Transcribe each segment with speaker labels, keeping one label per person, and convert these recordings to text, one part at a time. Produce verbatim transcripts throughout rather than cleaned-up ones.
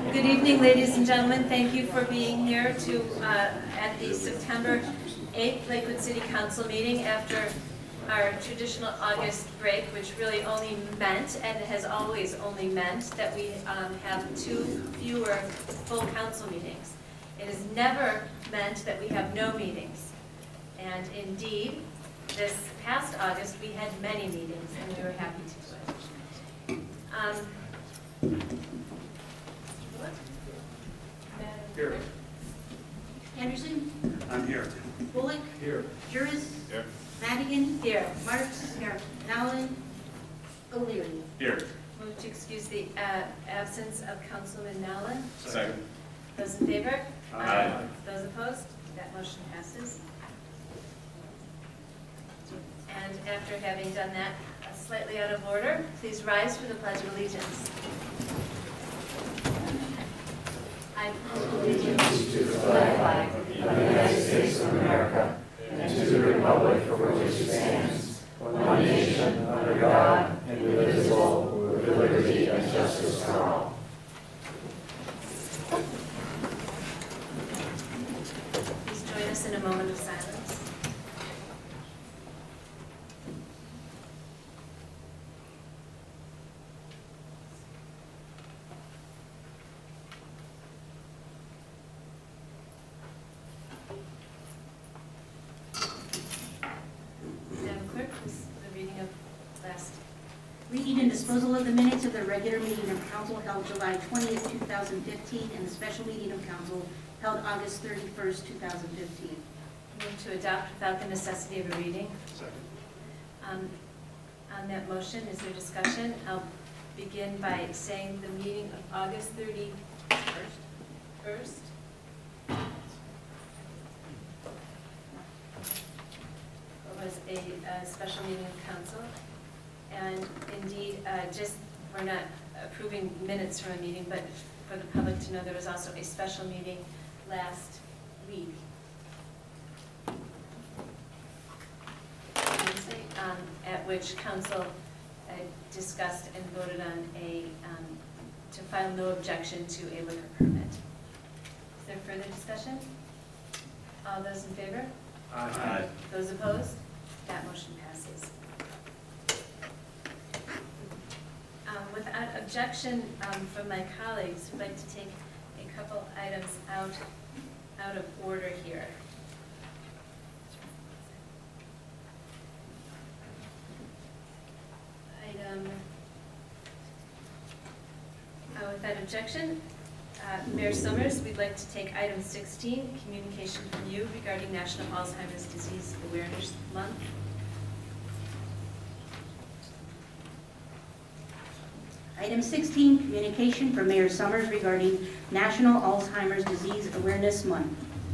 Speaker 1: Good evening, ladies and gentlemen. Thank you for being here to uh, at the September eighth Lakewood City Council meeting after our traditional August break, which really only meant, and has always only meant, that we um, have two fewer full council meetings. It has never meant that we have no meetings. And indeed, this past August, we had many meetings, and we were happy to do it. Um,
Speaker 2: Here.
Speaker 3: Anderson?
Speaker 2: I'm here.
Speaker 3: Bullock?
Speaker 2: Here.
Speaker 3: Juris?
Speaker 2: Here.
Speaker 3: Madigan?
Speaker 1: Here.
Speaker 3: Marks? Here. Nowlin? O'Leary?
Speaker 2: Here.
Speaker 1: Move to excuse the uh, absence of Councilman Nowlin.
Speaker 2: Second.
Speaker 1: Those in favor?
Speaker 2: Aye.
Speaker 1: Those opposed? That motion passes. And after having done that uh, slightly out of order, please rise for the Pledge of Allegiance. I pledge allegiance
Speaker 4: to the flag of the United States of America and to the republic for which it stands, one nation under God, indivisible, with liberty and justice for all.
Speaker 1: Please join us in a moment of silence.
Speaker 3: Reading and disposal of the minutes of the regular meeting of council held July twentieth, two thousand fifteen, and the special meeting of council held August thirty-first, two thousand fifteen.
Speaker 1: Move to adopt without the necessity of a reading.
Speaker 2: Second.
Speaker 1: Um, on that motion, is there discussion? I'll begin by saying the meeting of August thirty-first. First. Was a, a special meeting of council. And indeed, uh, just, we're not approving minutes from a meeting, but for the public to know, there was also a special meeting last week, Wednesday, um, at which council uh, discussed and voted on a, um, to file no objection to a liquor permit. Is there further discussion? All those in favor?
Speaker 2: Aye.
Speaker 1: Those opposed? That motion passes. Um, without objection um, from my colleagues, I'd like to take a couple items out, out of order here. Item, uh, without objection, uh, Mayor Summers, we'd like to take item sixteen, communication from you regarding National Alzheimer's Disease Awareness Month.
Speaker 3: Item sixteen, communication from Mayor Summers regarding National Alzheimer's Disease Awareness Month.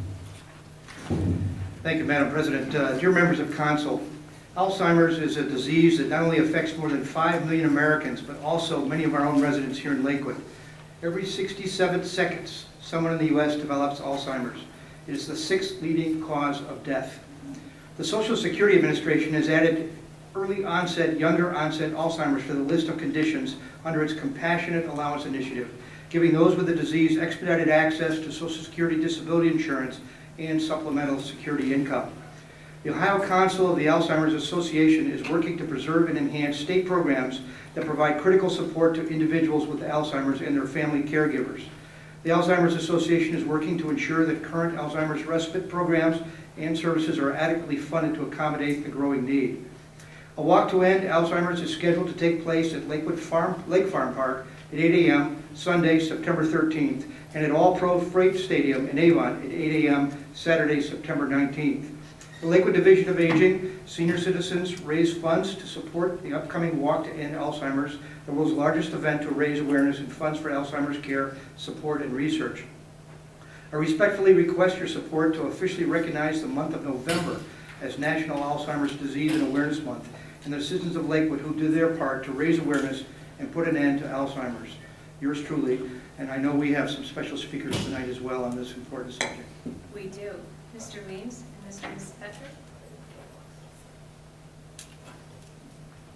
Speaker 5: Thank you, Madam President. Uh, dear members of Council, Alzheimer's is a disease that not only affects more than five million Americans, but also many of our own residents here in Lakewood. Every sixty-seven seconds, someone in the U S develops Alzheimer's. It is the sixth leading cause of death. The Social Security Administration has added early onset, younger onset Alzheimer's to the list of conditions under its Compassionate Allowance Initiative, giving those with the disease expedited access to Social Security disability insurance and supplemental security income. The Ohio Council of the Alzheimer's Association is working to preserve and enhance state programs that provide critical support to individuals with Alzheimer's and their family caregivers. The Alzheimer's Association is working to ensure that current Alzheimer's respite programs and services are adequately funded to accommodate the growing need. A walk to end Alzheimer's is scheduled to take place at Lakewood Farm, Lake Farm Park at eight A M Sunday, September thirteenth, and at All Pro Freight Stadium in Avon at eight A M Saturday, September nineteenth. The Lakewood Division of Aging senior citizens raise funds to support the upcoming Walk to End Alzheimer's, the world's largest event to raise awareness and funds for Alzheimer's care, support, and research. I respectfully request your support to officially recognize the month of November as National Alzheimer's Disease and Awareness Month, and the citizens of Lakewood who do their part to raise awareness and put an end to Alzheimer's. Yours truly, and I know we have some special speakers tonight as well on this important subject.
Speaker 1: We do. Mister Weems and Mister and Missus Petra.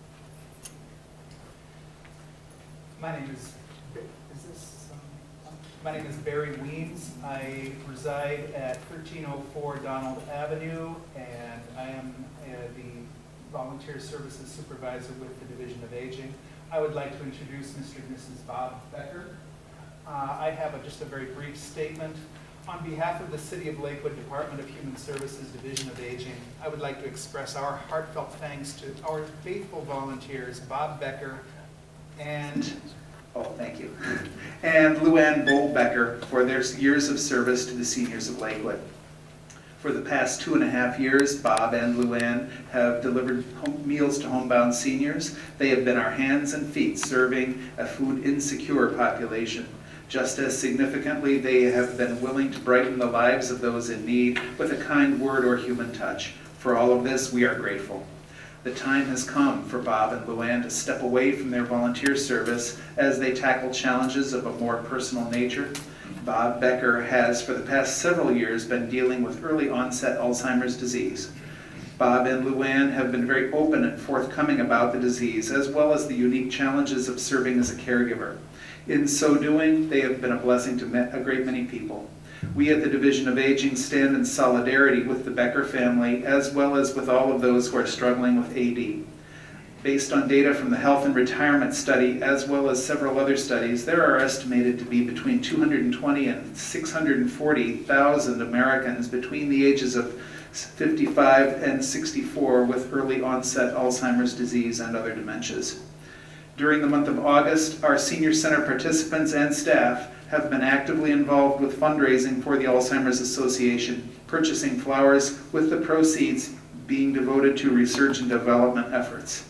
Speaker 6: My name is, is this, um, My name is Barry Weems. I reside at thirteen oh four Donald Avenue, and I am uh, the Volunteer Services Supervisor with the Division of Aging. I would like to introduce Mister and Missus Bob Becker. Uh, I have a, just a very brief statement. On behalf of the City of Lakewood Department of Human Services Division of Aging, I would like to express our heartfelt thanks to our faithful volunteers, Bob Becker and, oh, thank you, and Luann Bowl-Becker for their years of service to the seniors of Lakewood. For the past two and a half years, Bob and Luann have delivered home meals to homebound seniors. They have been our hands and feet serving a food-insecure population. Just as significantly, they have been willing to brighten the lives of those in need with a kind word or human touch. For all of this, we are grateful. The time has come for Bob and Luann to step away from their volunteer service as they tackle challenges of a more personal nature. Bob Becker has, for the past several years, been dealing with early onset Alzheimer's disease. Bob and Luann have been very open and forthcoming about the disease, as well as the unique challenges of serving as a caregiver. In so doing, they have been a blessing to a great many people. We at the Division of Aging stand in solidarity with the Becker family, as well as with all of those who are struggling with A D. Based on data from the Health and Retirement Study, as well as several other studies, there are estimated to be between two hundred twenty and six hundred forty thousand Americans between the ages of fifty-five and sixty-four with early onset Alzheimer's disease and other dementias. During the month of August, our Senior Center participants and staff have been actively involved with fundraising for the Alzheimer's Association, purchasing flowers with the proceeds being devoted to research and development efforts.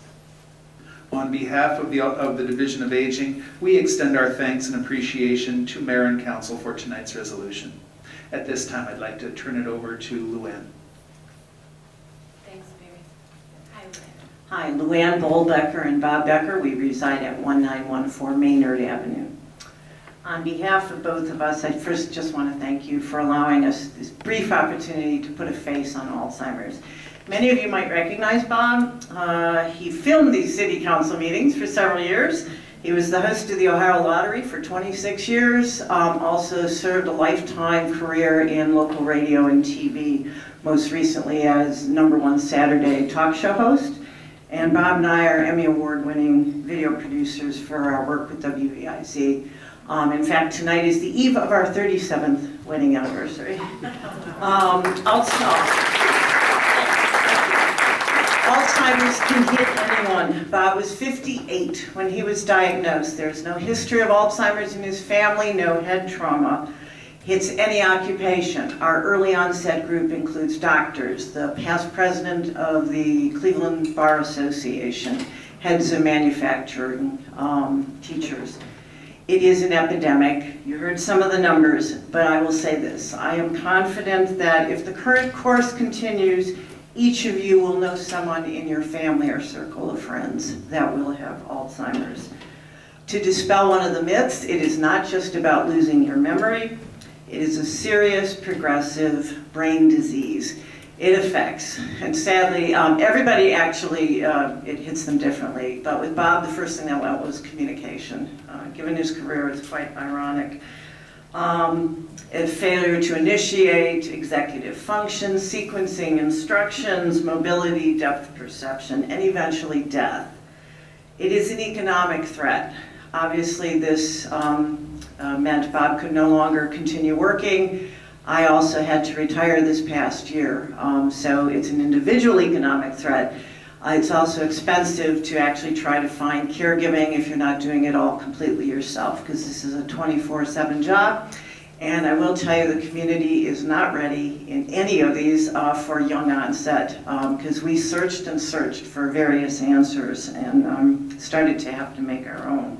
Speaker 6: On behalf of the, of the Division of Aging, we extend our thanks and appreciation to Mayor and Council for tonight's resolution. At this time, I'd like to turn it over to Luann.
Speaker 1: Thanks, Mary. Hi, Luann.
Speaker 7: Hi, Luann Bowl-Becker and Bob Becker. We reside at one nine one four Maynard Avenue. On behalf of both of us, I first just want to thank you for allowing us this brief opportunity to put a face on Alzheimer's. Many of you might recognize Bob. Uh, he filmed these city council meetings for several years. He was the host of the Ohio Lottery for twenty-six years, um, also served a lifetime career in local radio and T V, most recently as number one Saturday talk show host. And Bob and I are Emmy Award-winning video producers for our work with W V I Z. Um, in fact, tonight is the eve of our thirty-seventh wedding anniversary. Um, Alzheimer's can hit anyone. Bob was fifty-eight when he was diagnosed. There's no history of Alzheimer's in his family, no head trauma. Hits any occupation. Our early onset group includes doctors, the past president of the Cleveland Bar Association, heads of manufacturing, um, teachers. It is an epidemic. You heard some of the numbers, but I will say this. I am confident that if the current course continues, each of you will know someone in your family or circle of friends that will have Alzheimer's. To dispel one of the myths, it is not just about losing your memory. It is a serious, progressive brain disease. It affects, and sadly, um, everybody actually, uh, it hits them differently. But with Bob, the first thing that went was communication. Uh, given his career, it's quite ironic. Um, a failure to initiate executive function, sequencing instructions, mobility, depth perception, and eventually death. It is an economic threat. Obviously, this um, uh, meant Bob could no longer continue working. I also had to retire this past year, um, so it's an individual economic threat. Uh, it's also expensive to actually try to find caregiving if you're not doing it all completely yourself, because this is a twenty-four seven job. And I will tell you, the community is not ready in any of these uh, for young onset, because um, we searched and searched for various answers and um, started to have to make our own.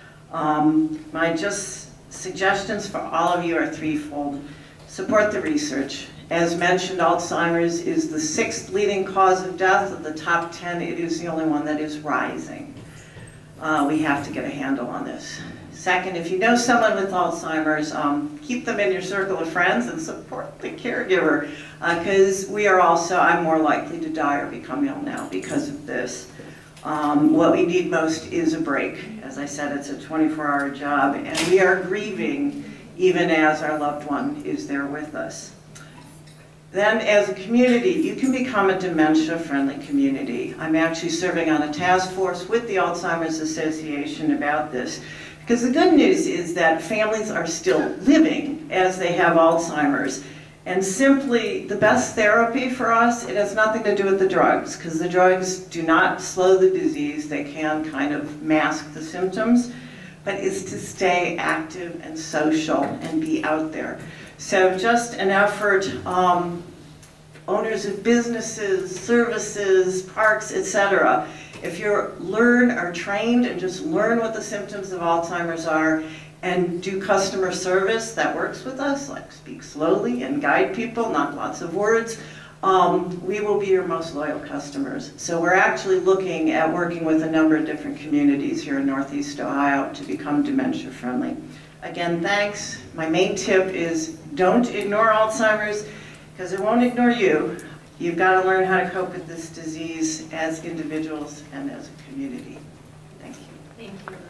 Speaker 7: Um, my just suggestions for all of you are threefold. Support the research. As mentioned, Alzheimer's is the sixth leading cause of death. Of the top ten, it is the only one that is rising. Uh, we have to get a handle on this. Second, if you know someone with Alzheimer's, um, keep them in your circle of friends and support the caregiver, because uh, we are also, I'm more likely to die or become ill now because of this. Um, what we need most is a break. As I said, it's a twenty-four hour job, and we are grieving even as our loved one is there with us. Then, as a community, you can become a dementia-friendly community. I'm actually serving on a task force with the Alzheimer's Association about this. Because the good news is that families are still living as they have Alzheimer's. And simply, the best therapy for us, it has nothing to do with the drugs, because the drugs do not slow the disease. They can kind of mask the symptoms, but is to stay active and social and be out there. So just an effort, um, owners of businesses, services, parks, et cetera, if you learn, are trained, and just learn what the symptoms of Alzheimer's are, and do customer service that works with us, like speak slowly and guide people, not lots of words, um, we will be your most loyal customers. So we're actually looking at working with a number of different communities here in Northeast Ohio to become dementia friendly. Again, thanks. My main tip is don't ignore Alzheimer's, because it won't ignore you. You've got to learn how to cope with this disease as individuals and as a community. Thank you.
Speaker 1: Thank you.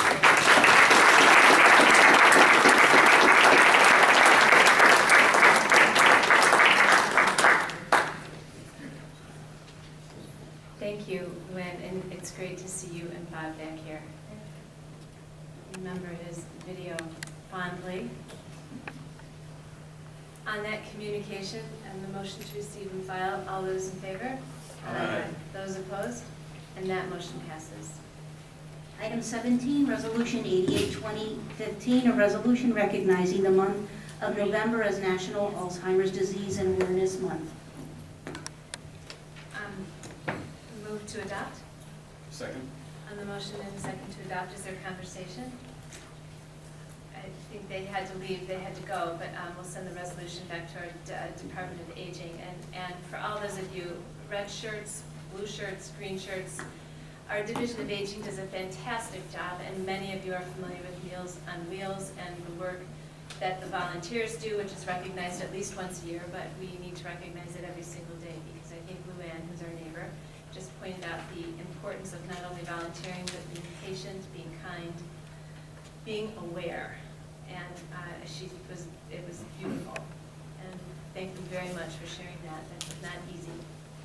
Speaker 1: Thank you, Lynn, and it's great to see you and Bob back here. Remember his video fondly. On that communication and the motion to receive and file, all those in favor?
Speaker 2: Aye.
Speaker 1: Those opposed? And that motion passes.
Speaker 3: Item seventeen, Resolution eighty-eight twenty fifteen, a resolution recognizing the month of November as National Alzheimer's Disease and Awareness Month.
Speaker 1: Um, move to adopt?
Speaker 2: Second.
Speaker 1: On the motion and second to adopt, is there conversation? I think they had to leave, they had to go, but um, we'll send the resolution back to our D uh, Department of Aging. And, and for all those of you, red shirts, blue shirts, green shirts, our Division of Aging does a fantastic job, and many of you are familiar with Meals on Wheels and the work that the volunteers do, which is recognized at least once a year, but we need to recognize it every single day, because I think Luann, who's our neighbor, just pointed out the importance of not only volunteering, but being patient, being kind, being aware. And uh, she was, it was beautiful. And thank you very much for sharing that. That was not easy.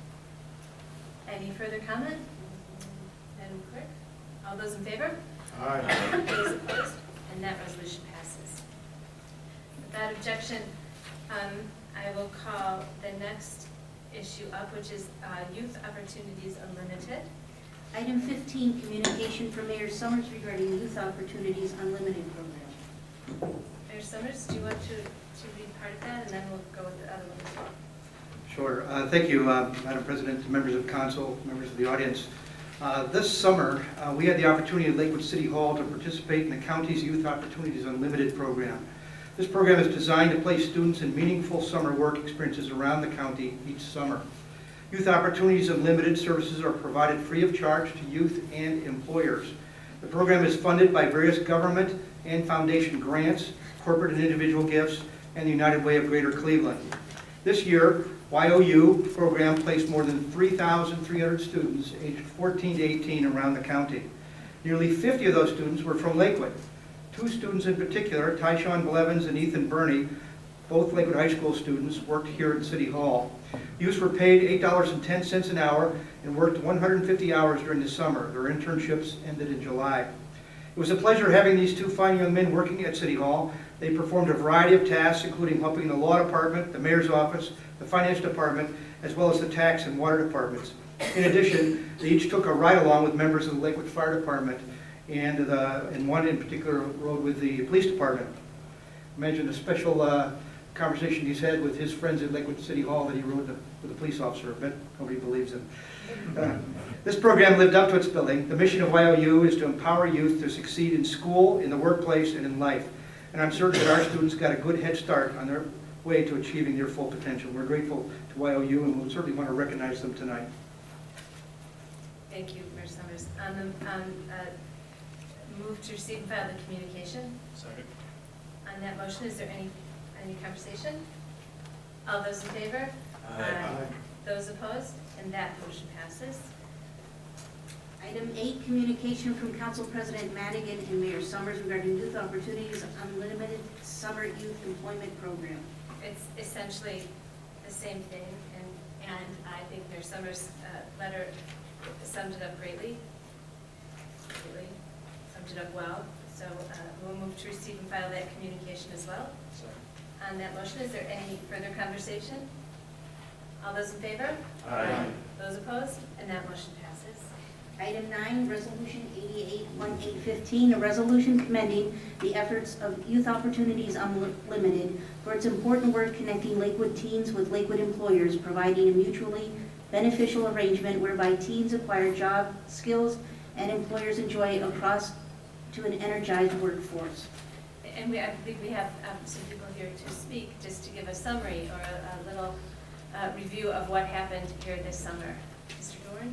Speaker 1: Any further comment? Madam Clerk? All those in favor?
Speaker 2: Aye.
Speaker 1: Those opposed? And that resolution passes. Without objection, um, I will call the next issue up, which is uh, Youth Opportunities Unlimited.
Speaker 3: Item fifteen, communication from Mayor Summers regarding Youth Opportunities Unlimited program.
Speaker 1: Mayor Summers, do you want to, to read part of that, and then we'll go with the other one as well?
Speaker 5: Sure. Uh, thank you, uh, Madam President, members of council, members of the audience. Uh, this summer, uh, we had the opportunity at Lakewood City Hall to participate in the county's Youth Opportunities Unlimited program. This program is designed to place students in meaningful summer work experiences around the county each summer. Youth Opportunities Unlimited services are provided free of charge to youth and employers. The program is funded by various government and foundation grants, corporate and individual gifts, and the United Way of Greater Cleveland. This year, Y O U program placed more than three thousand three hundred students aged fourteen to eighteen around the county. Nearly fifty of those students were from Lakewood. Two students in particular, Tyshawn Blevins and Ethan Burney, both Lakewood High School students, worked here at City Hall. Youths were paid eight dollars and ten cents an hour and worked one hundred fifty hours during the summer. Their internships ended in July. It was a pleasure having these two fine young men working at City Hall. They performed a variety of tasks, including helping the law department, the mayor's office, the finance department, as well as the tax and water departments. In addition, they each took a ride-along with members of the Lakewood Fire Department, and, the, and one in particular rode with the police department. Imagine the special uh, conversation he's had with his friends at Lakewood City Hall that he rode the, with a police officer. I bet nobody believes him. Uh, this program lived up to its billing. The mission of Y O U is to empower youth to succeed in school, in the workplace, and in life. And I'm certain that our students got a good head start on their way to achieving their full potential. We're grateful to Y O U, and we'll certainly want to recognize them tonight.
Speaker 1: Thank you, Mayor Summers. On the um, uh, move to receive and file the communication.
Speaker 2: Second.
Speaker 1: On that motion, is there any any conversation? All those in favor?
Speaker 2: Aye.
Speaker 1: Those opposed? And that motion passes.
Speaker 3: Item eight, communication from Council President Madigan and Mayor Summers regarding Youth Opportunities Unlimited Summer Youth Employment Program.
Speaker 1: It's essentially the same thing, and, and I think Mayor Summers' uh, letter summed it up greatly. Really summed it up well. So uh, we'll move to receive and file that communication as well.
Speaker 2: Second.
Speaker 1: On that motion, is there any further conversation? All those in favor?
Speaker 2: Aye.
Speaker 1: Those opposed? And that motion passes.
Speaker 3: Item nine, Resolution eighty-eight eighteen fifteen, a resolution commending the efforts of Youth Opportunities Unlimited for its important work connecting Lakewood teens with Lakewood employers, providing a mutually beneficial arrangement whereby teens acquire job skills and employers enjoy a cross to an energized workforce.
Speaker 1: And we, I believe we have um, some people here to speak, just to give a summary or a, a little uh, review of what happened here this summer. Mister Dorn?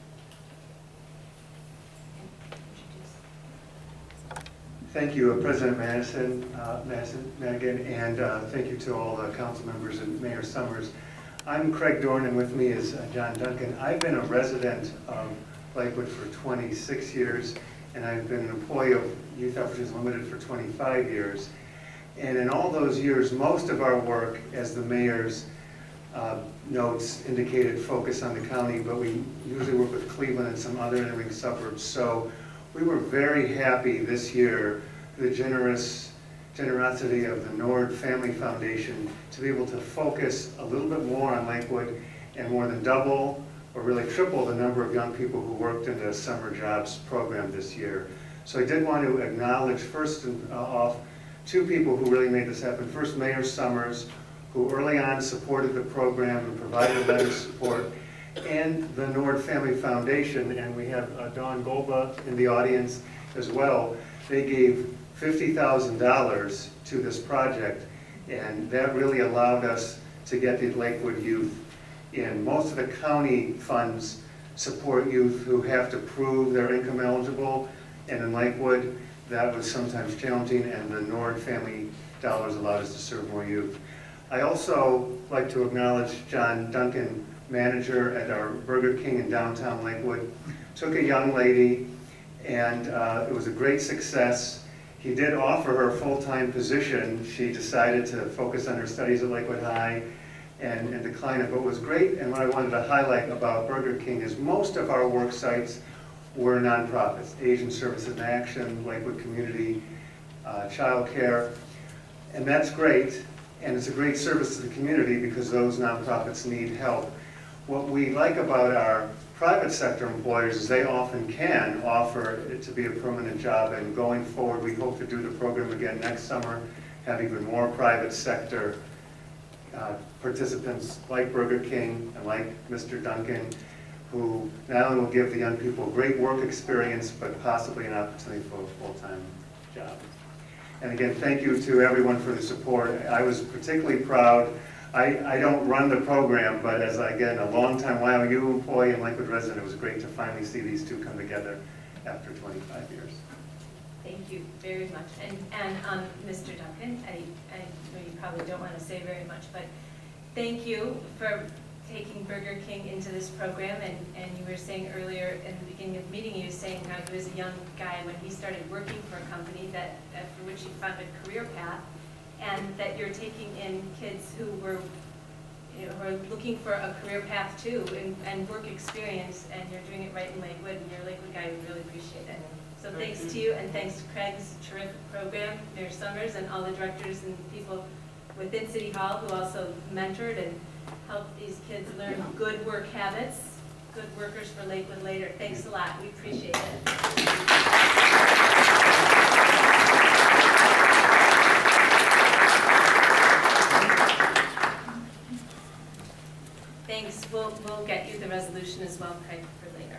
Speaker 8: Thank you, uh, President Madison, uh, Madison, Madigan, and uh, thank you to all the council members and Mayor Summers. I'm Craig Dorn, and with me is uh, John Duncan. I've been a resident of Lakewood for twenty-six years, and I've been an employee of Youth Opportunities Limited for twenty-five years. And in all those years, most of our work, as the mayor's uh, notes indicated, focus on the county, but we usually work with Cleveland and some other neighboring suburbs. So we were very happy this year, the generous generosity of the Nord Family Foundation, to be able to focus a little bit more on Lakewood and more than double or really triple the number of young people who worked in the summer jobs program this year. So I did want to acknowledge first and uh, off two people who really made this happen. First, Mayor Summers, who early on supported the program and provided a letter of support, and the Nord Family Foundation, and we have uh, Dawn Golba in the audience as well. They gave fifty thousand dollars to this project, and that really allowed us to get the Lakewood youth in. Most of the county funds support youth who have to prove they're income eligible, and in Lakewood that was sometimes challenging, and the Nord Family dollars allowed us to serve more youth. I also like to acknowledge John Duncan, manager at our Burger King in downtown Lakewood. Took a young lady, and uh, it was a great success. He did offer her a full-time position. She decided to focus on her studies at Lakewood High and, and decline it, but it was great. And what I wanted to highlight about Burger King is most of our work sites were nonprofits: Asian Services in Action, Lakewood Community, uh, Child Care, and that's great. And it's a great service to the community because those nonprofits need help. What we like about our private sector employers is they often can offer it to be a permanent job, and going forward we hope to do the program again next summer, have even more private sector uh, participants like Burger King and like Mister Duncan, who not only will give the young people great work experience, but possibly an opportunity for a full-time job. And again, thank you to everyone for the support. I was particularly proud. I, I don't run the program, but as, again, a longtime Y O U employee and Lakewood resident, it was great to finally see these two come together after twenty-five years.
Speaker 1: Thank you very much. And, and um, Mister Duncan, I, I know you probably don't want to say very much, but thank you for taking Burger King into this program. And, and you were saying earlier in the beginning of the meeting, you were saying how he was a young guy when he started working for a company that, uh, for which he found a career path, and that you're taking in kids who were, you know, who are looking for a career path too, and, and work experience, and you're doing it right in Lakewood, and you're a Lakewood guy. We really appreciate it. So thanks to you, and thanks to Craig's terrific program, Mayor Summers, and all the directors and people within City Hall who also mentored and helped these kids learn good work habits, good workers for Lakewood later. Thanks a lot. We appreciate it. Thanks. We'll, we'll get you the resolution as well, Craig, for later.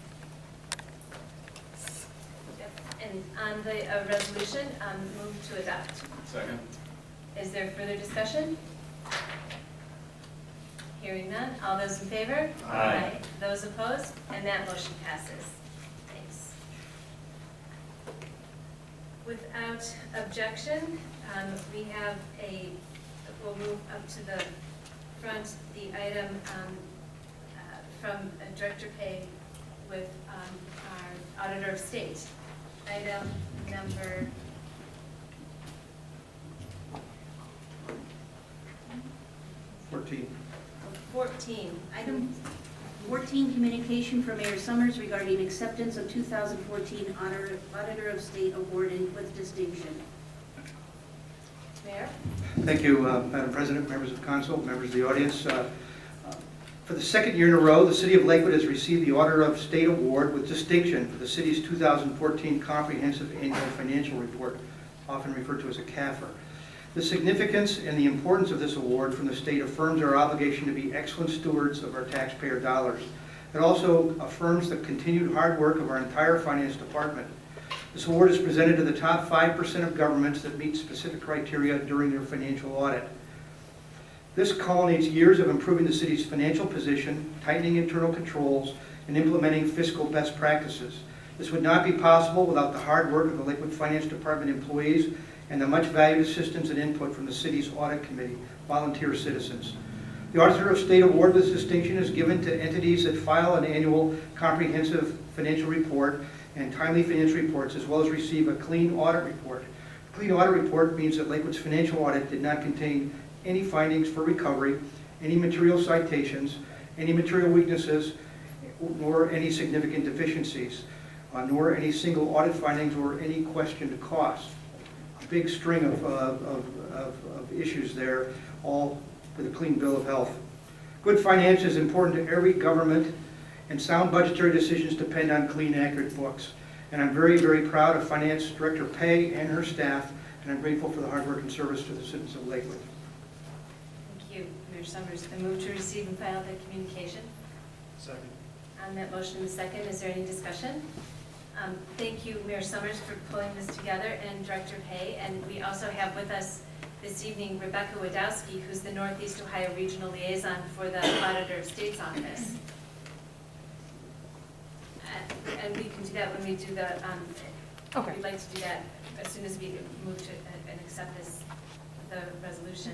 Speaker 1: Yep. And on the uh, resolution, um, move to adopt.
Speaker 2: Second.
Speaker 1: Is there further discussion? Hearing none. All those in favor?
Speaker 2: Aye.
Speaker 1: Those opposed? And that motion passes. Thanks. Without objection, um, we have a, we'll move up to the front, the item um, uh, from uh, Director Pay with um, our Auditor of State. Item number
Speaker 5: fourteen.
Speaker 1: fourteen.
Speaker 3: Item fourteen, communication from Mayor Summers regarding acceptance of two thousand fourteen Auditor Auditor of State Award and with distinction.
Speaker 1: Mayor?
Speaker 5: Thank you, uh, Madam President, members of council, members of the audience. Uh, uh, For the second year in a row, the City of Lakewood has received the Auditor of State Award with distinction for the city's two thousand fourteen Comprehensive Annual Financial Report, often referred to as a C A F R. The significance and the importance of this award from the state affirms our obligation to be excellent stewards of our taxpayer dollars. It also affirms the continued hard work of our entire finance department. This award is presented to the top five percent of governments that meet specific criteria during their financial audit. This culminates years of improving the city's financial position, tightening internal controls, and implementing fiscal best practices. This would not be possible without the hard work of the Lakewood Finance Department employees and the much valued assistance and input from the city's audit committee, volunteer citizens. The Auditor of State Award with distinction is given to entities that file an annual comprehensive financial report and timely financial reports, as well as receive a clean audit report. A clean audit report means that Lakewood's financial audit did not contain any findings for recovery, any material citations, any material weaknesses, nor any significant deficiencies, uh, nor any single audit findings or any questioned costs. A big string of, uh, of, of, of issues there, all with a clean bill of health. Good finance is important to every government, and sound budgetary decisions depend on clean, accurate books. And I'm very, very proud of Finance Director Pei and her staff, and I'm grateful for the hard work and service to the citizens of Lakewood.
Speaker 1: Thank you, Mayor Summers. I move to receive and file that communication.
Speaker 2: Second.
Speaker 1: On that motion, the second, is there any discussion? Um, thank you, Mayor Summers, for pulling this together, and Director Pei. And we also have with us this evening Rebecca Wadowski, who's the Northeast Ohio Regional Liaison for the Auditor of State's Office. Uh, and we can do that when we do the, um,
Speaker 9: Okay.
Speaker 1: we'd like to do that as soon as we move to uh, and accept this, the resolution.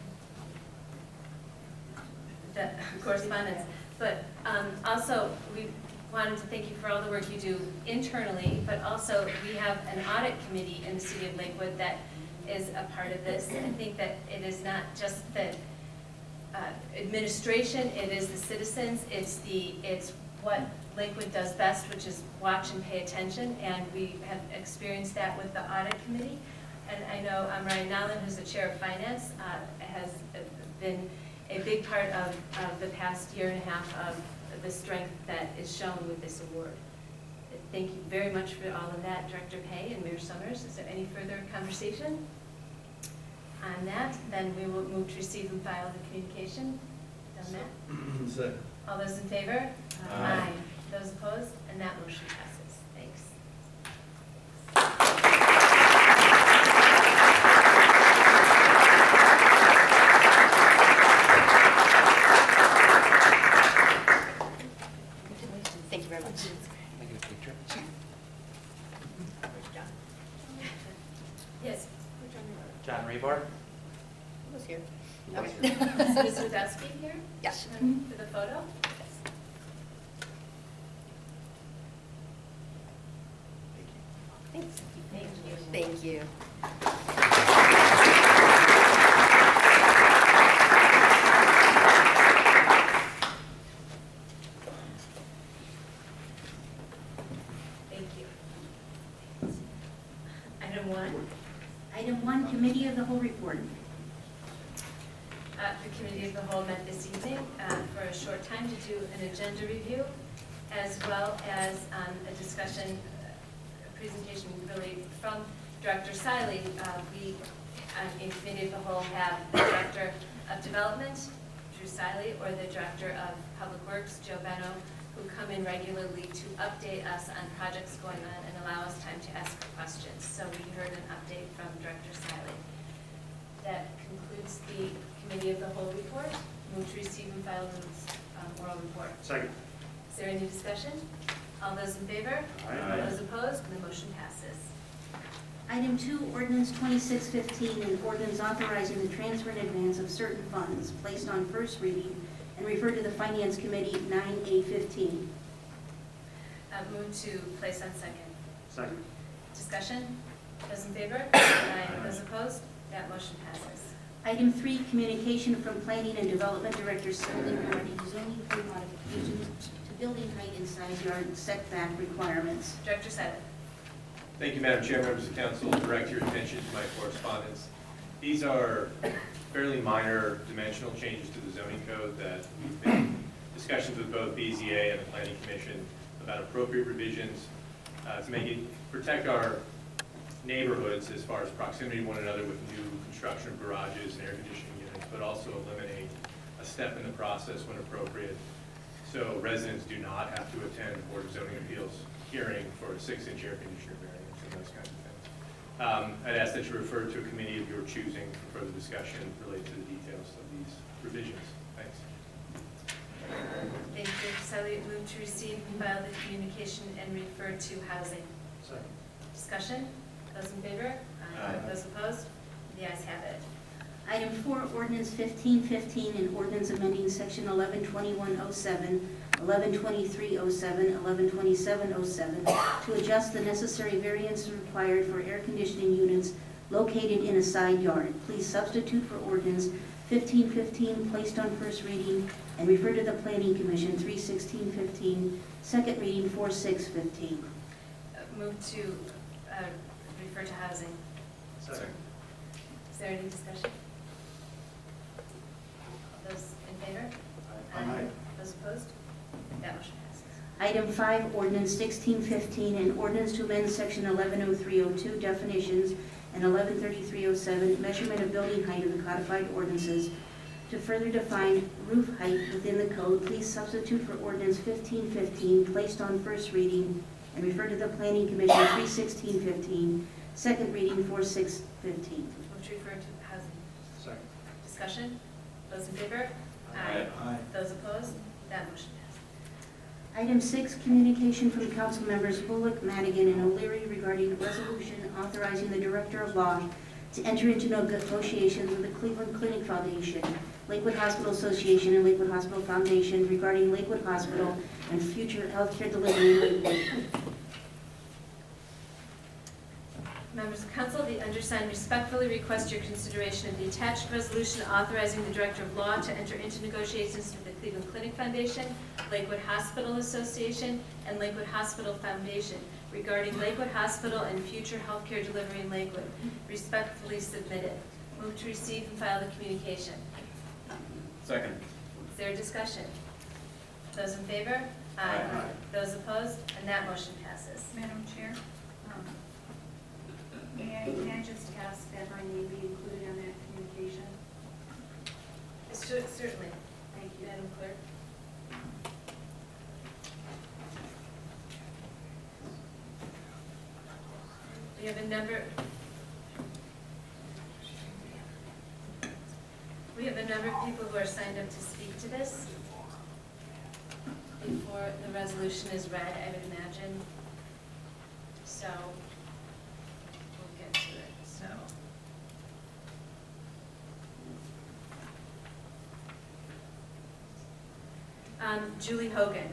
Speaker 1: The correspondence. But um, also, we wanted to thank you for all the work you do internally, but also we have an audit committee in the city of Lakewood that is a part of this. I think that it is not just the uh, administration, it is the citizens, it's the it's what Lakewood does best, which is watch and pay attention, and we have experienced that with the audit committee. And I know um, Ryan Nowlin, who's the chair of finance, uh, has been a big part of, of the past year and a half of the strength that is shown with this award. Thank you very much for all of that, Director Pei and Mayor Summers. Is there any further conversation on that? Then we will move to receive and file the communication. Done that?
Speaker 2: Second.
Speaker 1: All those in favor?
Speaker 2: Aye.
Speaker 1: Those opposed? And that motion passes. Thanks.
Speaker 9: Thank you very much.
Speaker 1: Yes.
Speaker 10: John Rebar.
Speaker 9: Who was here?
Speaker 10: Was
Speaker 9: Okay.
Speaker 1: Is Miz Wadowski here?
Speaker 9: Yes.
Speaker 1: Um, For the photo?
Speaker 9: Thanks.
Speaker 1: Thank you.
Speaker 9: Thank you.
Speaker 1: Thank you. Item one,
Speaker 3: Item one, Committee of the Whole Report.
Speaker 1: uh, the Committee of the Whole met this evening uh, for a short time to do an agenda review, as well as um, a discussion, uh, a presentation really from Director Siley. Uh, we, um, in Committee of the Whole, have the Director of Development, Drew Siley, or the Director of Public Works, Joe Benno, who come in regularly to update us on projects going on and allow us time to ask questions. So we heard an update from Director Siley. That concludes the Committee of the Whole report. Move to receive and file the um, oral report.
Speaker 2: Second.
Speaker 1: Is there any discussion? All those in favor?
Speaker 2: Aye.
Speaker 1: All those opposed? And the motion passes.
Speaker 3: Item two, Ordinance twenty-six fifteen, an ordinance authorizing the transfer in advance of certain funds placed on first reading and referred to the Finance Committee nine A fifteen.
Speaker 1: Uh, Move to place on second.
Speaker 8: Second.
Speaker 1: Discussion? Those in favor? Aye. Those opposed? That motion passes.
Speaker 3: Item three, communication from Planning and Development Director Sterling regarding zoning code modifications to building height and side yard setback requirements.
Speaker 1: Director Sept.
Speaker 2: Thank you, Madam Chair, members of council. Direct your attention to my correspondence. These are fairly minor dimensional changes to the zoning code that we've been in discussions with both B Z A and the Planning Commission about appropriate revisions uh, to make it protect our neighborhoods as far as proximity to one another with new construction of garages and air conditioning units, but also eliminate a step in the process when appropriate, so residents do not have to attend Board of Zoning Appeals hearing for a six-inch air conditioner variance and those kinds of things. Um, I'd ask that you refer to a committee of your choosing for further discussion related to the details of these revisions. Thanks.
Speaker 1: Thank you. Sally, move to receive and file the communication and refer to housing.
Speaker 8: Second.
Speaker 1: Discussion? Those in favor?
Speaker 2: Aye.
Speaker 1: Those opposed? The ayes have it.
Speaker 3: Item four, ordinance fifteen fifteen, and ordinance amending section eleven twenty-one oh seven, eleven twenty-three oh seven, eleven twenty-seven oh seven to adjust the necessary variance required for air conditioning units located in a side yard. Please substitute for ordinance fifteen fifteen, placed on first reading, and refer to the Planning Commission three sixteen fifteen, second reading four six fifteen.
Speaker 1: Uh, Move to uh, refer to housing.
Speaker 8: Second.
Speaker 1: Is there any discussion? Those in favor?
Speaker 8: Aye.
Speaker 1: Those opposed? That motion passes.
Speaker 3: Item five, ordinance sixteen fifteen, and ordinance to amend section eleven oh three oh two definitions and eleven thirty-three oh seven measurement of building height of the codified ordinances to further define roof height within the code. Please substitute for ordinance fifteen fifteen, placed on first reading, and refer to the Planning Commission three sixteen fifteen, second reading four six fifteen.
Speaker 1: Move to refer to housing.
Speaker 8: Second.
Speaker 1: Discussion? Those in favor?
Speaker 2: Aye.
Speaker 8: Aye.
Speaker 1: Those opposed? That motion passes.
Speaker 3: Item six, communication from council members Bullock, Madigan, and O'Leary regarding a resolution authorizing the Director of Law to enter into negotiations with the Cleveland Clinic Foundation, Lakewood Hospital Association, and Lakewood Hospital Foundation regarding Lakewood Hospital and future healthcare delivery in Lakewood.
Speaker 1: Members of council, the undersigned respectfully request your consideration of the attached resolution authorizing the Director of Law to enter into negotiations with the Cleveland Clinic Foundation, Lakewood Hospital Association, and Lakewood Hospital Foundation regarding Lakewood Hospital and future healthcare delivery in Lakewood. Respectfully submitted. Move to receive and file the communication.
Speaker 2: Second.
Speaker 1: Is there a discussion? Those in favor?
Speaker 2: Aye.
Speaker 1: Those opposed? And that motion passes.
Speaker 11: Madam Chair, um, may I, may I just ask that my name be included on that communication?
Speaker 1: Cer- Certainly.
Speaker 11: Thank you.
Speaker 1: Madam Clerk. We have a number, we have a number of people who are signed up to speak to this. Before the resolution is read, I would imagine. So, we'll get to it, so. Um, Julie Hogan.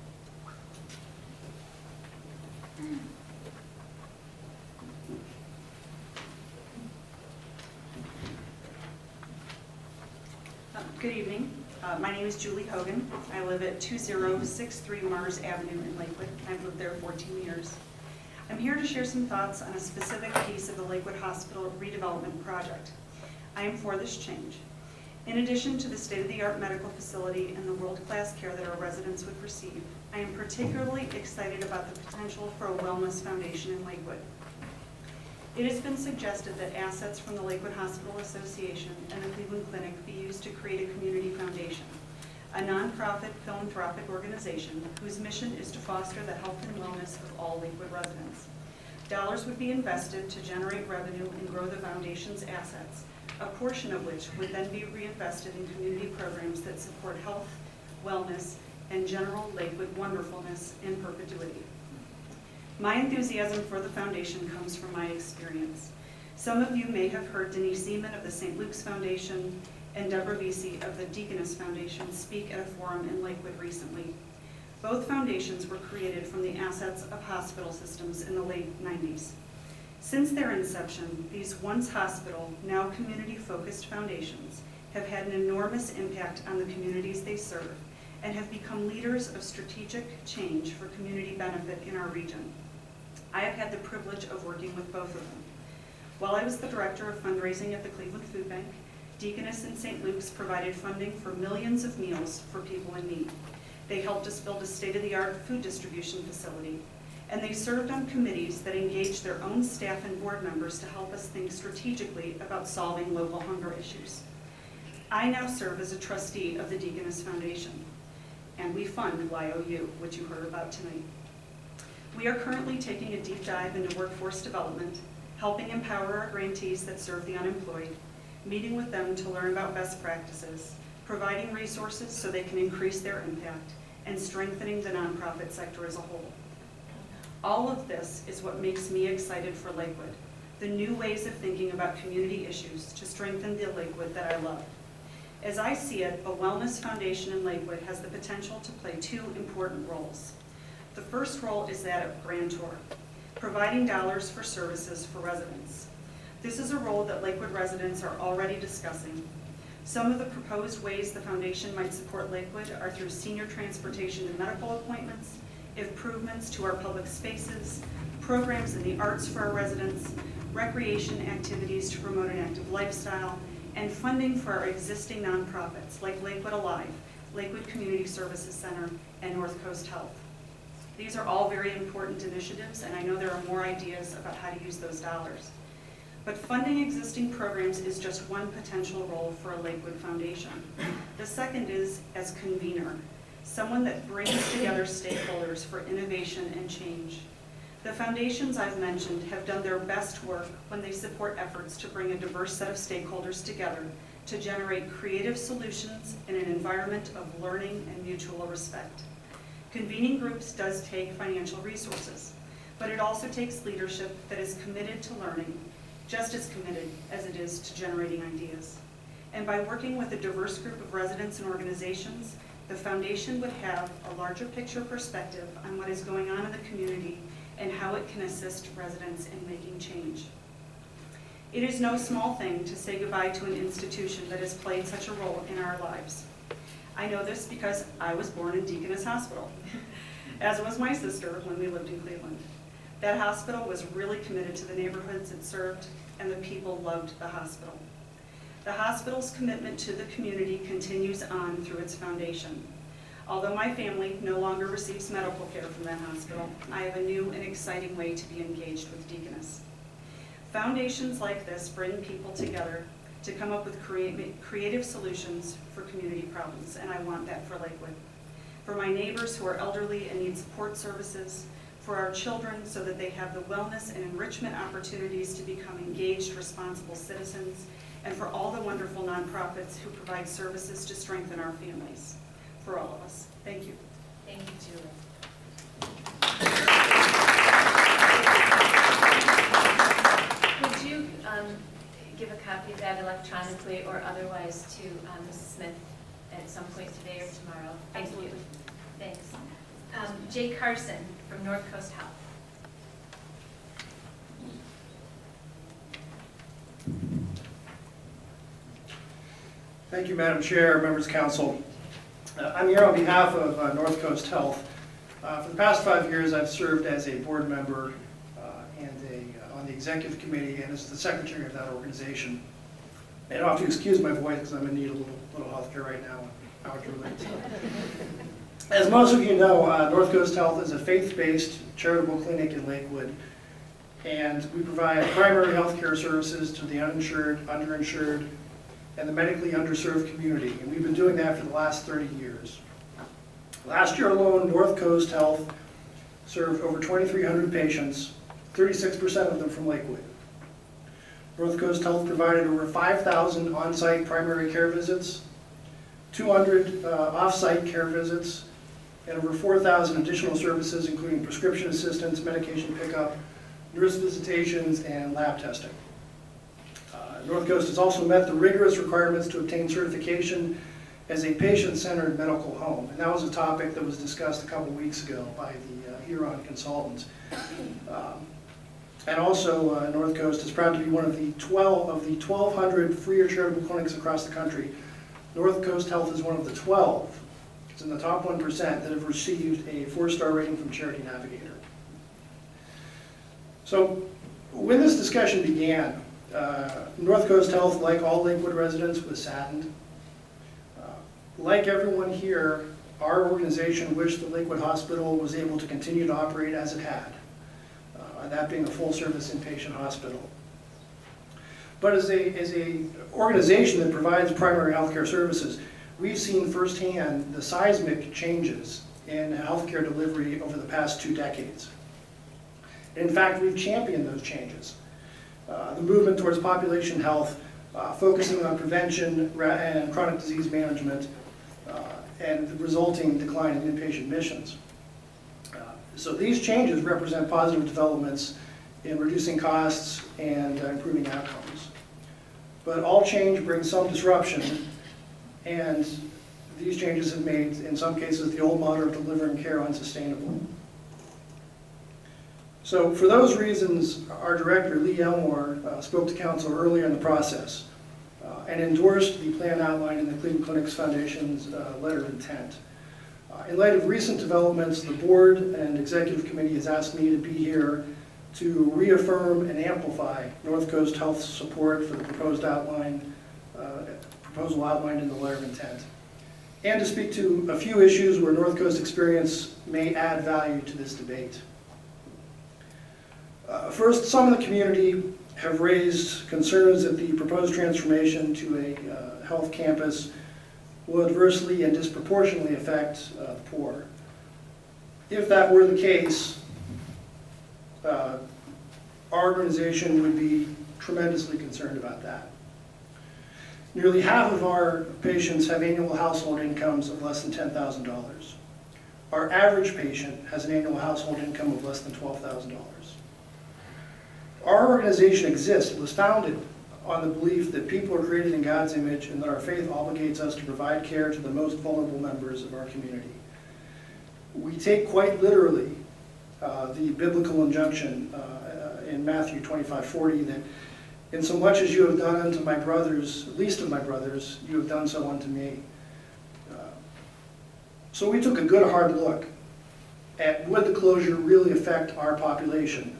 Speaker 12: Uh, Good evening. Uh, My name is Julie Hogan. I live at two zero six three Mars Avenue in Lakewood. I've lived there fourteen years. I'm here to share some thoughts on a specific piece of the Lakewood Hospital redevelopment project. I am for this change. In addition to the state-of-the-art medical facility and the world-class care that our residents would receive, I am particularly excited about the potential for a wellness foundation in Lakewood. It has been suggested that assets from the Lakewood Hospital Association and the Cleveland Clinic be used to create a community foundation, a nonprofit philanthropic organization whose mission is to foster the health and wellness of all Lakewood residents. Dollars would be invested to generate revenue and grow the foundation's assets, a portion of which would then be reinvested in community programs that support health, wellness, and general Lakewood wonderfulness in perpetuity. My enthusiasm for the foundation comes from my experience. Some of you may have heard Denise Seaman of the Saint Luke's Foundation and Deborah Vesey of the Deaconess Foundation speak at a forum in Lakewood recently. Both foundations were created from the assets of hospital systems in the late nineties. Since their inception, these once hospital, now community-focused foundations have had an enormous impact on the communities they serve and have become leaders of strategic change for community benefit in our region. I have had the privilege of working with both of them. While I was the director of fundraising at the Cleveland Food Bank, Deaconess in Saint Luke's provided funding for millions of meals for people in need. They helped us build a state-of-the-art food distribution facility, and they served on committees that engaged their own staff and board members to help us think strategically about solving local hunger issues. I now serve as a trustee of the Deaconess Foundation, and we fund Y O U, which you heard about tonight. We are currently taking a deep dive into workforce development, helping empower our grantees that serve the unemployed, meeting with them to learn about best practices, providing resources so they can increase their impact, and strengthening the nonprofit sector as a whole. All of this is what makes me excited for Lakewood, the new ways of thinking about community issues to strengthen the Lakewood that I love. As I see it, a wellness foundation in Lakewood has the potential to play two important roles. The first role is that of grantor, providing dollars for services for residents. This is a role that Lakewood residents are already discussing. Some of the proposed ways the foundation might support Lakewood are through senior transportation and medical appointments, improvements to our public spaces, programs in the arts for our residents, recreation activities to promote an active lifestyle, and funding for our existing nonprofits like Lakewood Alive, Lakewood Community Services Center, and North Coast Health. These are all very important initiatives, and I know there are more ideas about how to use those dollars. But funding existing programs is just one potential role for a Lakewood Foundation. The second is as convener, someone that brings together stakeholders for innovation and change. The foundations I've mentioned have done their best work when they support efforts to bring a diverse set of stakeholders together to generate creative solutions in an environment of learning and mutual respect. Convening groups does take financial resources, but it also takes leadership that is committed to learning, just as committed as it is to generating ideas. And by working with a diverse group of residents and organizations, the foundation would have a larger picture perspective on what is going on in the community and how it can assist residents in making change. It is no small thing to say goodbye to an institution that has played such a role in our lives. I know this because I was born in Deaconess Hospital, as was my sister when we lived in Cleveland. That hospital was really committed to the neighborhoods it served, and the people loved the hospital. The hospital's commitment to the community continues on through its foundation. Although my family no longer receives medical care from that hospital, I have a new and exciting way to be engaged with Deaconess. Foundations like this bring people together to come up with create, creative solutions for community problems, and I want that for Lakewood. For my neighbors who are elderly and need support services, for our children so that they have the wellness and enrichment opportunities to become engaged, responsible citizens, and for all the wonderful nonprofits who provide services to strengthen our families. For all of us. Thank you.
Speaker 1: Thank you, Julie. Would you um, give a copy of that electronically or otherwise to um, Missus Smith at some point today or tomorrow? Thank Absolutely. You. Thanks. Um, Jay Carson from North Coast Health.
Speaker 13: Thank you, Madam Chair, members of council. Uh, I'm here on behalf of uh, North Coast Health. Uh, for the past five years, I've served as a board member uh, and a, uh, on the executive committee and as the secretary of that organization. And I'll have to excuse my voice because I'm in need of a little, little health care right now. As most of you know, uh, North Coast Health is a faith-based charitable clinic in Lakewood, and we provide primary health care services to the uninsured, underinsured, and the medically underserved community, and we've been doing that for the last thirty years. Last year alone, North Coast Health served over twenty-three hundred patients, thirty-six percent of them from Lakewood. North Coast Health provided over five thousand on-site primary care visits, two hundred uh, off-site care visits, and over four thousand additional services, including prescription assistance, medication pickup, nurse visitations, and lab testing. Uh, North Coast has also met the rigorous requirements to obtain certification as a patient-centered medical home. And that was a topic that was discussed a couple weeks ago by the uh, Huron consultant. Um, and also, uh, North Coast is proud to be one of the twelve of the twelve hundred free or charitable clinics across the country. North Coast Health is one of the twelve. It's in the top one percent that have received a four-star rating from Charity Navigator. So, when this discussion began, uh, North Coast Health, like all Lakewood residents, was saddened. Uh, like everyone here, our organization wished the Lakewood Hospital was able to continue to operate as it had, uh, that being a full-service inpatient hospital. But as a, as a organization that provides primary healthcare services, we've seen firsthand the seismic changes in healthcare delivery over the past two decades. In fact, we've championed those changes. Uh, the movement towards population health, uh, focusing on prevention and chronic disease management, uh, and the resulting decline in inpatient admissions. Uh, so these changes represent positive developments in reducing costs and uh, improving outcomes. But all change brings some disruption, and these changes have made, in some cases, the old model of delivering care unsustainable. So for those reasons, our director, Lee Elmore, uh, spoke to council earlier in the process uh, and endorsed the plan outlined in the Cleveland Clinics Foundation's uh, letter of intent. Uh, in light of recent developments, the board and executive committee has asked me to be here to reaffirm and amplify North Coast Health's support for the proposed outline, uh, proposal outlined in the letter of intent, and to speak to a few issues where North Coast experience may add value to this debate. Uh, first, some of the community have raised concerns that the proposed transformation to a uh, health campus will adversely and disproportionately affect uh, the poor. If that were the case, uh, our organization would be tremendously concerned about that. Nearly half of our patients have annual household incomes of less than ten thousand dollars. Our average patient has an annual household income of less than twelve thousand dollars. Our organization exists, was founded on the belief that people are created in God's image and that our faith obligates us to provide care to the most vulnerable members of our community. We take quite literally uh, the biblical injunction uh, in Matthew twenty-five forty that, in so much as you have done unto my brothers, least of my brothers, you have done so unto me. Uh, so we took a good hard look at would the closure really affect our population.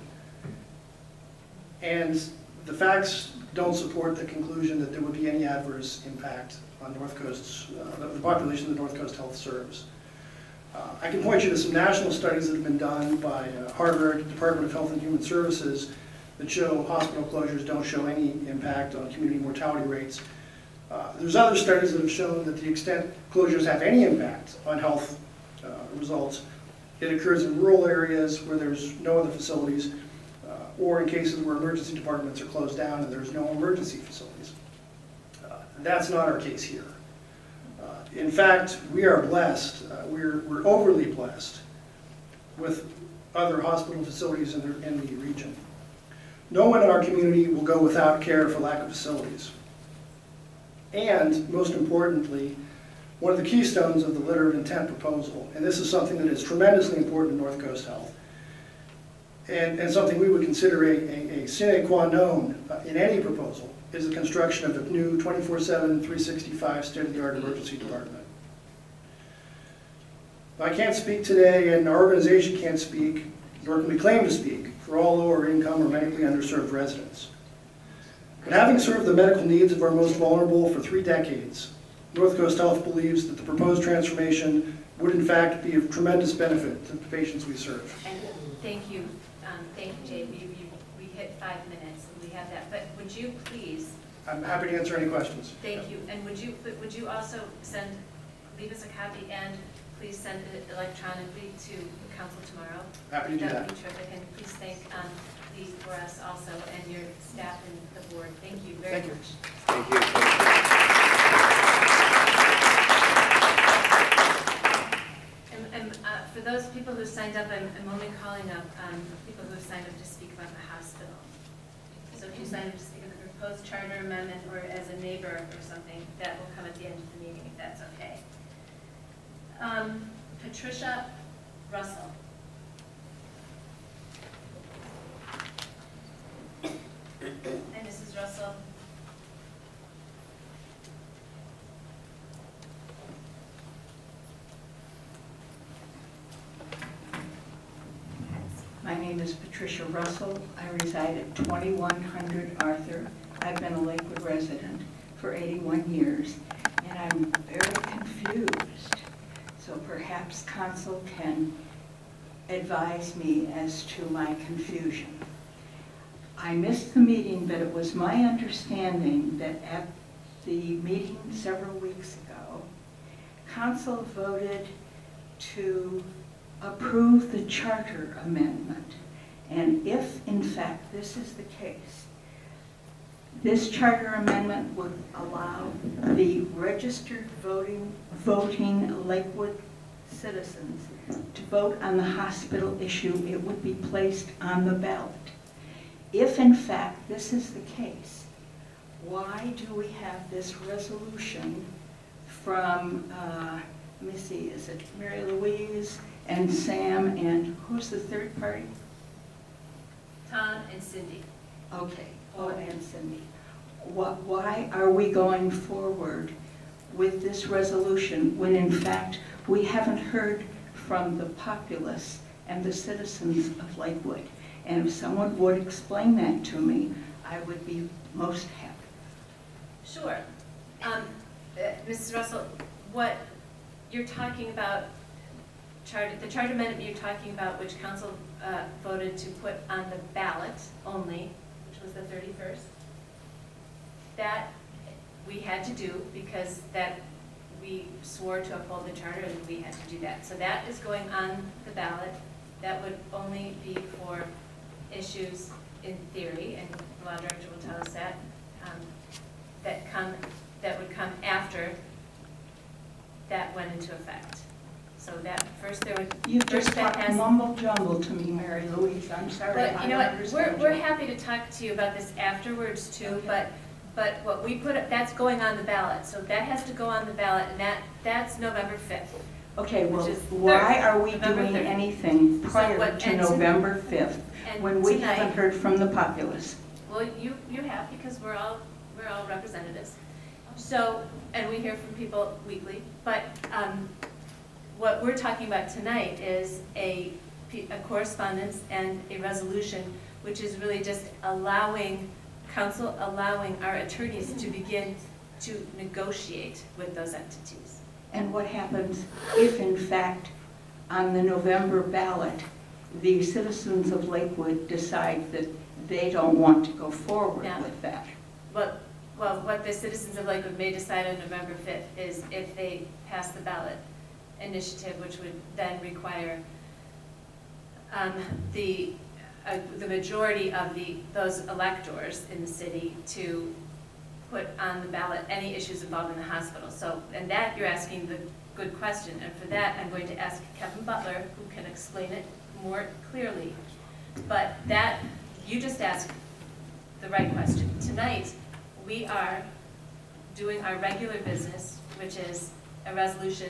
Speaker 13: And the facts don't support the conclusion that there would be any adverse impact on North Coast's, uh, the population that North Coast Health serves. Uh, I can point you to some national studies that have been done by uh, Harvard Department of Health and Human Services that show hospital closures don't show any impact on community mortality rates. Uh, there's other studies that have shown that the extent closures have any impact on health uh, results, it occurs in rural areas where there's no other facilities, or in cases where emergency departments are closed down and there's no emergency facilities. Uh, that's not our case here. Uh, in fact, we are blessed, uh, we're, we're overly blessed with other hospital facilities in the, in the region. No one in our community will go without care for lack of facilities. And, most importantly, one of the keystones of the letter of intent proposal, and this is something that is tremendously important to North Coast Health, And, and something we would consider a, a, a sine qua non uh, in any proposal, is the construction of a new twenty-four seven, three sixty-five state-of-the-art emergency department. I can't speak today, and our organization can't speak, nor can we claim to speak, for all lower income or medically underserved residents. But having served the medical needs of our most vulnerable for three decades, North Coast Health believes that the proposed transformation would in fact be of tremendous benefit to the patients we serve.
Speaker 1: And thank you. Um, thank you, Jay. We, we, we hit five minutes, and we have that. But would you please?
Speaker 13: I'm happy to answer any questions.
Speaker 1: Thank you. And would you, but would you also send, leave us a copy, and please send it electronically to the council tomorrow?
Speaker 13: Happy to do that.
Speaker 1: That would be terrific. And please thank um, Lee for us also, and your staff and the board. Thank you very
Speaker 13: Thank you.
Speaker 1: much.
Speaker 2: Thank you.
Speaker 1: And, and uh, for those people who signed up, I'm, I'm only calling up um, people who have signed up to speak about the hospital. So if you signed up to speak about the proposed charter amendment or as a neighbor or something, that will come at the end of the meeting, if that's okay. Um, Patricia Russell. Hi, Missus Russell.
Speaker 14: My name is Patricia Russell. I reside at twenty-one hundred Arthur. I've been a Lakewood resident for eighty-one years, and I'm very confused. So perhaps council can advise me as to my confusion. I missed the meeting, but it was my understanding that at the meeting several weeks ago, council voted to approve the charter amendment. And if, in fact, this is the case, this charter amendment would allow the registered voting, voting Lakewood citizens to vote on the hospital issue. It would be placed on the ballot. If, in fact, this is the case, why do we have this resolution from, uh, let me see, is it Mary Louise and Sam, and who's the third party?
Speaker 1: Tom and Cindy.
Speaker 14: Okay, oh, and Cindy. What, why are we going forward with this resolution when in fact we haven't heard from the populace and the citizens of Lakewood? And if someone would explain that to me, I would be most happy.
Speaker 1: Sure. Um, uh, Missus Russell, what you're talking about, charter, the charter amendment you're talking about, which council uh, voted to put on the ballot only, which was the thirty-first, that we had to do because that we swore to uphold the charter and we had to do that. So that is going on the ballot. That would only be for issues in theory, and the law director will tell us that, um, that come, that would come after that went into effect. So that first there would.
Speaker 14: You
Speaker 1: first
Speaker 14: just
Speaker 1: that
Speaker 14: talked
Speaker 1: has,
Speaker 14: mumble jumble to me, Mary Louise. I'm sorry.
Speaker 1: But
Speaker 14: I
Speaker 1: you know
Speaker 14: don't
Speaker 1: what?
Speaker 14: understand
Speaker 1: We're we're
Speaker 14: you.
Speaker 1: happy to talk to you about this afterwards too.
Speaker 14: Okay.
Speaker 1: But but what we put that's going on the ballot. So that has to go on the ballot, and that that's November fifth.
Speaker 14: Okay, well,
Speaker 1: which is
Speaker 14: why
Speaker 1: third,
Speaker 14: are we
Speaker 1: November
Speaker 14: doing
Speaker 1: third.
Speaker 14: anything prior
Speaker 1: what-
Speaker 14: to
Speaker 1: and
Speaker 14: November fifth
Speaker 1: and
Speaker 14: when we
Speaker 1: tonight-
Speaker 14: haven't heard from the populace?
Speaker 1: Well, you you have because we're all we're all representatives. So and we hear from people weekly. But um, what we're talking about tonight is a a correspondence and a resolution, which is really just allowing council allowing our attorneys to begin to negotiate with those entities.
Speaker 14: And what happens if, in fact, on the November ballot, the citizens of Lakewood decide that they don't want to go forward
Speaker 1: Yeah.
Speaker 14: with that?
Speaker 1: Well, well, what the citizens of Lakewood may decide on November fifth is if they pass the ballot initiative, which would then require um, the uh, the majority of the those electors in the city to put on the ballot any issues involving the hospital. So, and that you're asking the good question, and for that I'm going to ask Kevin Butler, who can explain it more clearly. But that, you just asked the right question. Tonight, we are doing our regular business, which is a resolution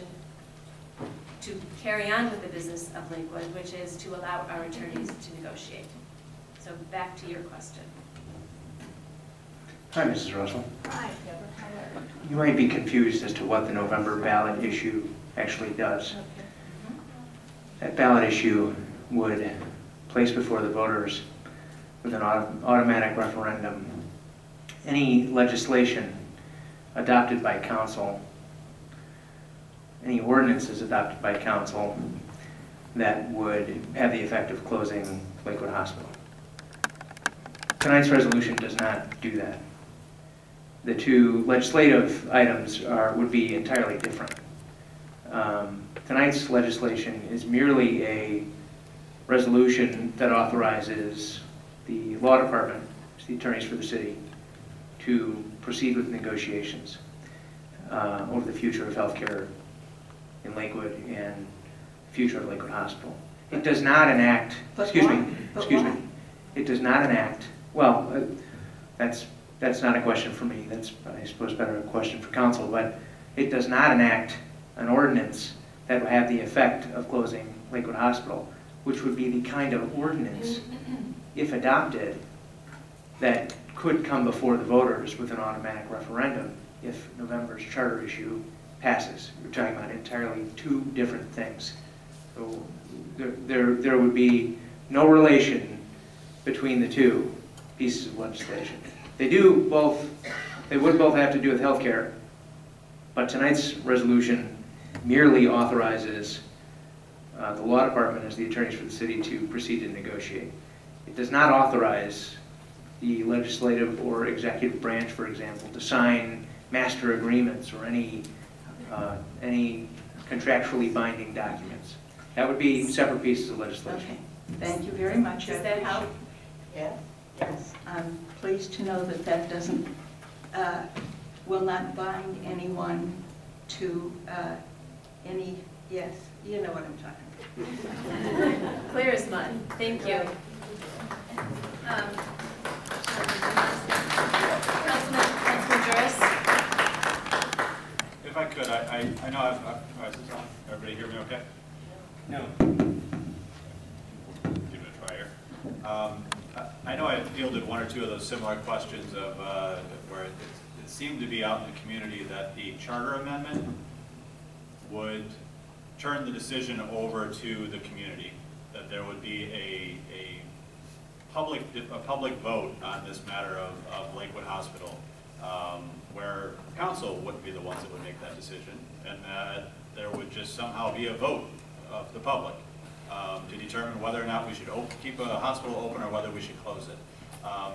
Speaker 1: to carry on with the business of Lakewood, which is to allow our attorneys to negotiate. So back to your question.
Speaker 15: Hi, Missus Russell.
Speaker 1: Hi.
Speaker 15: You might be confused as to what the November ballot issue actually does.
Speaker 1: Okay.
Speaker 15: That ballot issue would place before the voters with an auto automatic referendum any legislation adopted by council, any ordinances adopted by council that would have the effect of closing Lakewood Hospital. Tonight's resolution does not do that. The two legislative items are, would be entirely different. Um, tonight's legislation is merely a resolution that authorizes the law department, the attorneys for the city, to proceed with negotiations uh, over the future of healthcare in Lakewood and the future of Lakewood Hospital. It does not enact,
Speaker 14: But
Speaker 15: excuse
Speaker 14: why?
Speaker 15: me,
Speaker 14: But
Speaker 15: excuse
Speaker 14: why?
Speaker 15: me, it does not enact, well, uh, that's that's not a question for me, that's, I suppose, better a question for council, but it does not enact an ordinance that will have the effect of closing Lakewood Hospital, which would be the kind of ordinance, if adopted, that could come before the voters with an automatic referendum if November's charter issue passes. We're talking about entirely two different things. So there, there, there would be no relation between the two pieces of legislation. They do both, they would both have to do with health care, but tonight's resolution merely authorizes uh, the law department as the attorneys for the city to proceed to negotiate. It does not authorize the legislative or executive branch, for example, to sign master agreements or any, uh, any contractually binding documents. That would be separate pieces of legislation.
Speaker 14: Okay, thank you very much.
Speaker 1: Does that help?
Speaker 14: Yes, yes. I'm pleased to know that that doesn't, uh, will not bind anyone to uh, any, yes, you know what I'm talking about.
Speaker 1: Clear as mud. Thank you. Um, Councilman, Councilman Juris?
Speaker 16: If I could, I, I, I know I've, I've, oh, is this on? Everybody hear me okay?
Speaker 5: No.
Speaker 16: Give it a try here. Um, I, I know I fielded one or two of those similar questions of uh, where it, it seemed to be out in the community that the charter amendment would turn the decision over to the community, that there would be a, a public a public vote on this matter of, of Lakewood Hospital, um, where council wouldn't be the ones that would make that decision, and that there would just somehow be a vote of the public um, to determine whether or not we should op keep a hospital open or whether we should close it. Um,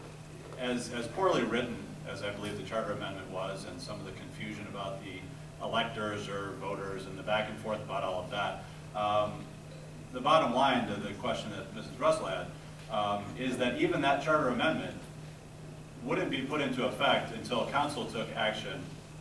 Speaker 16: as, as poorly written as I believe the charter amendment was, and some of the confusion about the electors or voters and the back and forth about all of that, um, the bottom line to the question that Missus Russell had um, is that even that charter amendment wouldn't be put into effect until council took action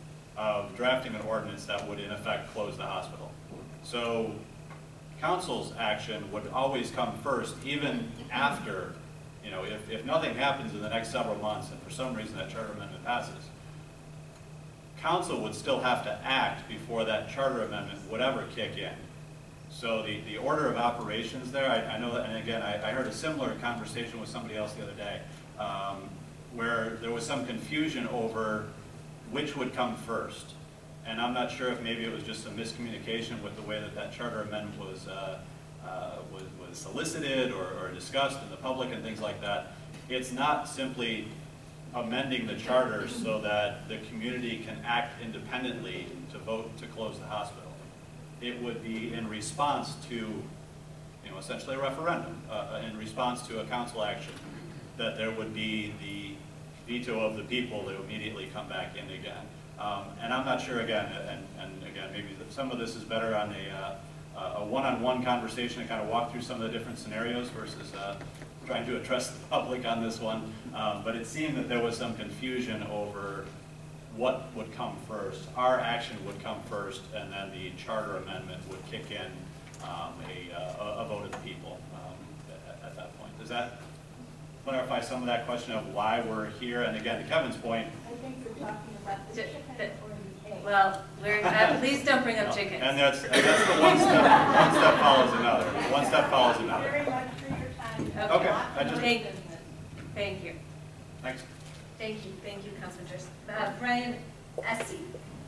Speaker 16: of drafting an ordinance that would in effect close the hospital. So council's action would always come first, even after, you know, if, if nothing happens in the next several months and for some reason that charter amendment passes, council would still have to act before that charter amendment would ever kick in. So the, the order of operations there, I, I know that, and again, I, I heard a similar conversation with somebody else the other day, um, where there was some confusion over which would come first. And I'm not sure if maybe it was just some miscommunication with the way that that charter amendment was, uh, uh, was, was solicited or, or discussed in the public and things like that. It's not simply amending the charter so that the community can act independently to vote to close the hospital. It would be in response to, you know, essentially a referendum, uh, in response to a council action, that there would be the veto of the people that would immediately come back in again. Um, and I'm not sure, again, and, and again, maybe some of this is better on a, uh, a one-on-one conversation to kind of walk through some of the different scenarios versus uh, trying to address the public on this one. Um, but it seemed that there was some confusion over what would come first. Our action would come first, and then the charter amendment would kick in um, a, uh, a vote of the people um, at, at that point. Does that clarify some of that question of why we're here? And again, to Kevin's point,
Speaker 11: I think you're talking about the chicken or the egg.
Speaker 1: Well, we're, uh, please don't bring up
Speaker 16: no,
Speaker 1: chickens.
Speaker 16: and that's, and that's the one step, one step follows another. One step follows another.
Speaker 11: Very much for your time.
Speaker 16: Okay, I just,
Speaker 1: Thank, thank you.
Speaker 16: thanks.
Speaker 1: Thank you, thank you, Councilman Joyce. Uh, Brian Essie.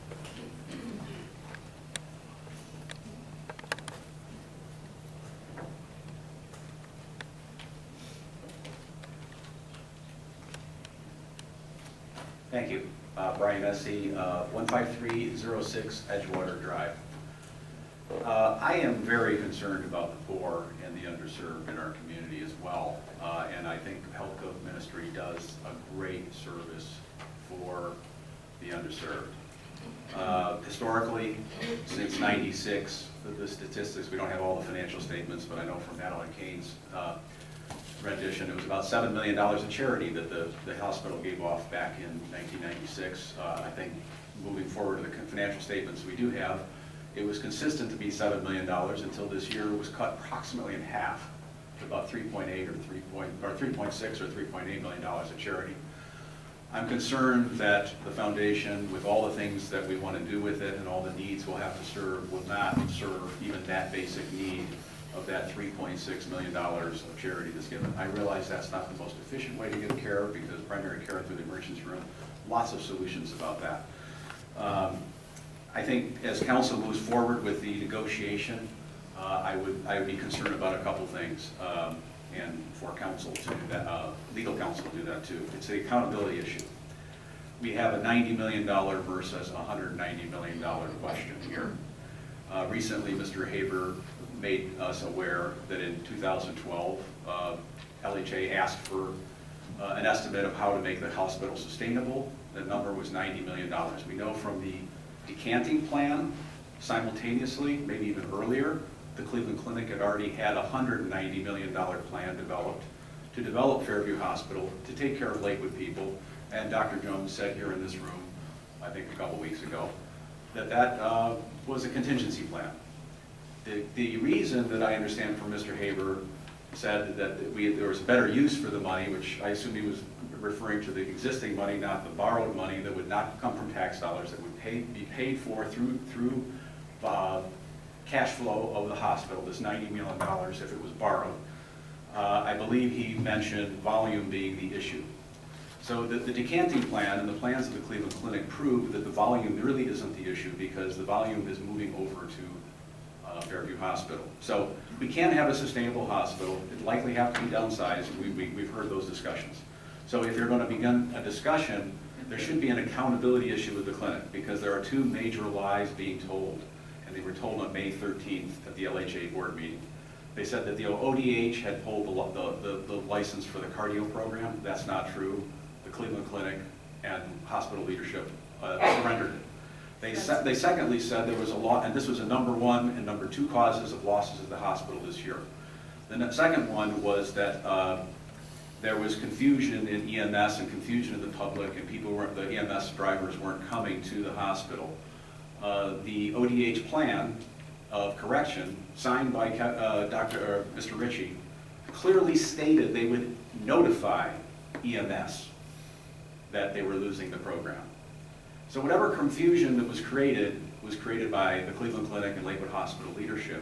Speaker 17: Thank you. Uh, Brian Essie, uh, one five three zero six Edgewater Drive. Uh, I am very concerned about the poor and the underserved in our community as well. Uh, and I think Health Code Ministry does a great service for the underserved. Uh, historically, since ninety-six, the, the statistics, we don't have all the financial statements, but I know from Madeline Kane's uh, rendition, it was about seven million dollars in charity that the, the hospital gave off back in nineteen ninety-six. Uh, I think moving forward to the financial statements we do have, it was consistent to be seven million dollars until this year it was cut approximately in half to about three point eight or three point or three point six or three point eight million dollars in charity. I'm concerned that the foundation, with all the things that we want to do with it and all the needs we'll have to serve, will not serve even that basic need of that three point six million dollars of charity that's given. I realize that's not the most efficient way to give care, because primary care through the emergency room, lots of solutions about that. Um, I think as council moves forward with the negotiation, uh, I would I would be concerned about a couple things, um, and for council to do that, uh, legal counsel to do that too. It's the accountability issue. We have a ninety million dollars versus a one hundred ninety million dollars question here. Uh, recently, Mister Haber made us aware that in two thousand twelve, uh, L H A asked for uh, an estimate of how to make the hospital sustainable. The number was ninety million dollars. We know from the decanting plan, simultaneously, maybe even earlier, the Cleveland Clinic had already had a one hundred ninety million dollars plan developed to develop Fairview Hospital, to take care of Lakewood people. And Doctor Jones said here in this room, I think a couple weeks ago, that that uh, was a contingency plan. The, the reason that I understand from Mister Haber said that we, there was better use for the money, which I assume he was referring to the existing money, not the borrowed money that would not come from tax dollars, that would pay, be paid for through, through uh, cash flow of the hospital, this ninety million dollars if it was borrowed. Uh, I believe he mentioned volume being the issue. So the, the decanting plan and the plans of the Cleveland Clinic prove that the volume really isn't the issue, because the volume is moving over to uh, Fairview Hospital. So we can have a sustainable hospital. It likely have to be downsized. We, we, we've heard those discussions. So if you're going to begin a discussion, there should be an accountability issue with the clinic, because there are two major lies being told, and they were told on May thirteenth at the L H A board meeting. They said that the O D H had pulled the, the, the, the license for the cardio program. That's not true. The Cleveland Clinic and hospital leadership uh, surrendered it. They, se they secondly said there was a lot, and this was a number one and number two causes of losses at the hospital this year. The second one was that uh, there was confusion in E M S and confusion in the public, and people weren't, the E M S drivers weren't coming to the hospital. Uh, the O D H plan of correction, signed by uh, Doctor or Mister Ritchie, clearly stated they would notify E M S that they were losing the program. So whatever confusion that was created was created by the Cleveland Clinic and Lakewood Hospital leadership,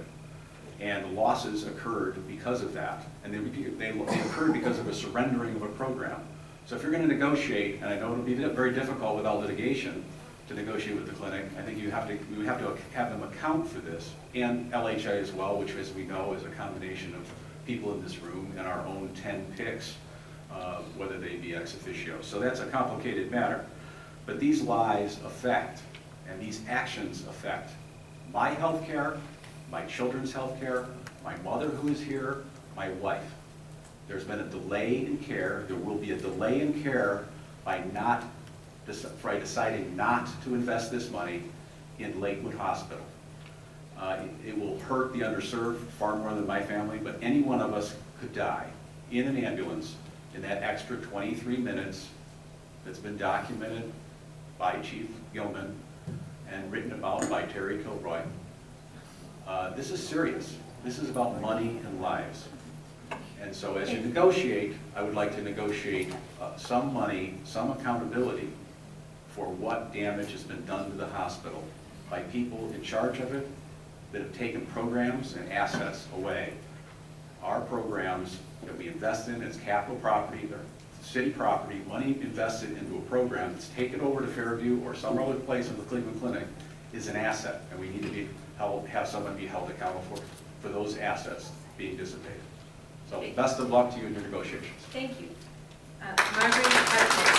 Speaker 17: and losses occurred because of that, and they, they, they occurred because of a surrendering of a program. So if you're going to negotiate, and I know it'll be very difficult without litigation to negotiate with the clinic, I think you have to, we have to have them account for this, and L H A as well, which, as we know, is a combination of people in this room and our own ten picks, uh, whether they be ex officio. So that's a complicated matter. But these lies affect, and these actions affect, my health care, my children's health care, my mother who is here, my wife. There's been a delay in care. There will be a delay in care by not, by deciding not to invest this money in Lakewood Hospital. Uh, it, it will hurt the underserved far more than my family, but any one of us could die in an ambulance in that extra twenty-three minutes that's been documented by Chief Gilman and written about by Terry Kilroy. Uh, this is serious. This is about money and lives. And so as you negotiate, I would like to negotiate uh, some money, some accountability for what damage has been done to the hospital by people in charge of it that have taken programs and assets away. Our programs that we invest in as capital property, they're city property, money invested into a program that's taken over to Fairview or some other place in the Cleveland Clinic is an asset, and we need to be held, have someone be held accountable for, for those assets being dissipated. So best of luck to you in your negotiations.
Speaker 1: Thank you. Uh, Margaret Hartnett.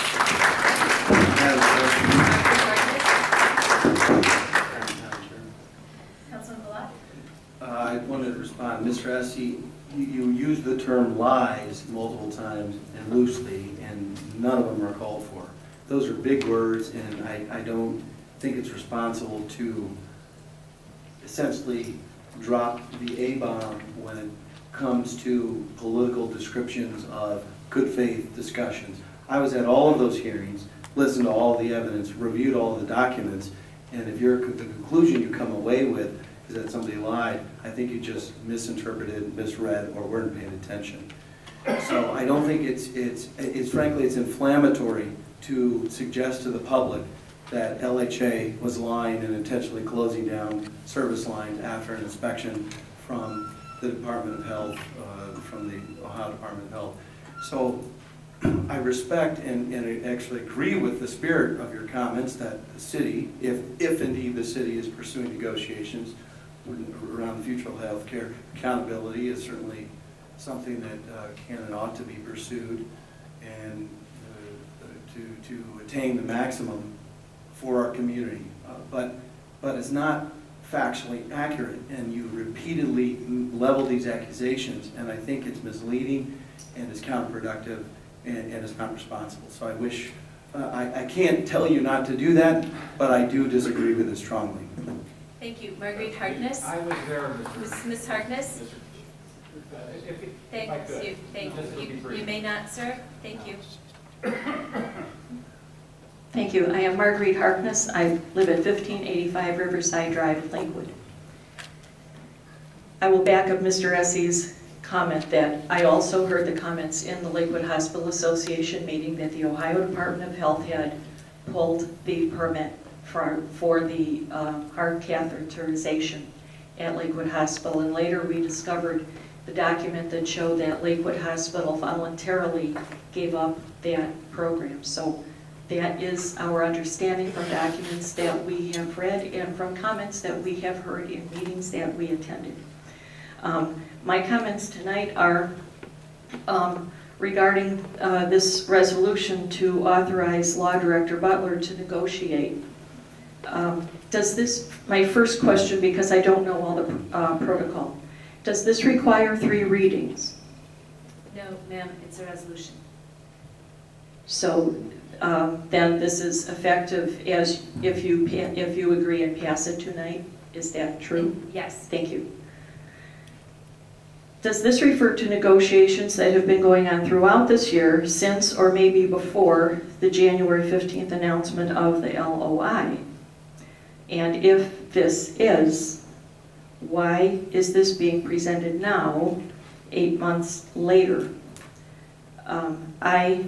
Speaker 1: Councilman Bullock?
Speaker 18: Uh, I wanted to respond. Mister Essie, you, you used the term lies multiple times and loosely, and none of them are called for. Those are big words, and I, I don't think it's responsible to essentially drop the A-bomb when it comes to political descriptions of good faith discussions. I was at all of those hearings, listened to all the evidence, reviewed all the documents, and if you're, the conclusion you come away with is that somebody lied, I think you just misinterpreted, misread, or weren't paying attention. So I don't think it's, it's, it's frankly, it's inflammatory to suggest to the public that L H A was lying and intentionally closing down service lines after an inspection from the Department of Health, uh, from the Ohio Department of Health. So I respect and, and I actually agree with the spirit of your comments that the city, if, if indeed the city is pursuing negotiations around the future of health care, accountability is certainly something that uh, can and ought to be pursued, and uh, to, to attain the maximum for our community. Uh, but, but it's not factually accurate, and you repeatedly level these accusations, and I think it's misleading and it's counterproductive and, and it's not responsible. So I wish, uh, I, I can't tell you not to do that, but I do disagree with it strongly.
Speaker 1: Thank you. Marguerite Harkness?
Speaker 19: I was there,
Speaker 1: Miz Miz Harkness?
Speaker 19: If it-
Speaker 1: Thank
Speaker 19: if I could,
Speaker 1: you. Thank
Speaker 19: just to be
Speaker 1: you. You,
Speaker 19: brief.
Speaker 1: you may not, sir. Thank you.
Speaker 20: Thank you. I am Marguerite Harkness. I live at fifteen eighty-five Riverside Drive, Lakewood. I will back up Mister Essie's comment that I also heard the comments in the Lakewood Hospital Association meeting that the Ohio Department of Health had pulled the permit for, for the uh, heart catheterization at Lakewood Hospital. And later we discovered the document that showed that Lakewood Hospital voluntarily gave up that program. So that is our understanding from documents that we have read and from comments that we have heard in meetings that we attended. Um, my comments tonight are um, regarding uh, this resolution to authorize Law Director Butler to negotiate. Um, does this, my first question, because I don't know all the uh, protocol, does this require three readings?
Speaker 1: No, ma'am, it's a resolution.
Speaker 20: So um, then this is effective as if you if you agree and pass it tonight. Is that true?
Speaker 1: Yes.
Speaker 20: Thank you. Does this refer to negotiations that have been going on throughout this year, since or maybe before the January fifteenth announcement of the L O I? And if this is, why is this being presented now, eight months later? Um, I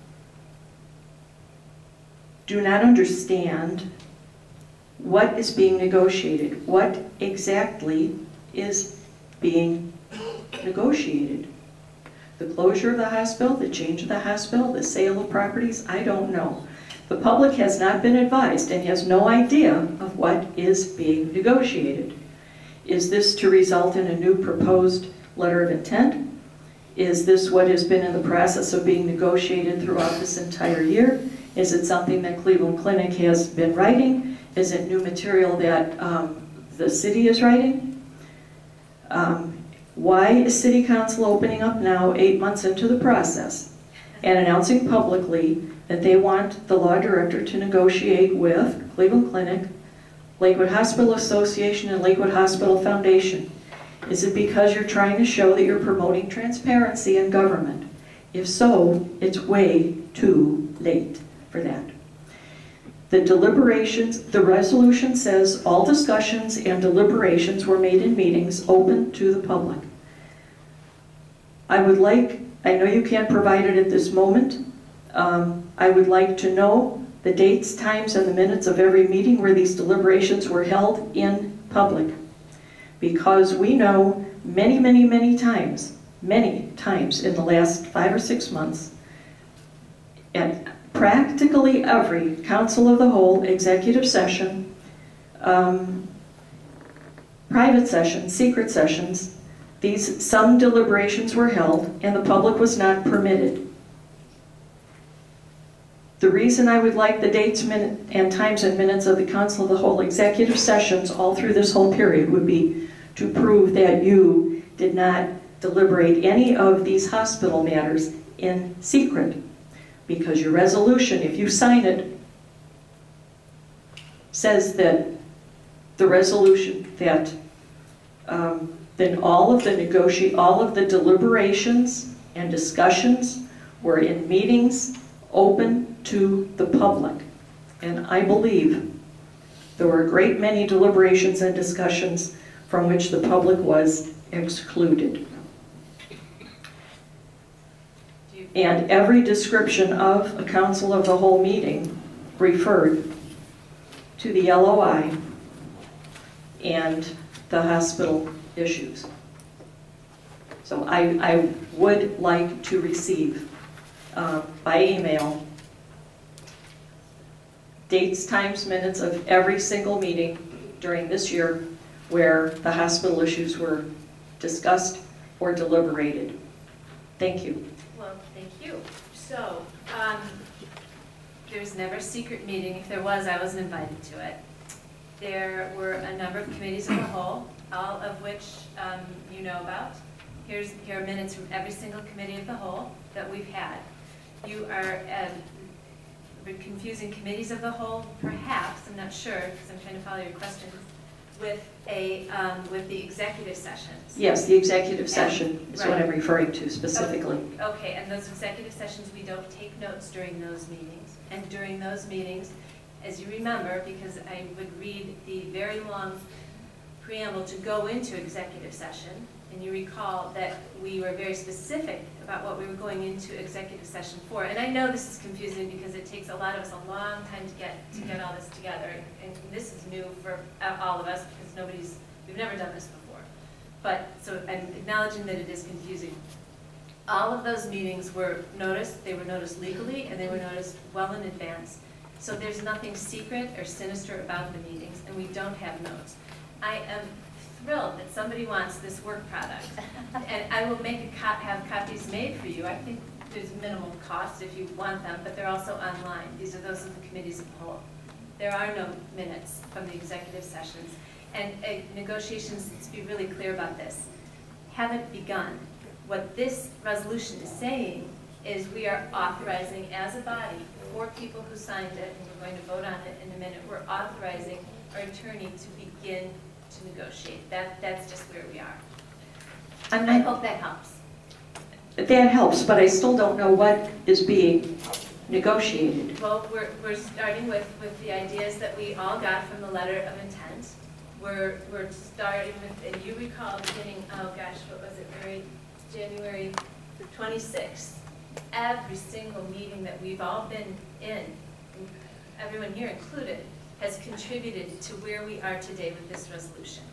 Speaker 20: do not understand what is being negotiated. What exactly is being negotiated? The closure of the hospital, the change of the hospital, the sale of properties? I don't know. The public has not been advised and has no idea of what is being negotiated. Is this to result in a new proposed letter of intent? Is this what has been in the process of being negotiated throughout this entire year? Is it something that Cleveland Clinic has been writing? Is it new material that um, the city is writing? Um, why is City Council opening up now, eight months into the process, and announcing publicly that they want the law director to negotiate with Cleveland Clinic, Lakewood Hospital Association, and Lakewood Hospital Foundation? Is it because you're trying to show that you're promoting transparency in government? If so, it's way too late for that. The deliberations, the resolution says all discussions and deliberations were made in meetings open to the public. I would like, I know you can't provide it at this moment, um, I would like to know the dates, times, and the minutes of every meeting where these deliberations were held in public. Because we know many, many, many times, many times in the last five or six months, at practically every Council of the Whole, executive session, um, private sessions, secret sessions, these, some deliberations were held and the public was not permitted. The reason I would like the dates minute, and times and minutes of the Council of the Whole executive sessions all through this whole period would be to prove that you did not deliberate any of these hospital matters in secret. Because your resolution, if you sign it, says that the resolution that um, then all of the negotiate, all of the deliberations and discussions were in meetings open to the public. And I believe there were a great many deliberations and discussions from which the public was excluded.
Speaker 1: Do you,
Speaker 20: And every description of a council of the whole meeting referred to the L O I and the hospital issues. So I, I would like to receive uh, by email dates, times, minutes of every single meeting during this year where the hospital issues were discussed or deliberated. Thank you.
Speaker 1: Well, thank you. So, um, there's never a secret meeting. If there was, I wasn't invited to it. There were a number of committees of the whole, all of which um, you know about. Here's, here are minutes from every single committee of the whole that we've had. You are um, confusing committees of the whole, perhaps, I'm not sure, because I'm trying to follow your questions, with a um, with the executive sessions.
Speaker 20: Yes, the executive session
Speaker 1: and,
Speaker 20: is
Speaker 1: right.
Speaker 20: what I'm referring to specifically.
Speaker 1: Okay, okay, and those executive sessions, we don't take notes during those meetings. And during those meetings, as you remember, because I would read the very long preamble to go into executive session, and you recall that we were very specific about what we were going into executive session for. And I know this is confusing because it takes a lot of us a long time to get to get all this together. And, and this is new for all of us because nobody's, we've never done this before. But, so I'm acknowledging that it is confusing. All of those meetings were noticed, they were noticed legally, and they were noticed well in advance. So there's nothing secret or sinister about the meetings, and we don't have notes. I am thrilled that somebody wants this work product, and I will make a co have copies made for you. I think there's minimal cost if you want them, but they're also online. These are those of the committees of the whole. There are no minutes from the executive sessions, and uh, negotiations, let's be really clear about this, haven't begun. What this resolution is saying is we are authorizing as a body, four people who signed it, and we're going to vote on it in a minute, we're authorizing our attorney to begin to negotiate. That, that's just where we are.
Speaker 20: I'm
Speaker 1: I
Speaker 20: not,
Speaker 1: hope that helps.
Speaker 20: that helps, but I still don't know what is being negotiated.
Speaker 1: Well, we're, we're starting with, with the ideas that we all got from the letter of intent. We're, we're starting with, and you recall beginning, oh gosh, what was it, Mary? January twenty-sixth. Every single meeting that we've all been in, everyone here included, has contributed to where we are today with this resolution.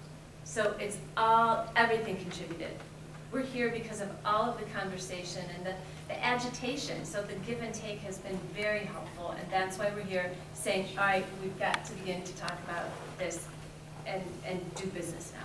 Speaker 1: So it's all, everything contributed. We're here because of all of the conversation and the, the agitation. So the give and take has been very helpful, and that's why we're here saying, all right, we've got to begin to talk about this and, and do business now.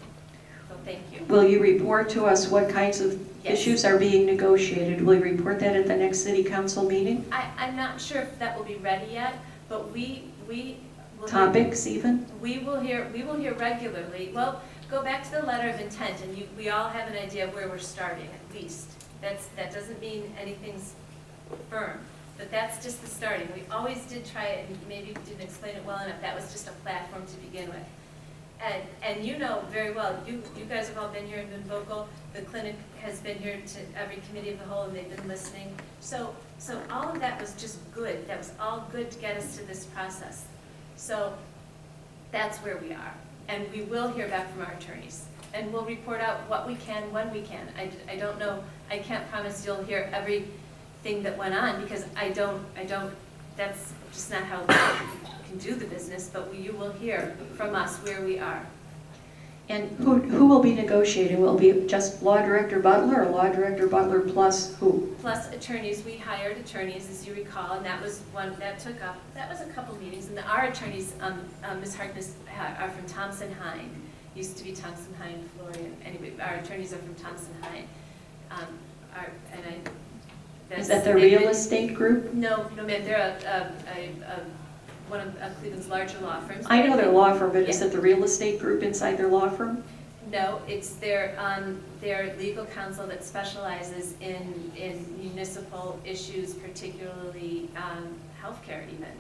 Speaker 1: So thank you.
Speaker 20: Will you report to us what kinds of
Speaker 1: Yes.
Speaker 20: issues are being negotiated? Will you report that at the next city council meeting?
Speaker 1: I, I'm not sure if that will be ready yet, but we, we will
Speaker 20: Topics even?
Speaker 1: We will hear, we will hear regularly. Well, go back to the letter of intent, and you, we all have an idea of where we're starting, at least. That's, that doesn't mean anything's firm, but that's just the starting. We always did try it, and maybe we didn't explain it well enough. That was just a platform to begin with. And, and you know very well, you, you guys have all been here and been vocal. The clinic has been here to every committee of the whole, and they've been listening. So, so all of that was just good. That was all good to get us to this process. So that's where we are. And we will hear back from our attorneys. And we'll report out what we can, when we can. I, I don't know, I can't promise you'll hear everything that went on, because I don't, I don't, that's just not how we can do the business, but we, you will hear from us where we are.
Speaker 20: And who, who will be negotiating? Will it be just Law Director Butler, or Law Director Butler plus who?
Speaker 1: Plus attorneys. We hired attorneys, as you recall, and that was one that took up, that was a couple meetings. And our attorneys, um, um, Miz Harkness, are from Thompson Hine. Used to be Thompson Hine, Florian. Anyway, our attorneys are from Thompson Hine. Um, our, and I, that's,
Speaker 20: Is that the real estate group?
Speaker 1: No, no, ma'am. They're a, a, a, a one of uh, Cleveland's larger law firms.
Speaker 20: I know their law firm, but
Speaker 1: yeah.
Speaker 20: Is it the real estate group inside their law firm?
Speaker 1: No, it's their, um, their legal counsel that specializes in, in municipal issues, particularly um, healthcare even,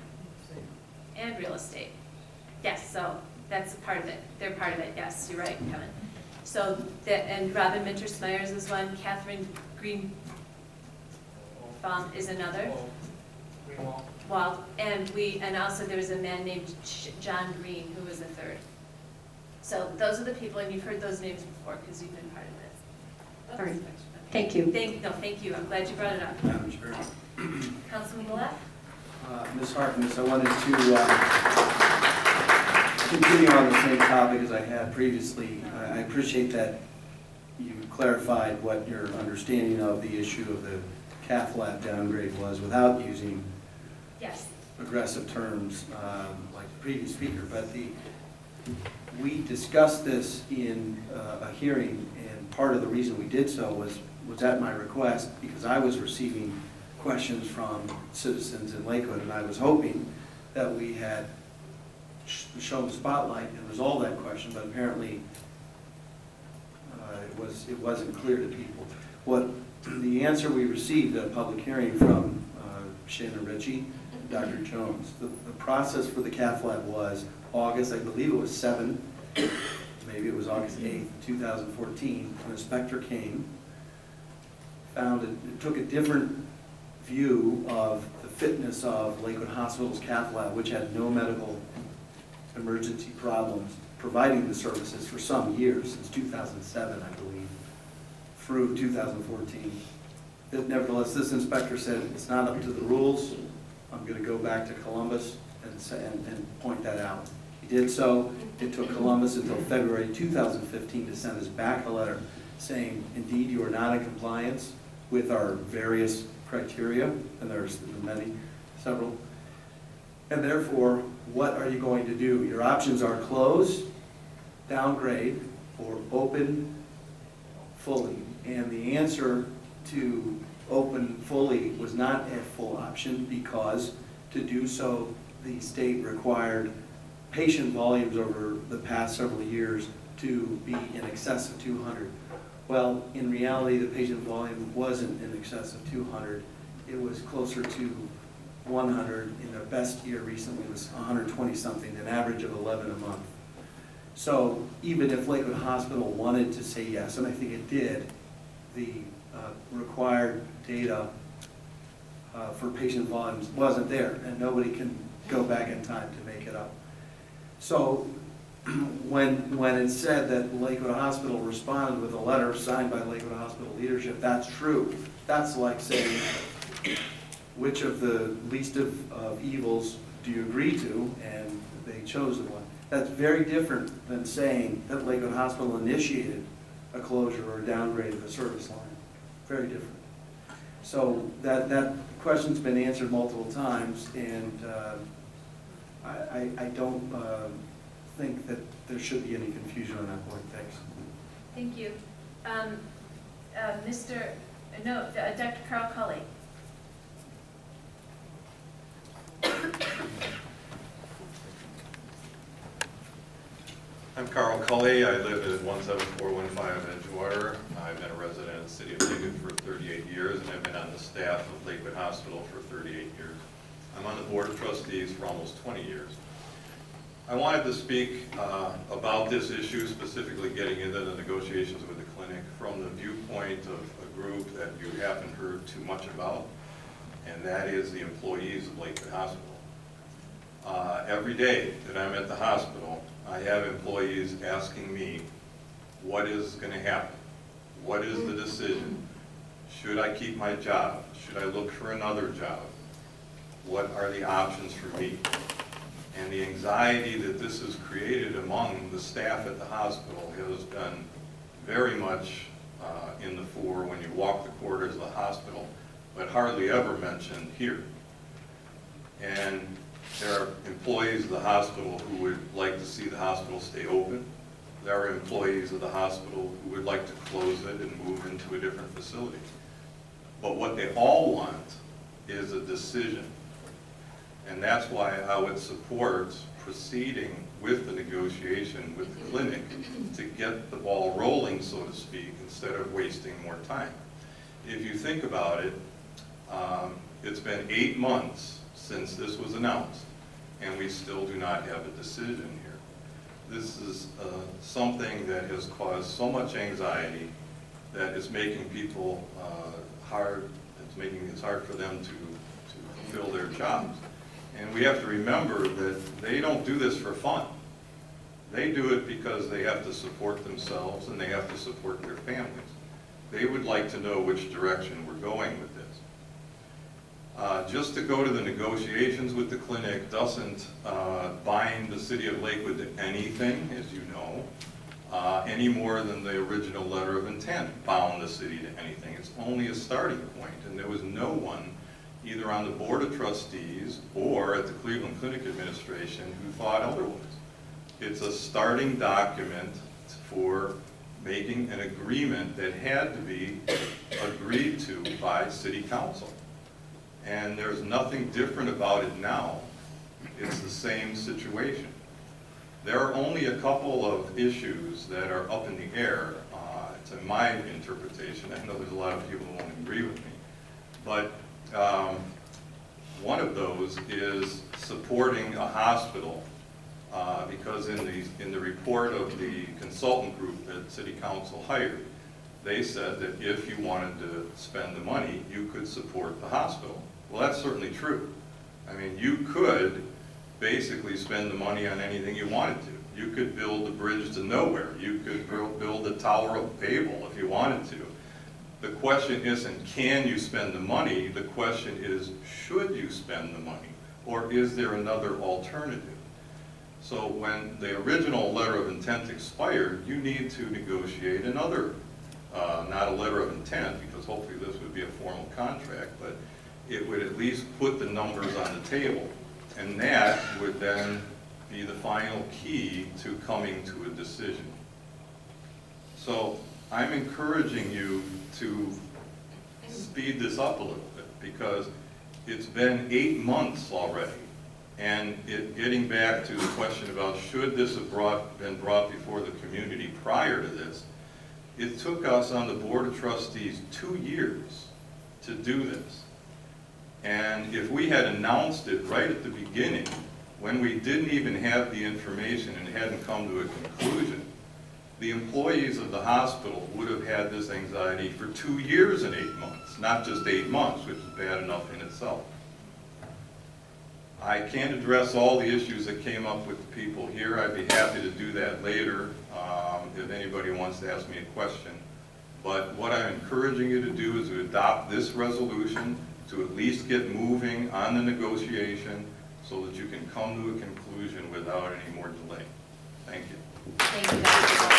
Speaker 1: and real estate. Yes, so that's a part of it. They're part of it, yes, you're right, Kevin. So, that, and Robin Minter-Smyers is one, Catherine Greenbaum is another.
Speaker 6: Greenwald.
Speaker 1: Well, and we, and also there was a man named John Green who was the third. So those are the people, and you've heard those names before because you've been part of this.
Speaker 20: All right. Thank you.
Speaker 1: Thank, no, thank you. I'm glad you brought it up.
Speaker 18: Madam Chair.
Speaker 1: Councilman Gillette?
Speaker 18: Uh, Miz Harkness, I wanted to uh, continue on the same topic as I had previously. I I appreciate that you clarified what your understanding of the issue of the cath lab downgrade was without using
Speaker 1: Yes.
Speaker 18: aggressive terms um, like the previous speaker. But the we discussed this in uh, a hearing, and part of the reason we did so was was at my request, because I was receiving questions from citizens in Lakewood, and I was hoping that we had sh shown spotlight and resolved that question, but apparently uh, it was it wasn't clear to people. What the answer we received at a public hearing from uh, Shannon Ritchie, Doctor Jones, the, the process for the cath lab was August, I believe it was seventh, maybe it was August eighth, two thousand fourteen. An inspector came, found it, it took a different view of the fitness of Lakewood Hospital's cath lab, which had no medical emergency problems, providing the services for some years, since two thousand seven, I believe, through two thousand fourteen. But nevertheless, this inspector said, it's not up to the rules. I'm going to go back to Columbus and, say, and, and point that out. He did so. It took Columbus until February two thousand fifteen to send us back a letter saying, indeed, you are not in compliance with our various criteria, and there's many, several. And therefore, what are you going to do? Your options are close, downgrade, or open fully. And the answer to open fully was not a full option, because to do so, the state required patient volumes over the past several years to be in excess of two hundred. Well, in reality, the patient volume wasn't in excess of two hundred. It was closer to one hundred. In their best year recently, it was one hundred twenty something, an average of eleven a month. So even if Lakewood Hospital wanted to say yes, and I think it did, the uh, required data uh, for patient volumes wasn't there, and nobody can go back in time to make it up. So when, when it's said that Lakewood Hospital responded with a letter signed by Lakewood Hospital leadership, that's true. That's like saying, which of the least of, of evils do you agree to? And they chose the one. That's very different than saying that Lakewood Hospital initiated a closure or a downgrade of the service line. Very different. So that, that question's been answered multiple times, and uh, I, I, I don't uh, think that there should be any confusion on that point. Thanks.
Speaker 1: Thank you. Um, uh, Mister No, uh, Doctor Carl Cully.
Speaker 21: I'm Carl Cully. I live at one seven four one five Edgewater. I've been a resident of the city of Lakewood for thirty-eight years, and I've been on the staff of Lakewood Hospital for thirty-eight years. I'm on the board of trustees for almost twenty years. I wanted to speak uh, about this issue, specifically getting into the negotiations with the clinic, from the viewpoint of a group that you haven't heard too much about, and that is the employees of Lakewood Hospital. Uh, every day that I'm at the hospital, I have employees asking me, what is going to happen? What is the decision? Should I keep my job? Should I look for another job? What are the options for me? And the anxiety that this has created among the staff at the hospital has been very much uh, in the fore when you walk the corridors of the hospital, but hardly ever mentioned here. And there are employees of the hospital who would like to see the hospital stay open. There are employees of the hospital who would like to close it and move into a different facility. But what they all want is a decision. And that's why I would support proceeding with the negotiation with the clinic to get the ball rolling, so to speak, instead of wasting more time. If you think about it, um, it's been eight months since this was announced, and we still do not have a decision here. This is uh, something that has caused so much anxiety that it's making people uh, hard, it's making it hard for them to, to fulfill their jobs. And we have to remember that they don't do this for fun. They do it because they have to support themselves and they have to support their families. they would like to know which direction we're going with this. Uh, just to go to the negotiations with the clinic doesn't uh, bind the city of Lakewood to anything, as you know, uh, any more than the original letter of intent bound the city to anything. It's only a starting point, and there was no one, either on the Board of Trustees or at the Cleveland Clinic Administration, who thought otherwise. It's a starting document for making an agreement that had to be agreed to by City Council. And there's nothing different about it now. It's the same situation. There are only a couple of issues that are up in the air, uh, to my interpretation. I know there's a lot of people who won't agree with me. But um, one of those is supporting a hospital, uh, because in the, in the report of the consultant group that City Council hired, they said that if you wanted to spend the money, you could support the hospital. Well, that's certainly true. I mean, you could basically spend the money on anything you wanted to. You could build the bridge to nowhere. You could build the Tower of Babel if you wanted to. The question isn't, can you spend the money? The question is, should you spend the money? Or is there another alternative? So when the original letter of intent expired, you need to negotiate another, uh, not a letter of intent, because hopefully this would be a formal contract, but it would at least put the numbers on the table. And that would then be the final key to coming to a decision. So I'm encouraging you to speed this up a little bit, because it's been eight months already. And it, getting back to the question about should this have brought, been brought before the community prior to this, it took us on the Board of Trustees two years to do this. And if we had announced it right at the beginning, when we didn't even have the information and hadn't come to a conclusion, the employees of the hospital would have had this anxiety for two years and eight months, not just eight months, which is bad enough in itself. I can't address all the issues that came up with the people here. I'd be happy to do that later um, if anybody wants to ask me a question. But what I'm encouraging you to do is to adopt this resolution, to at least get moving on the negotiation so that you can come to a conclusion without any more delay. Thank you.
Speaker 1: Thank you, Doctor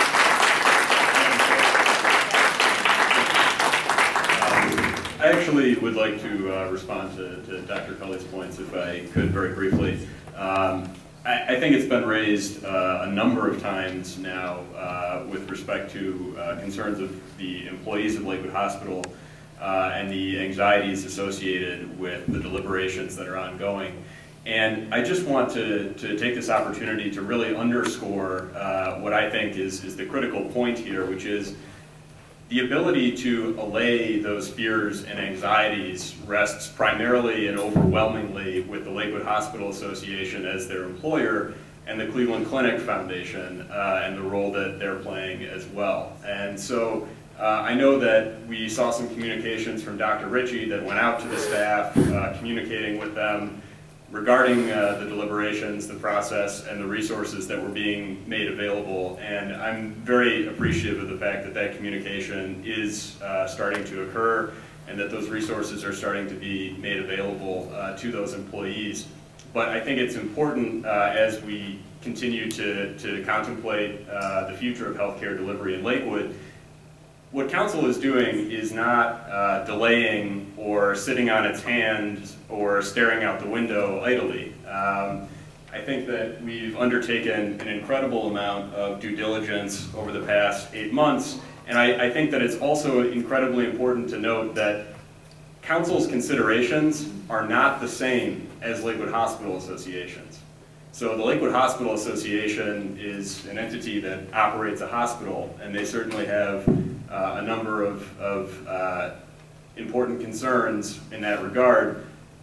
Speaker 4: I actually would like to uh, respond to, to Doctor Cully's points, if I could, very briefly. Um, I, I think it's been raised uh, a number of times now uh, with respect to uh, concerns of the employees of Lakewood Hospital uh, and the anxieties associated with the deliberations that are ongoing. And I just want to, to take this opportunity to really underscore uh, what I think is, is the critical point here, which is the ability to allay those fears and anxieties rests primarily and overwhelmingly with the Lakewood Hospital Association as their employer and the Cleveland Clinic Foundation uh, and the role that they're playing as well. And so uh, I know that we saw some communications from Doctor Ritchie that went out to the staff, uh, communicating with them regarding uh, the deliberations, the process, and the resources that were being made available. And I'm very appreciative of the fact that that communication is uh, starting to occur and that those resources are starting to be made available uh, to those employees. But I think it's important uh, as we continue to, to contemplate uh, the future of healthcare delivery in Lakewood. What council is doing is not uh, delaying or sitting on its hands or staring out the window idly. Um, I think that we've undertaken an incredible amount of due diligence over the past eight months, and I, I think that it's also incredibly important to note that council's considerations are not the same as Lakewood Hospital Association's. So the Lakewood Hospital Association is an entity that operates a hospital, and they certainly have Uh, a number of, of uh, important concerns in that regard.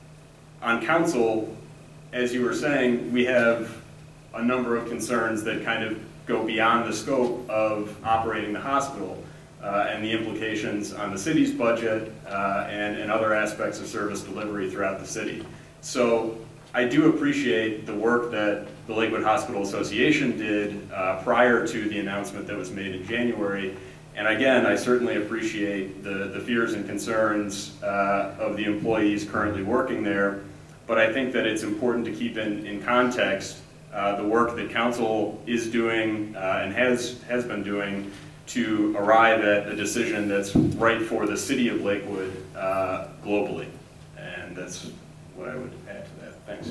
Speaker 4: On council, as you were saying, we have a number of concerns that kind of go beyond the scope of operating the hospital uh, and the implications on the city's budget uh, and, and other aspects of service delivery throughout the city. So I do appreciate the work that the Lakewood Hospital Association did uh, prior to the announcement that was made in January. And again, I certainly appreciate the, the fears and concerns uh, of the employees currently working there, but I think that it's important to keep in, in context uh, the work that council is doing uh, and has, has been doing to arrive at a decision that's right for the city of Lakewood uh, globally. And that's what I would add to that. Thanks.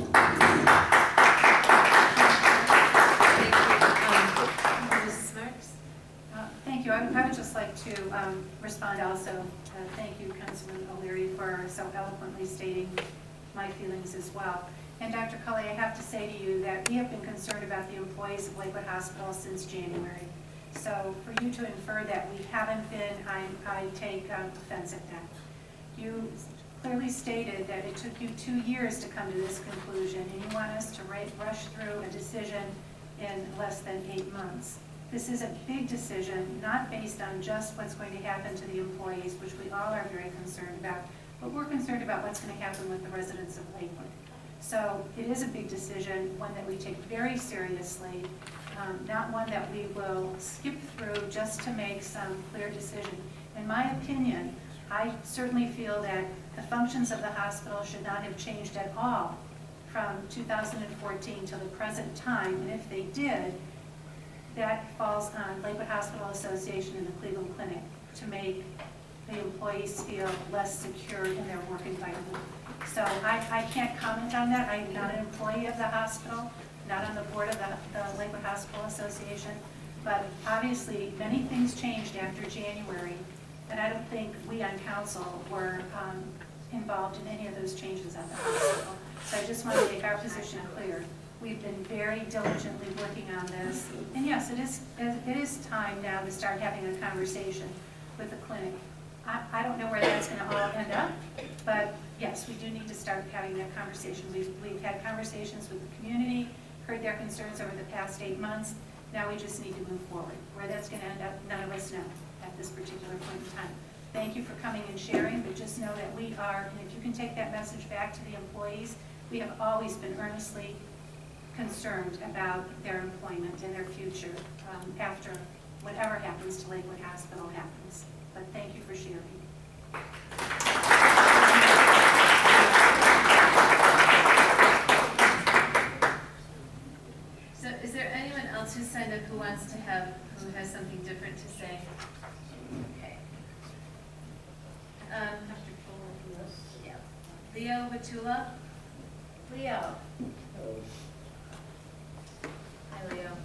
Speaker 11: Thank you. I I would just like to um, respond also. Uh, thank you, Councilman O'Leary, for so eloquently stating my feelings as well. And Doctor Cully, I have to say to you that we have been concerned about the employees of Lakewood Hospital since January. So for you to infer that we haven't been, I, I take um, offense at that. You clearly stated that it took you two years to come to this conclusion, and you want us to rush through a decision in less than eight months. This is a big decision, not based on just what's going to happen to the employees, which we all are very concerned about, but we're concerned about what's going to happen with the residents of Lakewood. So it is a big decision, one that we take very seriously, um, not one that we will skip through just to make some clear decision. In my opinion, I certainly feel that the functions of the hospital should not have changed at all from two thousand fourteen to the present time, and if they did, that falls on Lakewood Hospital Association and the Cleveland Clinic to make the employees feel less secure in their work environment. So I, I can't comment on that. I'm not an employee of the hospital, not on the board of the, the Lakewood Hospital Association, but obviously many things changed after January, and I don't think we on council were um, involved in any of those changes at the hospital. So I just want to make our position clear. We've been very diligently working on this, and yes, it is it is time now to start having a conversation with the clinic. I, I don't know where that's going to all end up, but yes, we do need to start having that conversation. We've, we've had conversations with the community, heard their concerns over the past eight months. Now we just need to move forward. Where that's going to end up, none of us know at this particular point in time. Thank you for coming and sharing, but just know that we are, and if you can take that message back to the employees, we have always been earnestly concerned about their employment and their future um, after whatever happens to Lakewood Hospital happens. But thank you for sharing.
Speaker 1: So is there anyone else who signed up who wants to have, who has something different to say? Okay. Um, yeah. Leo Batula? Leo. Hi, Leo.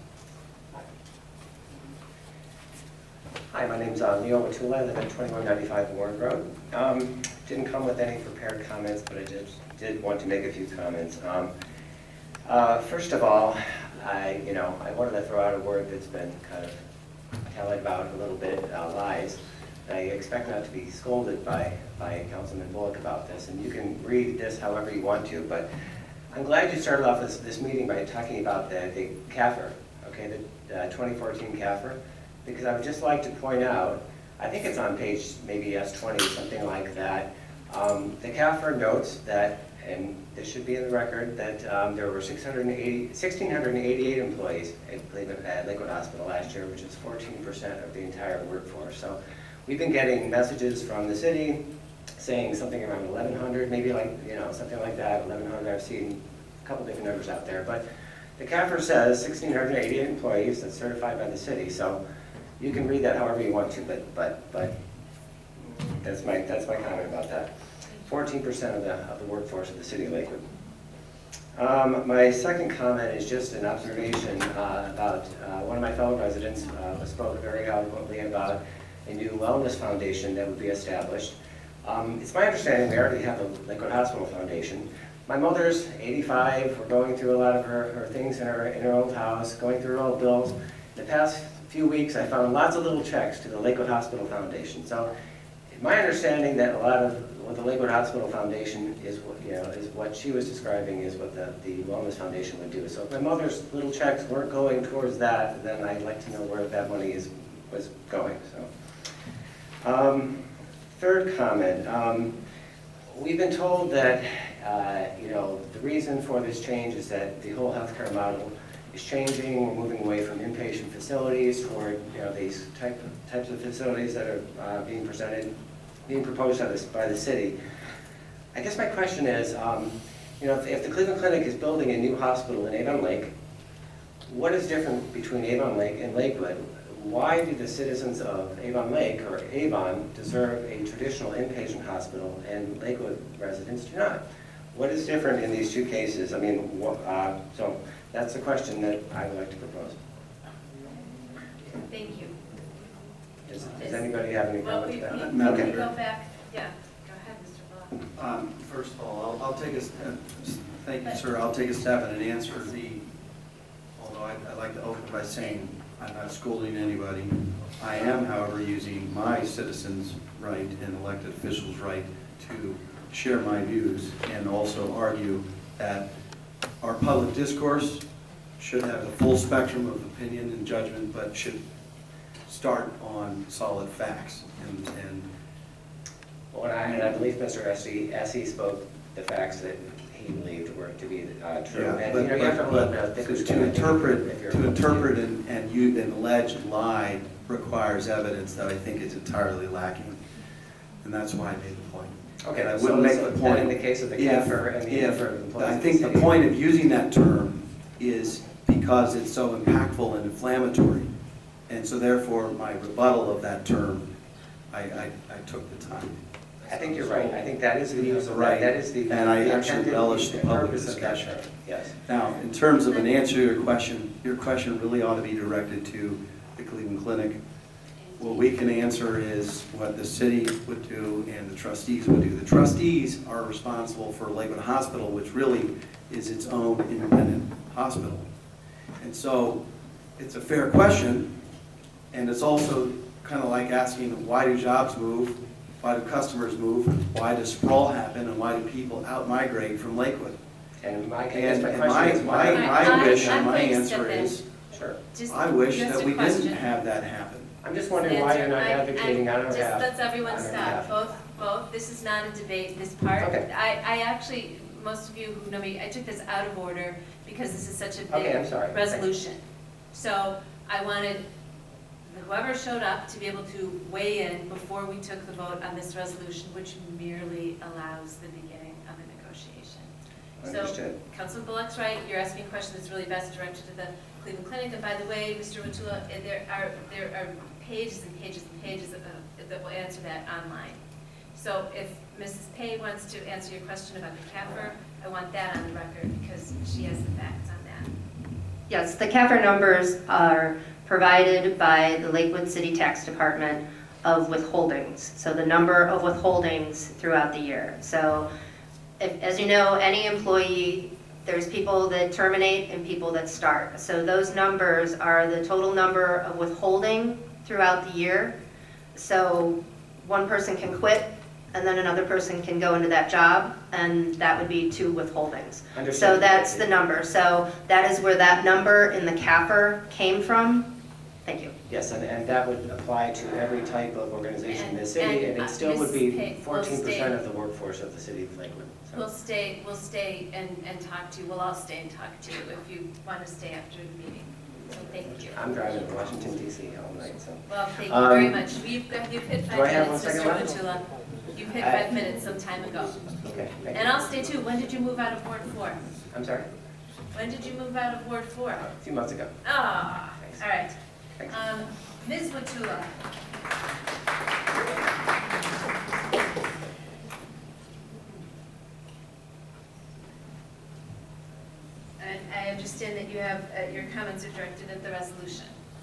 Speaker 7: Hi, my name's uh, Leo Watula. I live at twenty-one ninety-five Warren Road. Um, didn't come with any prepared comments, but I did, did want to make a few comments. Um, uh, first of all, I, you know, I wanted to throw out a word that's been kind of tallied about a little bit, uh, lies. I expect not to be scolded by, by Councilman Bullock about this, and you can read this however you want to, but I'm glad you started off this, this meeting by talking about the, the C A F R, okay, the uh, twenty fourteen C A F R, because I would just like to point out, I think it's on page maybe S twenty, something like that. Um, the C A F R notes that, and this should be in the record, that um, there were one thousand six hundred eighty-eight employees at, Cleveland, at Lakewood Hospital last year, which is fourteen percent of the entire workforce. So we've been getting messages from the city saying something around eleven hundred, maybe like, you know, something like that, eleven hundred. I've seen a couple different numbers out there. But the C A F R says one thousand six hundred eighty-eight employees that's certified by the city. So you can read that however you want to, but but but that's my that's my comment about that. fourteen percent of the of the workforce of the city of Lakewood. Um, my second comment is just an observation uh, about uh, one of my fellow residents uh, spoke very eloquently about a new wellness foundation that would be established. Um, it's my understanding we already have the Lakewood Hospital Foundation. My mother's eighty-five. We're going through a lot of her, her things in her in her old house, going through her old bills. The past few weeks, I found lots of little checks to the Lakewood Hospital Foundation. So, my understanding that a lot of what the Lakewood Hospital Foundation is, what you know, is what she was describing is what the the Wellness Foundation would do. So, if my mother's little checks weren't going towards that, then I'd like to know where that money is was going. So, um, third comment. Um, we've been told that uh, you know the reason for this change is that the whole healthcare model is changing. We're moving away from inpatient facilities toward, you know, these type of, types of facilities that are uh, being presented, being proposed by the, by the city. I guess my question is, um, you know, if, if the Cleveland Clinic is building a new hospital in Avon Lake, what is different between Avon Lake and Lakewood? Why do the citizens of Avon Lake or Avon deserve a traditional inpatient hospital and Lakewood residents do not? What is different in these two cases? I mean, what, uh, so that's the question that I would like to propose.
Speaker 1: Thank you.
Speaker 7: Does, does anybody have any
Speaker 1: Well,
Speaker 7: comments
Speaker 1: we,
Speaker 7: about
Speaker 1: we,
Speaker 7: that?
Speaker 1: we
Speaker 7: Okay.
Speaker 1: go back, yeah, go ahead, Mister Block.
Speaker 18: Um, First of all, I'll, I'll take a, s- uh, thank you, sir, I'll take a stab at an answer. The, although I, I'd like to open by saying I'm not scolding anybody. I am, however, using my citizens' right and elected officials' right to share my views and also argue that our public discourse should have the full spectrum of opinion and judgment, but should start on solid facts. And, and
Speaker 7: Well, and I, and I believe Mister Essie, Essie spoke the facts that he believed were to be uh, true.
Speaker 18: Yeah,
Speaker 7: and,
Speaker 18: but,
Speaker 7: you know, you have to
Speaker 18: but,
Speaker 7: look at
Speaker 18: but
Speaker 7: thick
Speaker 18: to,
Speaker 7: skin,
Speaker 18: to
Speaker 7: I think, if
Speaker 18: interpret,
Speaker 7: you're-
Speaker 18: to interpret and, and use an alleged lie requires evidence that I think is entirely lacking. And that's why I made the point.
Speaker 7: Okay,
Speaker 18: And I
Speaker 7: so-
Speaker 18: wouldn't make
Speaker 7: so
Speaker 18: the
Speaker 7: then
Speaker 18: point.
Speaker 7: in the case of the
Speaker 18: if-
Speaker 7: CAFR and the
Speaker 18: if-
Speaker 7: number of employees
Speaker 18: I
Speaker 7: of
Speaker 18: think
Speaker 7: the
Speaker 18: the
Speaker 7: city-
Speaker 18: point of using that term is because it's so impactful and inflammatory. And so therefore, my rebuttal of that term, I, I, I took the time.
Speaker 7: I think you're right. I think that is the use of
Speaker 18: Right.
Speaker 7: that. That is the
Speaker 18: And I
Speaker 7: the
Speaker 18: actually
Speaker 7: intended
Speaker 18: relish the public
Speaker 7: purpose of that
Speaker 18: discussion.
Speaker 7: term. Yes.
Speaker 18: Now, in terms of an answer to your question, your question really ought to be directed to the Cleveland Clinic. What we can answer is what the city would do and the trustees would do. The trustees are responsible for Lakewood Hospital, which really is its own independent hospital. And so it's a fair question, and it's also kind of like asking, why do jobs move? Why do customers move? Why does sprawl happen? And why do people out-migrate from Lakewood?
Speaker 7: And my, I guess my
Speaker 18: And
Speaker 7: question
Speaker 18: my,
Speaker 7: is
Speaker 18: my,
Speaker 7: why?
Speaker 18: my
Speaker 1: I-
Speaker 18: wish
Speaker 1: I'm
Speaker 18: and my
Speaker 1: going to
Speaker 18: answer
Speaker 1: step in.
Speaker 18: is,
Speaker 7: Sure.
Speaker 1: Just-
Speaker 18: I wish
Speaker 1: just
Speaker 18: that
Speaker 1: a
Speaker 18: we
Speaker 1: question.
Speaker 18: didn't have that happen.
Speaker 7: I'm just wondering why you're not
Speaker 1: I- I-
Speaker 7: advocating on our
Speaker 1: Just
Speaker 7: behalf.
Speaker 1: let's everyone
Speaker 7: on our
Speaker 1: stop,
Speaker 7: behalf.
Speaker 1: both, both, this is not a debate, this part.
Speaker 7: Okay.
Speaker 1: I, I actually, most of you who know me, I took this out of order because this is such a
Speaker 7: Okay, I'm
Speaker 1: big
Speaker 7: sorry.
Speaker 1: resolution. So I wanted whoever showed up to be able to weigh in before we took the vote on this resolution, which merely allows the beginning of a negotiation.
Speaker 7: Understood.
Speaker 1: So Councilman Bullock's right, you're asking a question that's really best directed to the Cleveland Clinic. And by the way, Mister Watula, eh, there are, there are pages and pages and pages of, uh, that will answer that online. So if Missus Pay wants to answer your question about the C A F R, I want that on the record because she has the facts on that.
Speaker 9: Yes, the C A F R numbers are provided by the Lakewood City Tax Department of withholdings. So the number of withholdings throughout the year. So if, as you know, any employee, there's people that terminate and people that start. So those numbers are the total number of withholding throughout the year. So one person can quit and then another person can go into that job, and that would be two withholdings.
Speaker 7: Understood.
Speaker 9: So that's the number. So that is where that number in the C A F R came from. Thank you.
Speaker 7: Yes, and, and that would apply to every type of organization in the
Speaker 1: And-
Speaker 7: city,
Speaker 1: and,
Speaker 7: and
Speaker 1: uh,
Speaker 7: it still would be
Speaker 1: Missus Pay will
Speaker 7: fourteen percent
Speaker 1: stay-
Speaker 7: of the workforce of the city of Lakewood. So-
Speaker 1: We'll stay, we'll stay and, and talk to you, we'll all stay and talk to you if you want to stay after the meeting. So thank you.
Speaker 7: I'm driving to Washington D C all night, so.
Speaker 1: Well, thank you
Speaker 7: Um,
Speaker 1: very much. You've, you've hit
Speaker 7: do I
Speaker 1: five
Speaker 7: have
Speaker 1: minutes,
Speaker 7: one
Speaker 1: Mister
Speaker 7: second left?
Speaker 1: Watula. You've hit
Speaker 7: I-
Speaker 1: five minutes some time ago.
Speaker 7: Okay, thank
Speaker 1: And
Speaker 7: you.
Speaker 1: I'll stay too. When did you move out of Ward four?
Speaker 7: I'm sorry,
Speaker 1: When did you move out of Ward four?
Speaker 7: a few months ago.
Speaker 1: Ah,
Speaker 7: Thanks.
Speaker 1: all right.
Speaker 7: Thanks.
Speaker 1: Um, Miz Watula. And I understand that you have, uh, your comments are directed at the resolution.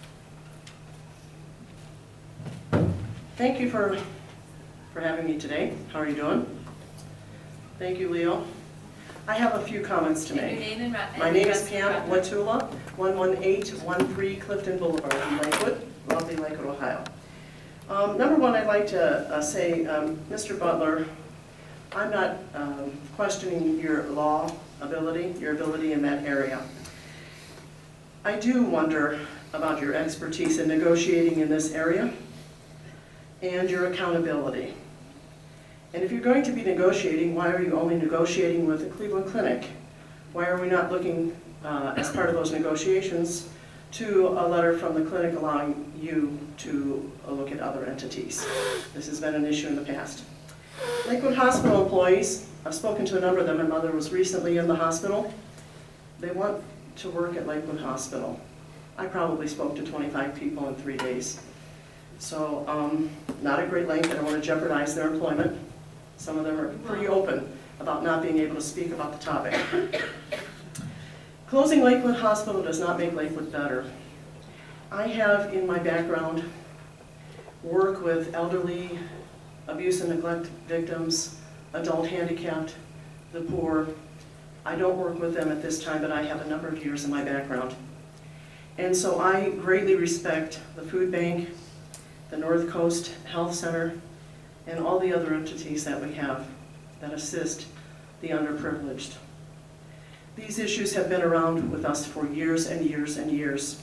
Speaker 10: Thank you for, for having me today. How are you doing? Thank you, Leo. I have a few comments to
Speaker 1: And your
Speaker 10: make.
Speaker 1: name and ra-
Speaker 10: My
Speaker 1: and
Speaker 10: name
Speaker 1: address
Speaker 10: is
Speaker 1: for the
Speaker 10: Pam
Speaker 1: record.
Speaker 10: Watula, one one eight one three Clifton Boulevard in Lakewood, lovely Lakewood, Ohio. Um, number one, I'd like to uh, say, um, Mister Butler, I'm not um, questioning your law ability, your ability in that area. I do wonder about your expertise in negotiating in this area and your accountability. And if you're going to be negotiating, why are you only negotiating with the Cleveland Clinic? Why are we not looking uh, as part of those negotiations, to a letter from the clinic allowing you to uh, look at other entities. This has been an issue in the past. Lakewood Hospital employees, I've spoken to a number of them. My mother was recently in the hospital. They want to work at Lakewood Hospital. I probably spoke to twenty-five people in three days. So, um, not at great length. I don't want to jeopardize their employment. Some of them are pretty open about not being able to speak about the topic. Closing Lakewood Hospital does not make Lakewood better. I have in my background work with elderly, abuse and neglect victims, adult handicapped, the poor. I don't work with them at this time, but I have a number of years in my background. And so I greatly respect the food bank, the North Coast Health Center, and all the other entities that we have that assist the underprivileged. These issues have been around with us for years and years and years.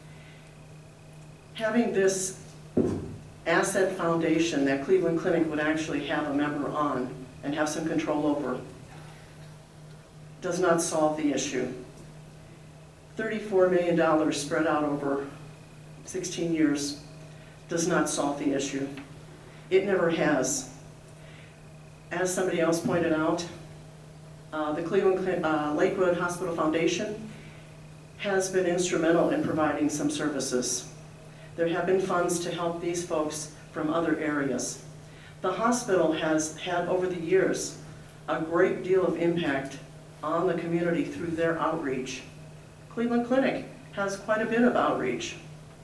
Speaker 10: Having this asset foundation that Cleveland Clinic would actually have a member on and have some control over does not solve the issue. thirty-four million dollars spread out over sixteen years does not solve the issue. It never has. As somebody else pointed out, uh, the Cleveland uh, Lakewood Hospital Foundation has been instrumental in providing some services. There have been funds to help these folks from other areas. The hospital has had over the years a great deal of impact on the community through their outreach. Cleveland Clinic has quite a bit of outreach.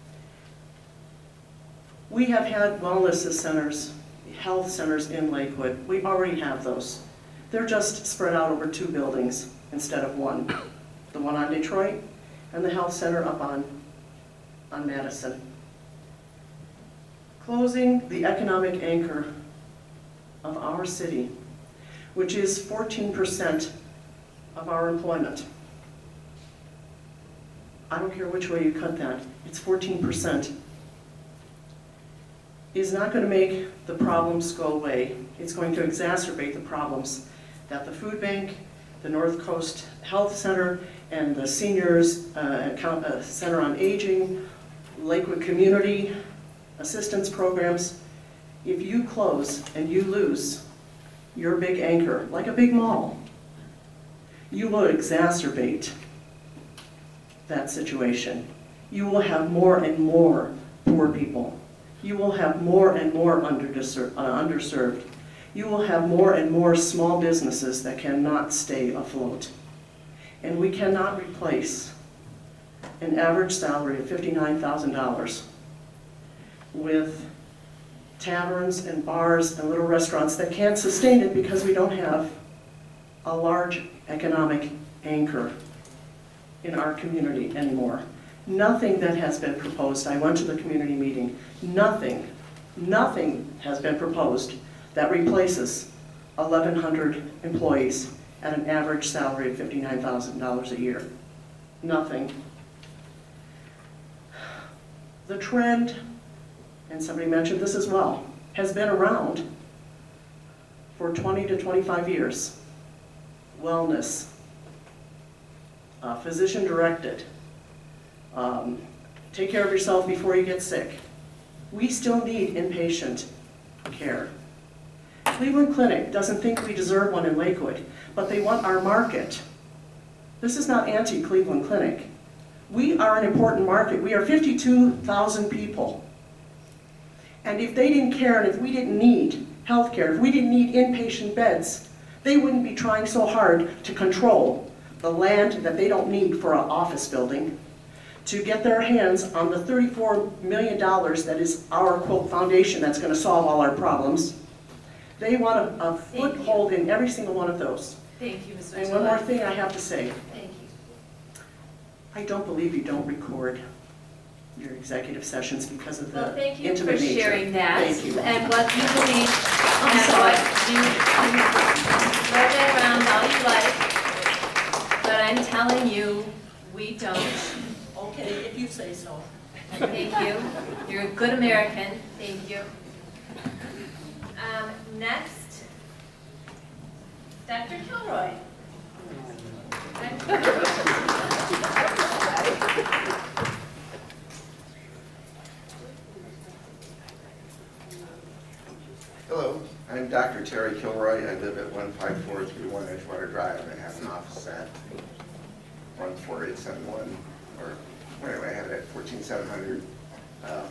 Speaker 10: We have had wellness centers, health centers in Lakewood. We already have those. They're just spread out over two buildings instead of one. The one on Detroit and the health center up on, on Madison. Closing the economic anchor of our city, which is fourteen percent of our employment. I don't care which way you cut that, it's fourteen percent. Is not going to make the problems go away. It's going to exacerbate the problems that the food bank, the North Coast Health Center, and the Seniors uh, account, uh, Center on Aging, Lakewood Community Assistance Programs. If you close and you lose your big anchor, like a big mall, you will exacerbate that situation. You will have more and more poor people. You will have more and more underserved, uh, underserved. You will have more and more small businesses that cannot stay afloat. And we cannot replace an average salary of fifty-nine thousand dollars with taverns and bars and little restaurants that can't sustain it because we don't have a large economic anchor in our community anymore. Nothing that has been proposed, I went to the community meeting, nothing, nothing has been proposed that replaces eleven hundred employees at an average salary of fifty-nine thousand dollars a year. Nothing. The trend, and somebody mentioned this as well, has been around for twenty to twenty-five years. Wellness, uh, physician-directed, um, take care of yourself before you get sick. We still need inpatient care. Cleveland Clinic doesn't think we deserve one in Lakewood, but they want our market. This is not anti-Cleveland Clinic. We are an important market. We are fifty-two thousand people. And if they didn't care and if we didn't need health care, if we didn't need inpatient beds, they wouldn't be trying so hard to control the land that they don't need for an office building, to get their hands on the thirty-four million dollars that is our, quote, foundation that's going to solve all our problems. They want a, a foothold in every single one of those.
Speaker 1: Thank you, Mister
Speaker 10: And one more thing I have to say.
Speaker 1: Thank you.
Speaker 10: I don't believe you don't record your executive sessions because of the
Speaker 1: Well, thank you
Speaker 10: intimate
Speaker 1: for
Speaker 10: nature.
Speaker 1: sharing that.
Speaker 10: Thank you.
Speaker 1: And what you believe,
Speaker 10: I'm
Speaker 1: and
Speaker 10: sorry.
Speaker 1: what you, you throw that around all you like, but I'm telling you, we don't.
Speaker 8: Okay, if you say so.
Speaker 1: Thank you. You're a good American. Thank you. Um, next, Doctor Kilroy. I'm
Speaker 3: Doctor Terry Kilroy. I live at one five four three one Edgewater Drive. I have an office at one four eight seven one, or anyway, I have it at fourteen seven hundred. Um,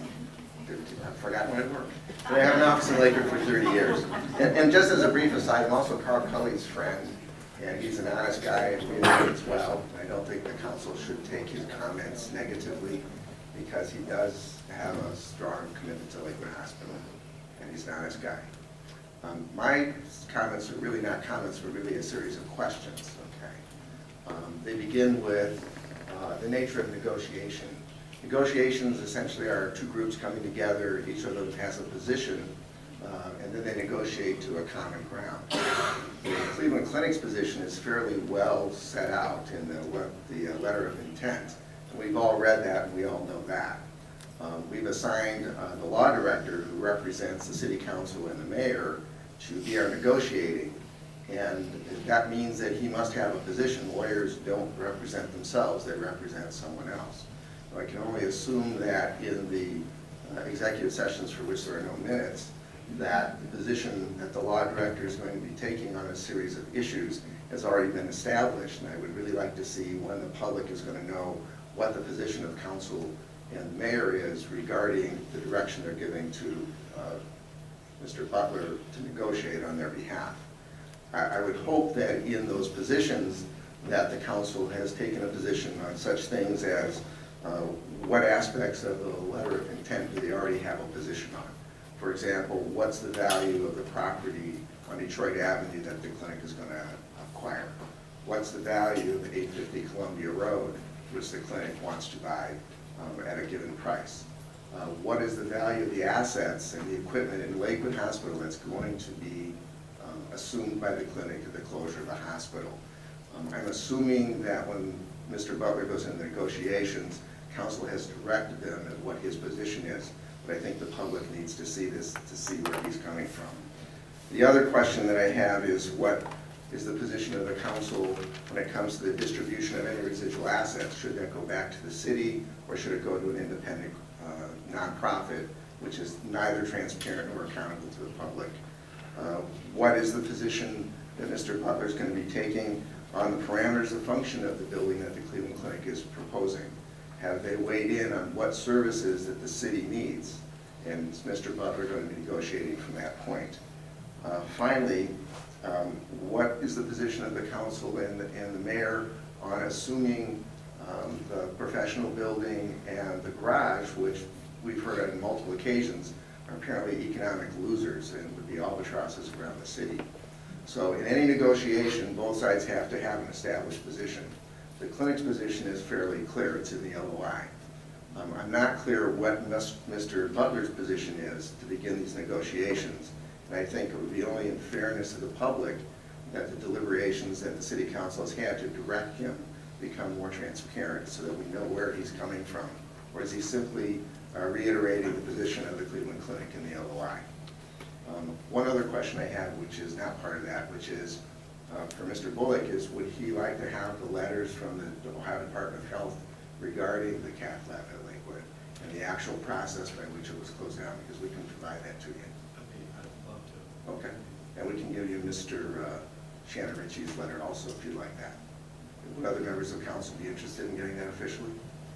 Speaker 3: I forgot when it worked. But I have an office in Lakewood for thirty years. And, and just as a brief aside, I'm also Carl Cully's friend, and he's an honest guy and we know as well. I don't think the council should take his comments negatively, because he does have a strong commitment to Lakewood Hospital, and he's an honest guy. Um, my comments are really not comments, but really a series of questions, okay? Um, they begin with uh, the nature of negotiation. Negotiations essentially are two groups coming together, each of them has a position, uh, and then they negotiate to a common ground. The Cleveland Clinic's position is fairly well set out in the, the uh, letter of intent. And we've all read that, and we all know that. Um, we've assigned uh, the law director, who represents the city council and the mayor, to be our negotiating. And that means that he must have a position. Lawyers don't represent themselves, they represent someone else. So I can only assume that in the uh, executive sessions for which there are no minutes, that the position that the law director is going to be taking on a series of issues has already been established. And I would really like to see when the public is going to know what the position of council and the mayor is regarding the direction they're giving to uh, Mister Butler to negotiate on their behalf. I, I would hope that in those positions that the council has taken a position on such things as uh, what aspects of the letter of intent do they already have a position on. For example, what's the value of the property on Detroit Avenue that the clinic is going to acquire? What's the value of eight fifty Columbia Road, which the clinic wants to buy um, at a given price? Uh, what is the value of the assets and the equipment in Lakewood Hospital that's going to be um, assumed by the clinic at the closure of the hospital? Um, I'm assuming that when Mister Butler goes into negotiations, council has directed them at what his position is, but I think the public needs to see this to see where he's coming from. The other question that I have is what is the position of the council when it comes to the distribution of any residual assets? Should that go back to the city, or should it go to an independent uh, nonprofit, which is neither transparent nor accountable to the public? Uh, what is the position that Mister Butler is going to be taking on the parameters of function of the building that the Cleveland Clinic is proposing? Have they weighed in on what services that the city needs? And is Mister Butler going to be negotiating from that point? Uh, finally, um, what is the position of the council and the, and the mayor on assuming um, the professional building and the garage, which we've heard on multiple occasions are apparently economic losers and would be albatrosses around the city? So in any negotiation, both sides have to have an established position. The clinic's position is fairly clear, it's in the L O I. Um, I'm not clear what Mister Butler's position is to begin these negotiations, and I think it would be only in fairness to the public that the deliberations that the city council has had to direct him become more transparent so that we know where he's coming from. Or is he simply uh, reiterating the position of the Cleveland Clinic in the L O I? Um, one other question I have, which is not part of that, which is uh, for Mister Bullock, is would he like to have the letters from the Ohio Department of Health regarding the cath lab at Lakewood and the actual process by which it was closed down, because we can provide that to you.
Speaker 22: I'd love to.
Speaker 3: Okay. And we can give you Mister Uh, Shannon Ritchie's letter also if you'd like that. Would other members of council be interested in getting that officially?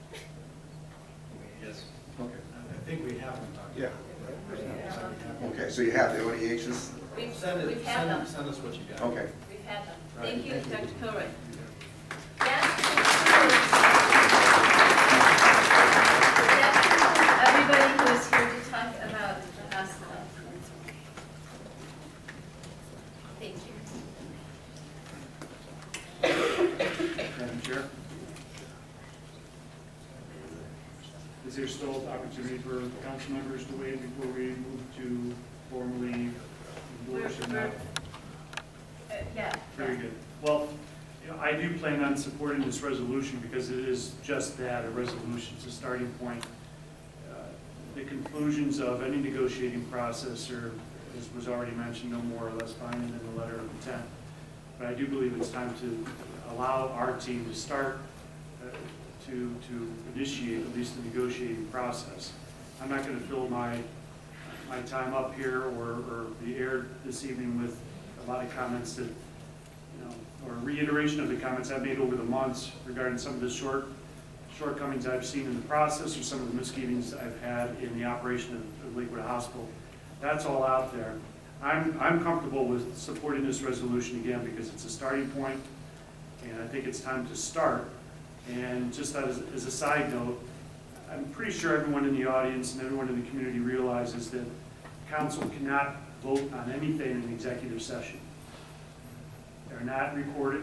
Speaker 22: Yes.
Speaker 3: Okay.
Speaker 22: I think we have them.
Speaker 3: Yeah. Okay, so you have the O D Hs?
Speaker 1: We've,
Speaker 22: Send it,
Speaker 1: we've had
Speaker 22: send,
Speaker 1: them.
Speaker 22: send us what you got.
Speaker 3: Okay.
Speaker 1: We've had them.
Speaker 22: Right.
Speaker 1: Thank you,
Speaker 22: Thank you.
Speaker 1: Doctor Kilroy. Everybody who is here to talk about the hospital. Thank you.
Speaker 23: Madam Chair. Is there still opportunity for council members to wait before we move to formally endorse or not?
Speaker 1: Uh, yeah.
Speaker 23: Very good. Well, you know, I do plan on supporting this resolution because it is just that, a resolution. It's a starting point. Uh, the conclusions of any negotiating process are, as was already mentioned, no more or less binding than the letter of intent. But I do believe it's time to allow our team to start uh, to, to initiate at least the negotiating process. I'm not going to fill my, my time up here or, or the air this evening with a lot of comments that, you know, or reiteration of the comments I've made over the months regarding some of the short shortcomings I've seen in the process or some of the misgivings I've had in the operation of, of Lakewood Hospital. That's all out there. I'm, I'm comfortable with supporting this resolution again because it's a starting point, and I think it's time to start. And just as, as a side note, I'm pretty sure everyone in the audience and everyone in the community realizes that council cannot vote on anything in executive session. They're not recorded,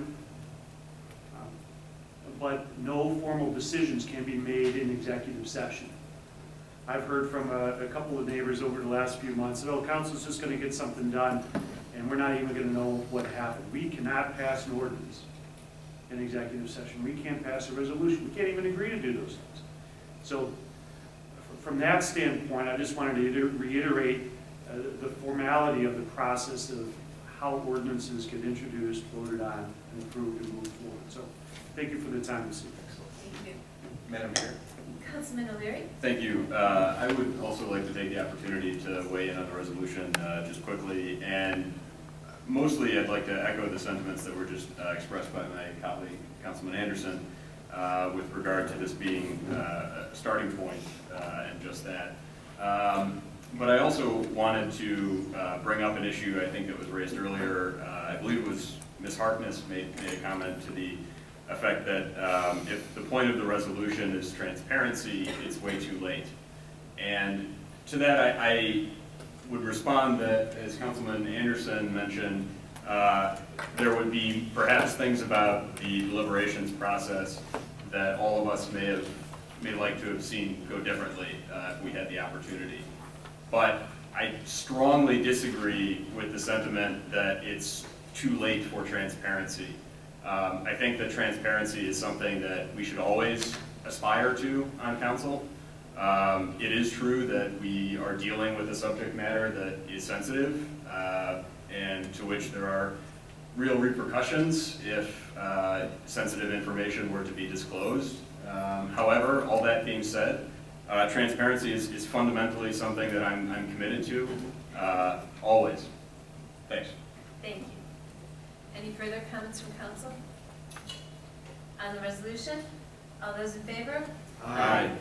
Speaker 23: um, but no formal decisions can be made in executive session. I've heard from a, a couple of neighbors over the last few months that, oh, council's just going to get something done, and we're not even going to know what happened. We cannot pass an ordinance in executive session. We can't pass a resolution. We can't even agree to do those things. So from that standpoint, I just wanted to reiterate uh, the formality of the process of how ordinances get introduced, voted on, and approved and moved forward. So thank you for the time this evening.
Speaker 1: Thank you.
Speaker 4: Madam Chair.
Speaker 1: Councilman O'Leary?
Speaker 4: Thank you. Uh, I would also like to take the opportunity to weigh in on the resolution uh, just quickly. And mostly I'd like to echo the sentiments that were just uh, expressed by my colleague, Councilman Anderson, uh, with regard to this being uh, a starting point uh, and just that. Um, but I also wanted to uh, bring up an issue I think that was raised earlier. Uh, I believe it was Miz Harkness made, made a comment to the effect that um, if the point of the resolution is transparency, it's way too late. And to that I, I would respond that, as Councilman Anderson mentioned, uh, there would be perhaps things about the deliberations process that all of us may have may like to have seen go differently uh, if we had the opportunity. But I strongly disagree with the sentiment that it's too late for transparency. Um, I think that transparency is something that we should always aspire to on council. Um, it is true that we are dealing with a subject matter that is sensitive uh, and to which there are real repercussions if uh, sensitive information were to be disclosed. Um, however, all that being said, uh, transparency is, is fundamentally something that I'm, I'm committed to, uh, always. Thanks.
Speaker 1: Thank you. Any further comments from council? On the resolution? All those in favor?
Speaker 4: Aye.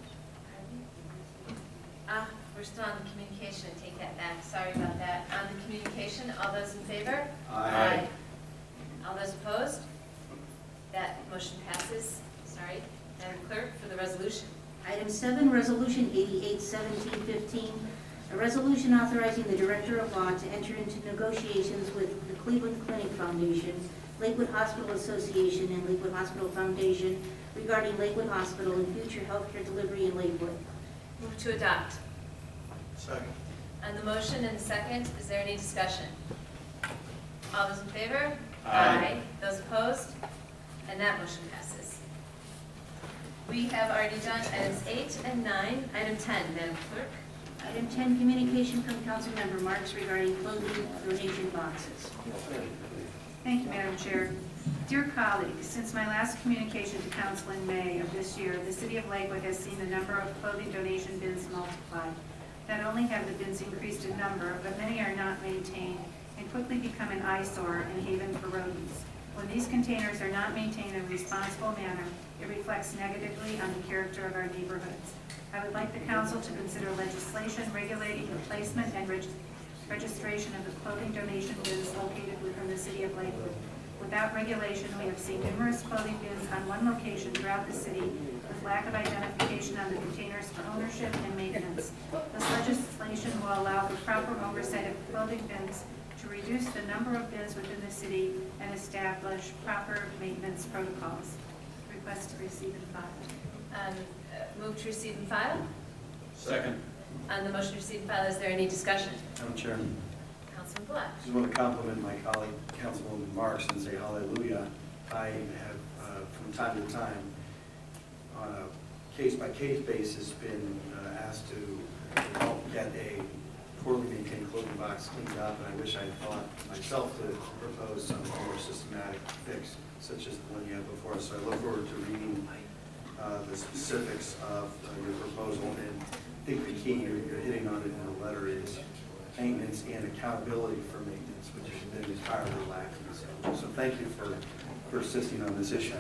Speaker 1: Ah, we're still on the communication. I take that back. Sorry about that. On the communication, all those in favor?
Speaker 4: Aye.
Speaker 1: All those opposed? That motion passes. Sorry. Madam Clerk, for the resolution.
Speaker 2: Item seven, Resolution eighty-eight seventeen fifteen, a resolution authorizing the Director of Law to enter into negotiations with the Cleveland Clinic Foundation, Lakewood Hospital Association, and Lakewood Hospital Foundation regarding Lakewood Hospital and future healthcare delivery in Lakewood.
Speaker 1: Move to adopt.
Speaker 22: Second.
Speaker 1: On the motion and the second, is there any discussion? All those in favor?
Speaker 4: Aye.
Speaker 1: Those opposed? And that motion passes. We have already done items eight and nine. Item ten, Madam Clerk.
Speaker 2: Item ten, communication from Councilmember Marks regarding clothing donation boxes.
Speaker 11: Thank you, Madam Chair. Dear colleagues, since my last communication to Council in May of this year, the City of Lakewood has seen the number of clothing donation bins multiply. Not only have the bins increased in number, but many are not maintained and quickly become an eyesore and haven for rodents. When these containers are not maintained in a responsible manner, it reflects negatively on the character of our neighborhoods. I would like the Council to consider legislation regulating the placement and reg registration of the clothing donation bins located within the City of Lakewood. Without regulation, we have seen numerous clothing bins on one location throughout the city with lack of identification on the containers for ownership and maintenance. This legislation will allow for proper oversight of clothing bins to reduce the number of bins within the city and establish proper maintenance protocols. Request to receive and file.
Speaker 1: Um, uh, move to receive and file.
Speaker 22: Second.
Speaker 1: On the motion to receive and file, is there any discussion?
Speaker 18: Madam Chairman,
Speaker 1: Councilman Black.
Speaker 18: I just want to compliment my colleague, Councilwoman Marks, and say hallelujah. I have, uh, from time to time, on a case-by-case basis, been uh, asked to help get a poorly maintained clothing box cleaned up, and I wish I had thought myself to propose some more systematic fix, such as the one you have before us. So I look forward to reading uh, the specifics of uh, your proposal. And think the key you're, you're hitting on it in the letter is maintenance and accountability for maintenance, which has been entirely lacking. So, so thank you for, for assisting on this issue.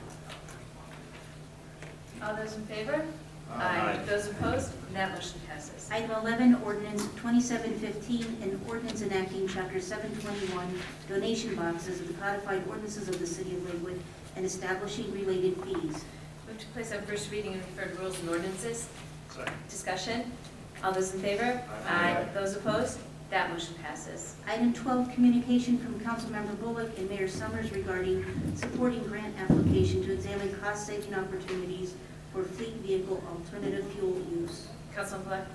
Speaker 1: All those in favor?
Speaker 2: Aye.
Speaker 1: Those opposed? That motion passes.
Speaker 2: Item eleven, ordinance twenty-seven fifteen, an ordinance enacting chapter seven twenty-one, donation boxes of the codified ordinances of the city of Lakewood and establishing related fees.
Speaker 1: Move to place on first reading and refer to rules and ordinances.
Speaker 23: Second.
Speaker 1: Discussion. All those in favor?
Speaker 23: Aye.
Speaker 1: Those opposed? That motion passes.
Speaker 2: Item twelve, communication from Councilmember Bullock and Mayor Summers regarding supporting grant application to examine cost-saving opportunities for fleet vehicle alternative fuel use.
Speaker 1: Councilman Black.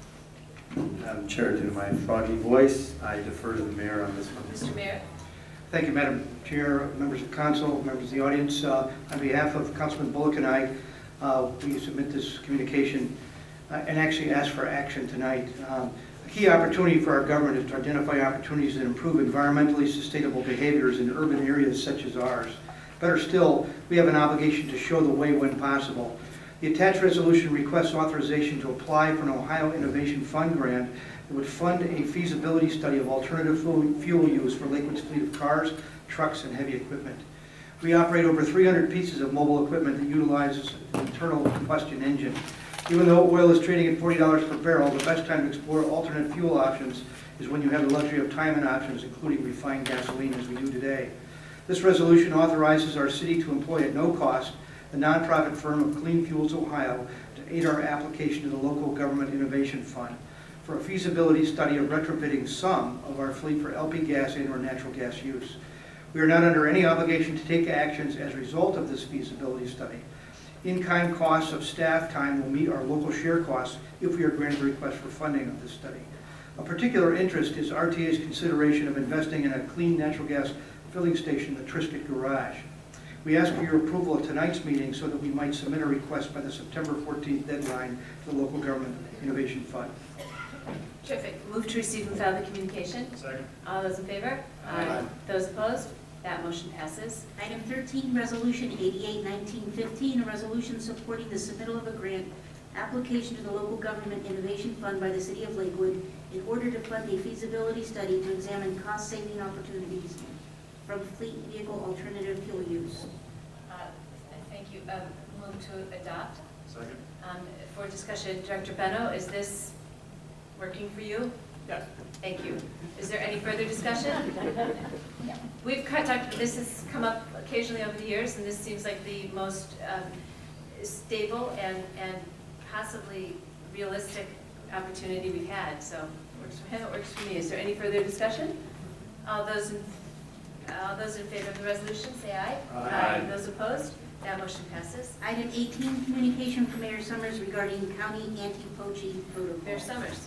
Speaker 18: Madam Chair, due to my froggy voice, I defer to the mayor on this one.
Speaker 1: Mister Mayor.
Speaker 5: Thank you, Madam Chair, members of council, members of the audience. Uh, on behalf of Councilman Bullock and I, uh, we submit this communication uh, and actually ask for action tonight. Um, a key opportunity for our government is to identify opportunities that improve environmentally sustainable behaviors in urban areas such as ours. Better still, we have an obligation to show the way when possible. The attached resolution requests authorization to apply for an Ohio Innovation Fund grant that would fund a feasibility study of alternative fuel use for Lakewood's fleet of cars, trucks, and heavy equipment. We operate over three hundred pieces of mobile equipment that utilizes an internal combustion engine. Even though oil is trading at forty dollars per barrel, the best time to explore alternate fuel options is when you have the luxury of time and options, including refined gasoline, as we do today. This resolution authorizes our city to employ at no cost the nonprofit firm of Clean Fuels Ohio to aid our application to the local government innovation fund for a feasibility study of retrofitting some of our fleet for L P gas and or natural gas use. We are not under any obligation to take actions as a result of this feasibility study. In-kind costs of staff time will meet our local share costs if we are granted a request for funding of this study. Of particular interest is R T A's consideration of investing in a clean natural gas filling station in the Triscuit Garage. We ask for your approval at tonight's meeting so that we might submit a request by the September fourteenth deadline to the local government innovation fund.
Speaker 1: Terrific. Move to receive and file the communication.
Speaker 23: Second.
Speaker 1: All those in favor?
Speaker 23: Aye.
Speaker 1: Those opposed? That motion passes.
Speaker 2: Item thirteen, resolution eighty-eight nineteen fifteen, a resolution supporting the submittal of a grant application to the local government innovation fund by the city of Lakewood in order to fund a feasibility study to examine cost-saving opportunities from fleet vehicle alternative fuel use.
Speaker 1: Uh, Thank you. Um, Move to adopt.
Speaker 23: Second.
Speaker 1: Um, For discussion, Director Benno, is this working for you?
Speaker 23: Yes.
Speaker 1: Thank you. Is there any further discussion? We've cut, talked- this has come up occasionally over the years, and this seems like the most um, stable and, and possibly realistic opportunity we've had. So it works for him, it works for me. Is there any further discussion? All those in, all those in favor of the resolution, say aye.
Speaker 23: Aye.
Speaker 1: Those opposed? That motion passes.
Speaker 2: Item eighteen, communication from Mayor Summers regarding county anti-poaching protocol.
Speaker 1: Mayor Summers.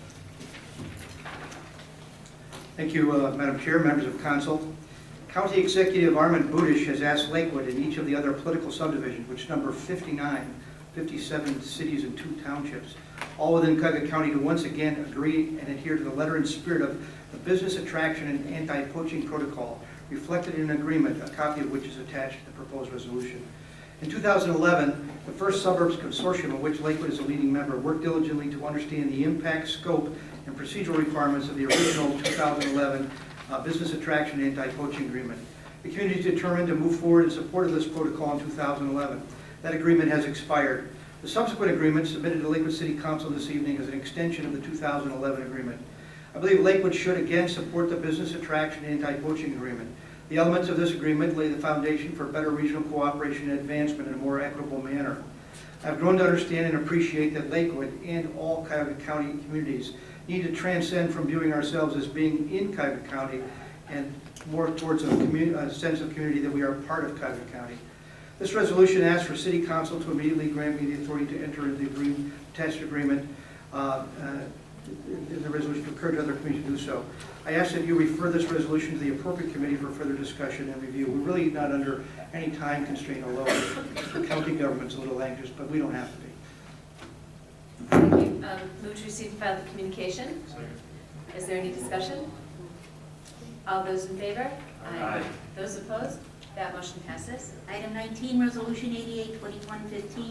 Speaker 5: Thank you, uh, Madam Chair, members of council. County Executive Armin Budish has asked Lakewood and each of the other political subdivisions, which number fifty-nine, fifty-seven cities and two townships, all within Cuyahoga County, to once again agree and adhere to the letter and spirit of the Business Attraction and Anti-Poaching Protocol, reflected in an agreement, a copy of which is attached to the proposed resolution. In two thousand eleven, the First Suburbs Consortium, of which Lakewood is a leading member, worked diligently to understand the impact, scope, and procedural requirements of the original two thousand eleven uh, Business Attraction and Anti-Poaching Agreement. The community is determined to move forward in support of this protocol in two thousand eleven. That agreement has expired. The subsequent agreement submitted to Lakewood City Council this evening is an extension of the two thousand eleven agreement. I believe Lakewood should again support the Business Attraction and Anti-Poaching Agreement. The elements of this agreement lay the foundation for better regional cooperation and advancement in a more equitable manner. I've grown to understand and appreciate that Lakewood and all Cuyahoga County communities need to transcend from viewing ourselves as being in Cuyahoga County and more towards a, a sense of community that we are part of Cuyahoga County. This resolution asks for City Council to immediately grant me the authority to enter into the agreement, attached agreement, uh, uh, in the resolution to encourage other communities to do so. I ask that you refer this resolution to the appropriate committee for further discussion and review. We're really not under any time constraint, although the county government's a little anxious, but we don't have to be.
Speaker 1: Thank you. Um, Move to receive and file the communication.
Speaker 23: Second.
Speaker 1: Is there any discussion? All those in favor?
Speaker 23: Aye.
Speaker 1: Those opposed? That motion passes.
Speaker 2: Item nineteen, resolution eighty-eight twenty-one fifteen,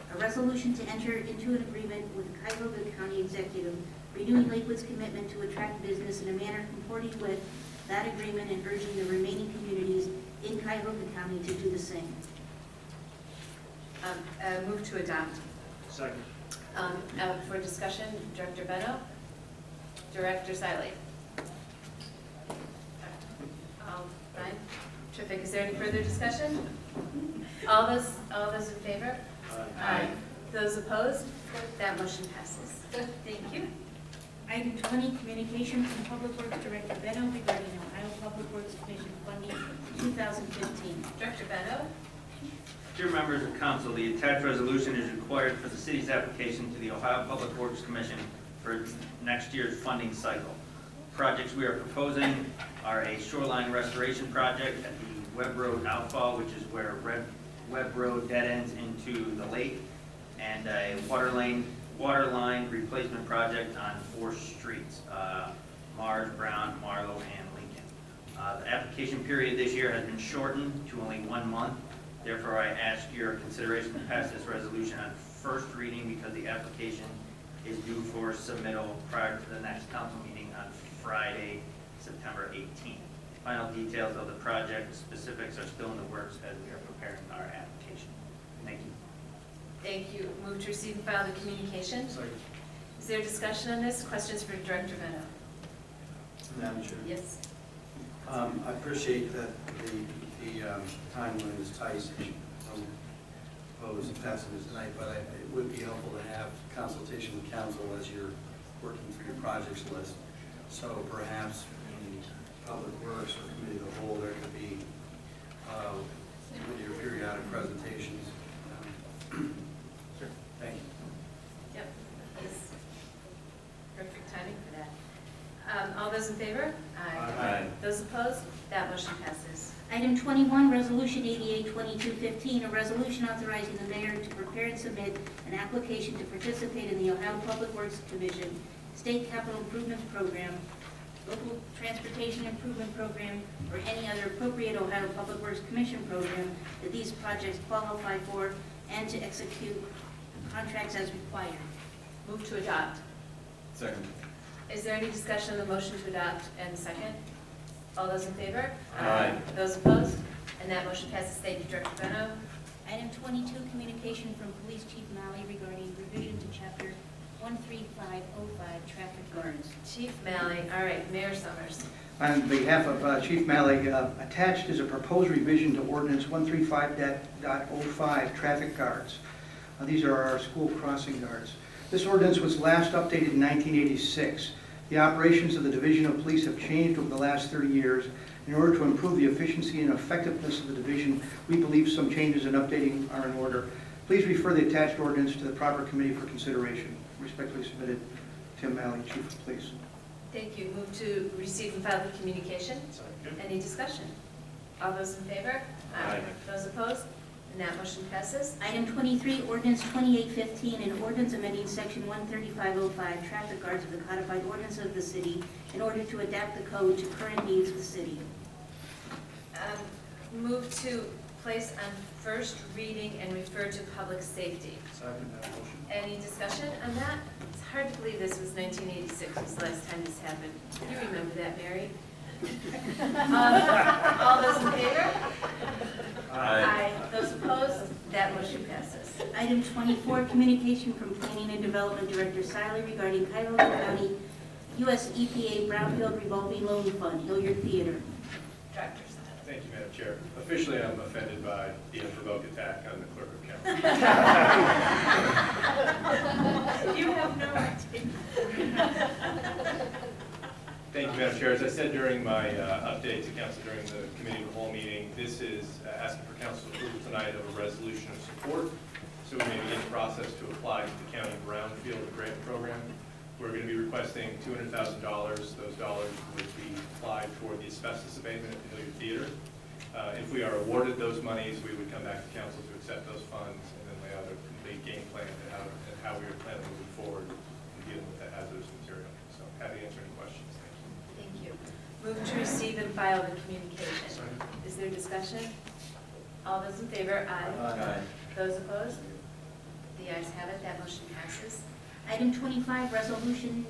Speaker 2: A resolution to enter into an agreement with the Cuyahoga County Executive, renewing Lakewood's commitment to attract business in a manner comporting with that agreement and urging the remaining communities in Cuyahoga County to do the same.
Speaker 1: Um, uh, move to adopt.
Speaker 23: Second.
Speaker 1: Um, uh, for discussion, Director Beno, Director Siley. Um, fine. Terrific. Is there any further discussion? All those, all those in favor? Aye. Those opposed? That motion passes. Thank you.
Speaker 2: Item twenty, communication from Public Works Director Beno regarding Ohio Public Works Commission funding two thousand fifteen.
Speaker 1: Director Beno.
Speaker 12: Dear members of council, the attached resolution is required for the city's application to the Ohio Public Works Commission for its next year's funding cycle. Projects we are proposing are a shoreline restoration project at the Webb Road outfall, which is where Red Webb Road dead ends into the lake, and a water lane water line replacement project on four streets, uh, Mars, Brown, Marlowe, and Lincoln. Uh, the application period this year has been shortened to only one month. Therefore, I ask your consideration to pass this resolution on first reading because the application is due for submittal prior to the next council meeting on Friday, September eighteenth. Final details of the project specifics are still in the works as we are preparing our application. Thank you.
Speaker 1: Thank you. Move to receive and file the communication. Sorry. Is there discussion on this? Questions for Director Beno?
Speaker 18: Madam Chair.
Speaker 1: Yes.
Speaker 18: Um, I appreciate that the, the um, timeline is tight. I don't oppose passing this tonight, but I, it would be helpful to have consultation with council as you're working through your projects list. So perhaps in Public Works or Committee of the Whole, there could be uh, with your periodic presentations. Um, sure. Thank you.
Speaker 1: Yep. Yes. Perfect timing for that. Um, all those in favor? Aye.
Speaker 12: Aye.
Speaker 1: Those opposed? That motion passes.
Speaker 2: Item twenty-one, Resolution eighty-eight twenty-two fifteen, a resolution authorizing the mayor to prepare and submit an application to participate in the Ohio Public Works Commission State Capital Improvements Program, Local Transportation Improvement Program, or any other appropriate Ohio Public Works Commission program that these projects qualify for, and to execute contracts as required.
Speaker 1: Move to adopt.
Speaker 21: Second.
Speaker 1: Is there any discussion on the motion to adopt and second? All those in favor?
Speaker 21: Aye.
Speaker 1: Those opposed? And that motion passes. Thank you, Director Beno.
Speaker 2: Item twenty-two, communication from Police Chief Malley regarding revision to Chapter one three five oh five, traffic guards.
Speaker 1: Chief Malley. All right, Mayor Summers.
Speaker 5: On behalf of uh, Chief Malley, uh, attached is a proposed revision to Ordinance one thirty-five point oh five, traffic guards. Uh, These are our school crossing guards. This ordinance was last updated in nineteen eighty-six. The operations of the Division of Police have changed over the last thirty years. In order to improve the efficiency and effectiveness of the division, we believe some changes in updating are in order. Please refer the attached ordinance to the proper committee for consideration. Respectfully submitted, Tim Malley, Chief of Police.
Speaker 1: Thank you. Move to receive and file the communication.
Speaker 21: Second.
Speaker 1: Any discussion? All those in favor?
Speaker 21: Aye.
Speaker 1: Those opposed? And that motion passes.
Speaker 2: Item twenty-three, ordinance twenty-eight fifteen, an ordinance amending section one thirty-five oh five, traffic guards of the codified ordinance of the city in order to adapt the code to current needs of the city.
Speaker 1: Um, move to place on first reading and refer to public safety.
Speaker 21: Second that motion.
Speaker 1: Any discussion on that? It's hard to believe this was nineteen eighty-six, was the last time this happened. You remember that, Mary? um, all those in favor?
Speaker 21: Aye.
Speaker 1: Aye. Those opposed? That motion passes.
Speaker 2: Item twenty-four, communication from Planning and Development Director Siley regarding Cuyahoga County U S E P A Brownfield Revolving Loan Fund, Hilliard Theater.
Speaker 1: Director
Speaker 13: Thank you, Madam Chair. Officially, I'm offended by the unprovoked attack on the clerk of council.
Speaker 1: You have no right to.
Speaker 13: Thank you, Madam Chair. As I said during my uh, update to council during the committee of the whole meeting, this is uh, asking for council approval tonight of a resolution of support so we may begin the process to apply to the county brownfield grant program. We're going to be requesting two hundred thousand dollars. Those dollars would be applied toward the asbestos abatement at the Hilliard Theater. Uh, if we are awarded those monies, we would come back to council to accept those funds and then lay out a complete game plan to how, and how we are planning to move forward in dealing with that hazardous material. So happy to answer any questions. Thank you.
Speaker 1: Thank you. Move to receive and file the communication. Is there discussion? All those in favor? Aye.
Speaker 21: Aye.
Speaker 1: Those opposed? The ayes have it, that motion passes.
Speaker 2: Item twenty-five, resolution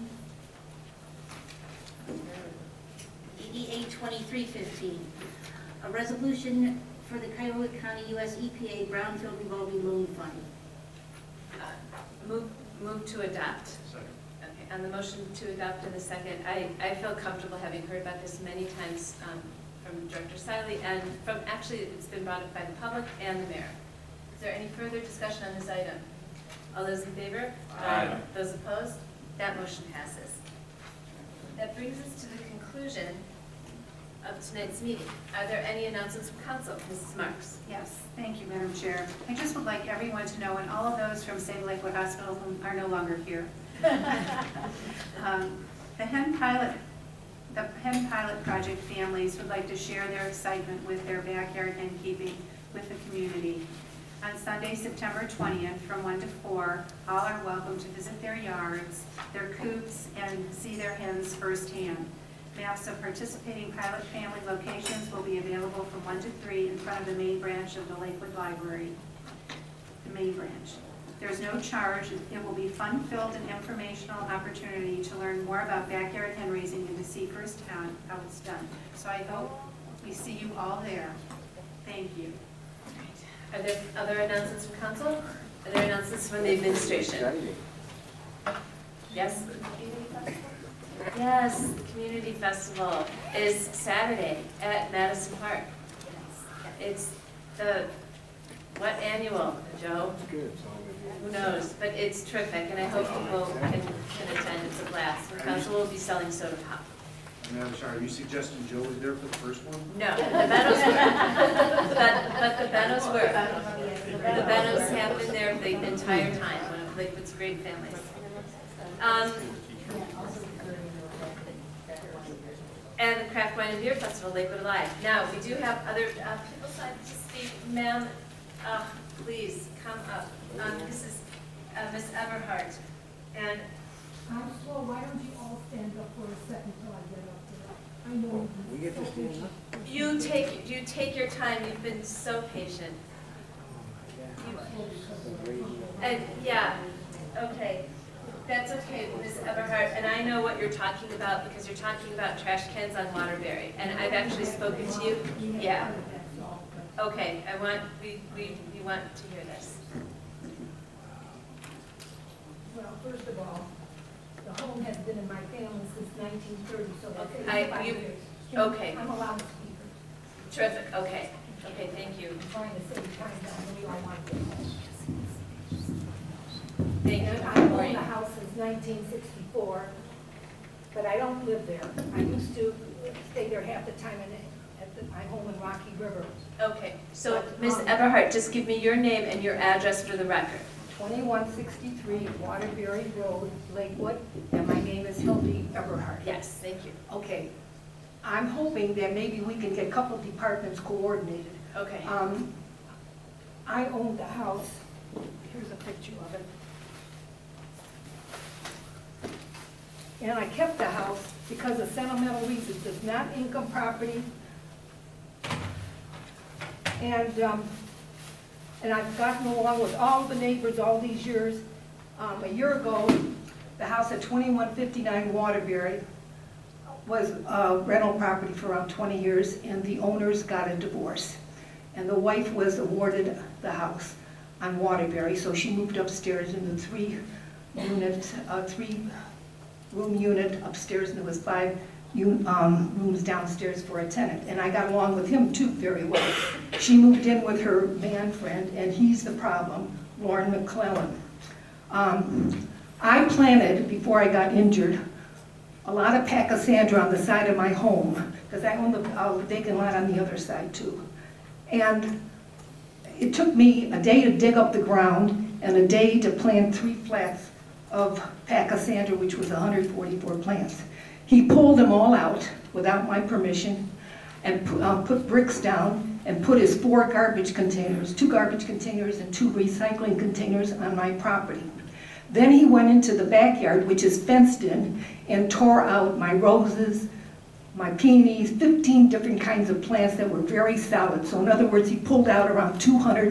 Speaker 2: eighty-eight twenty-three fifteen. A resolution for the Cuyahoga County U S E P A Brownfield Revolving Loan Fund.
Speaker 1: Uh, Move, move to adopt.
Speaker 23: Second.
Speaker 1: Okay, on the motion to adopt in a second, I, I feel comfortable having heard about this many times um, from Director Siley, and from, actually, it's been brought up by the public and the mayor. Is there any further discussion on this item? All those in favor?
Speaker 23: Aye.
Speaker 1: Those opposed? That motion passes. That brings us to the conclusion of tonight's meeting. Are there any announcements from council? Missus Marks?
Speaker 11: Yes, thank you, Madam Chair. I just would like everyone to know, and all of those from Saint Lakewood Hospital who are no longer here, um, the hen pilot, the hen pilot project families would like to share their excitement with their backyard hen keeping with the community. On Sunday, September twentieth, from one to four, all are welcome to visit their yards, their coops, and see their hens firsthand. Maps of participating pilot family locations will be available from one to three in front of the main branch of the Lakewood Library, the main branch. There's no charge. It will be fun-filled and informational opportunity to learn more about backyard hen raising and to see firsthand how it's done. So I hope we see you all there. Thank you.
Speaker 1: Are there other announcements from council? Are there announcements from the administration? Yes? Yes, the community festival is Saturday at Madison Park. It's the, what annual, Joe? Who knows, but it's terrific, and I hope people can, can attend. It's a blast. The council will be selling soda pop.
Speaker 5: Madam Chair, are you suggesting Joe was there for the first one?
Speaker 1: No, the Bennos were. But, but the Bennos were. The Bennos have been there the entire time, one of Lakewood's great families. Um, and the Craft Wine and Beer Festival, Lakewood Alive. Now, we do have other uh, people signed to speak. Ma'am, uh, please come up. Um, this is uh, Miss Everhart. And
Speaker 14: I'm slow. Why don't you all stand up for a second till I get up there? I know
Speaker 18: We get to stand up?
Speaker 1: you take you take your time. You've been so patient. You, and yeah, okay. That's okay, Miz Everhart, and I know what you're talking about because you're talking about trash cans on Waterbury, and I've actually spoken to you. Yeah. Okay, I want, we, we, we want to hear this.
Speaker 14: Well, first of all, the home has been in my family since nineteen thirty, so that's
Speaker 1: I-
Speaker 14: eighty-five
Speaker 1: you-
Speaker 14: years.
Speaker 1: okay.
Speaker 14: I'm allowed to speak.
Speaker 1: Terrific, okay. Okay, thank you.
Speaker 14: I'm trying to save time down the way I want to get home.
Speaker 1: Thank you.
Speaker 14: And I own the house since nineteen sixty-four, but I don't live there. I used to stay there half the time in, at the, my home in Rocky River.
Speaker 1: Okay, so Miz Everhart, just give me your name and your address for the record.
Speaker 14: twenty-one sixty-three Waterbury Road, Lakewood, and my name is Hildy Everhart.
Speaker 1: Yes, thank you.
Speaker 14: Okay, I'm hoping that maybe we can get a couple departments coordinated.
Speaker 1: Okay.
Speaker 14: Um, I own the house. Here's a picture of it. And I kept the house because of sentimental reasons. It's not income property. And, um, and I've gotten along with all the neighbors all these years. Um, a year ago, the house at twenty-one fifty-nine Waterbury was a rental property for around twenty years, and the owners got a divorce. And the wife was awarded the house on Waterbury, so she moved upstairs in the three units, uh, three room unit upstairs, and there was five um, rooms downstairs for a tenant. And I got along with him too very well. She moved in with her man friend, and he's the problem, Lauren McClellan. Um, I planted, before I got injured, a lot of pachysandra on the side of my home, because I own the uh, vacant lot on the other side too. And it took me a day to dig up the ground and a day to plant three flats of pachysandra, which was one hundred forty-four plants. He pulled them all out without my permission and uh, put bricks down and put his four garbage containers, two garbage containers and two recycling containers on my property. Then he went into the backyard, which is fenced in, and tore out my roses, my peonies, fifteen different kinds of plants that were very solid. So in other words, he pulled out around two hundred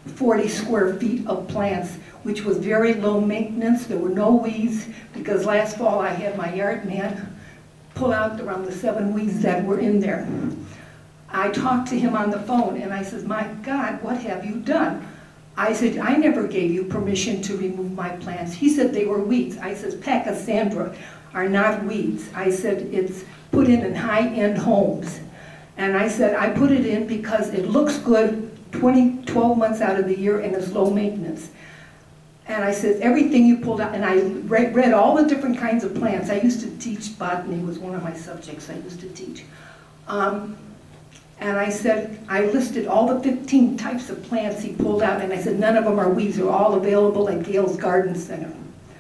Speaker 14: forty square feet of plants, which was very low maintenance. There were no weeds, because last fall I had my yard man pull out around the seven weeds that were in there. I talked to him on the phone and I said, my God, what have you done? I said, I never gave you permission to remove my plants. He said they were weeds. I said, Pachysandra are not weeds. I said, it's put in in high-end homes. And I said, I put it in because it looks good twenty, twelve months out of the year and it's low maintenance. And I said, everything you pulled out, and I read, read all the different kinds of plants. I used to teach, botany was one of my subjects I used to teach. Um, and I said, I listed all the fifteen types of plants he pulled out, and I said, none of them are weeds. They're all available at Gale's Garden Center.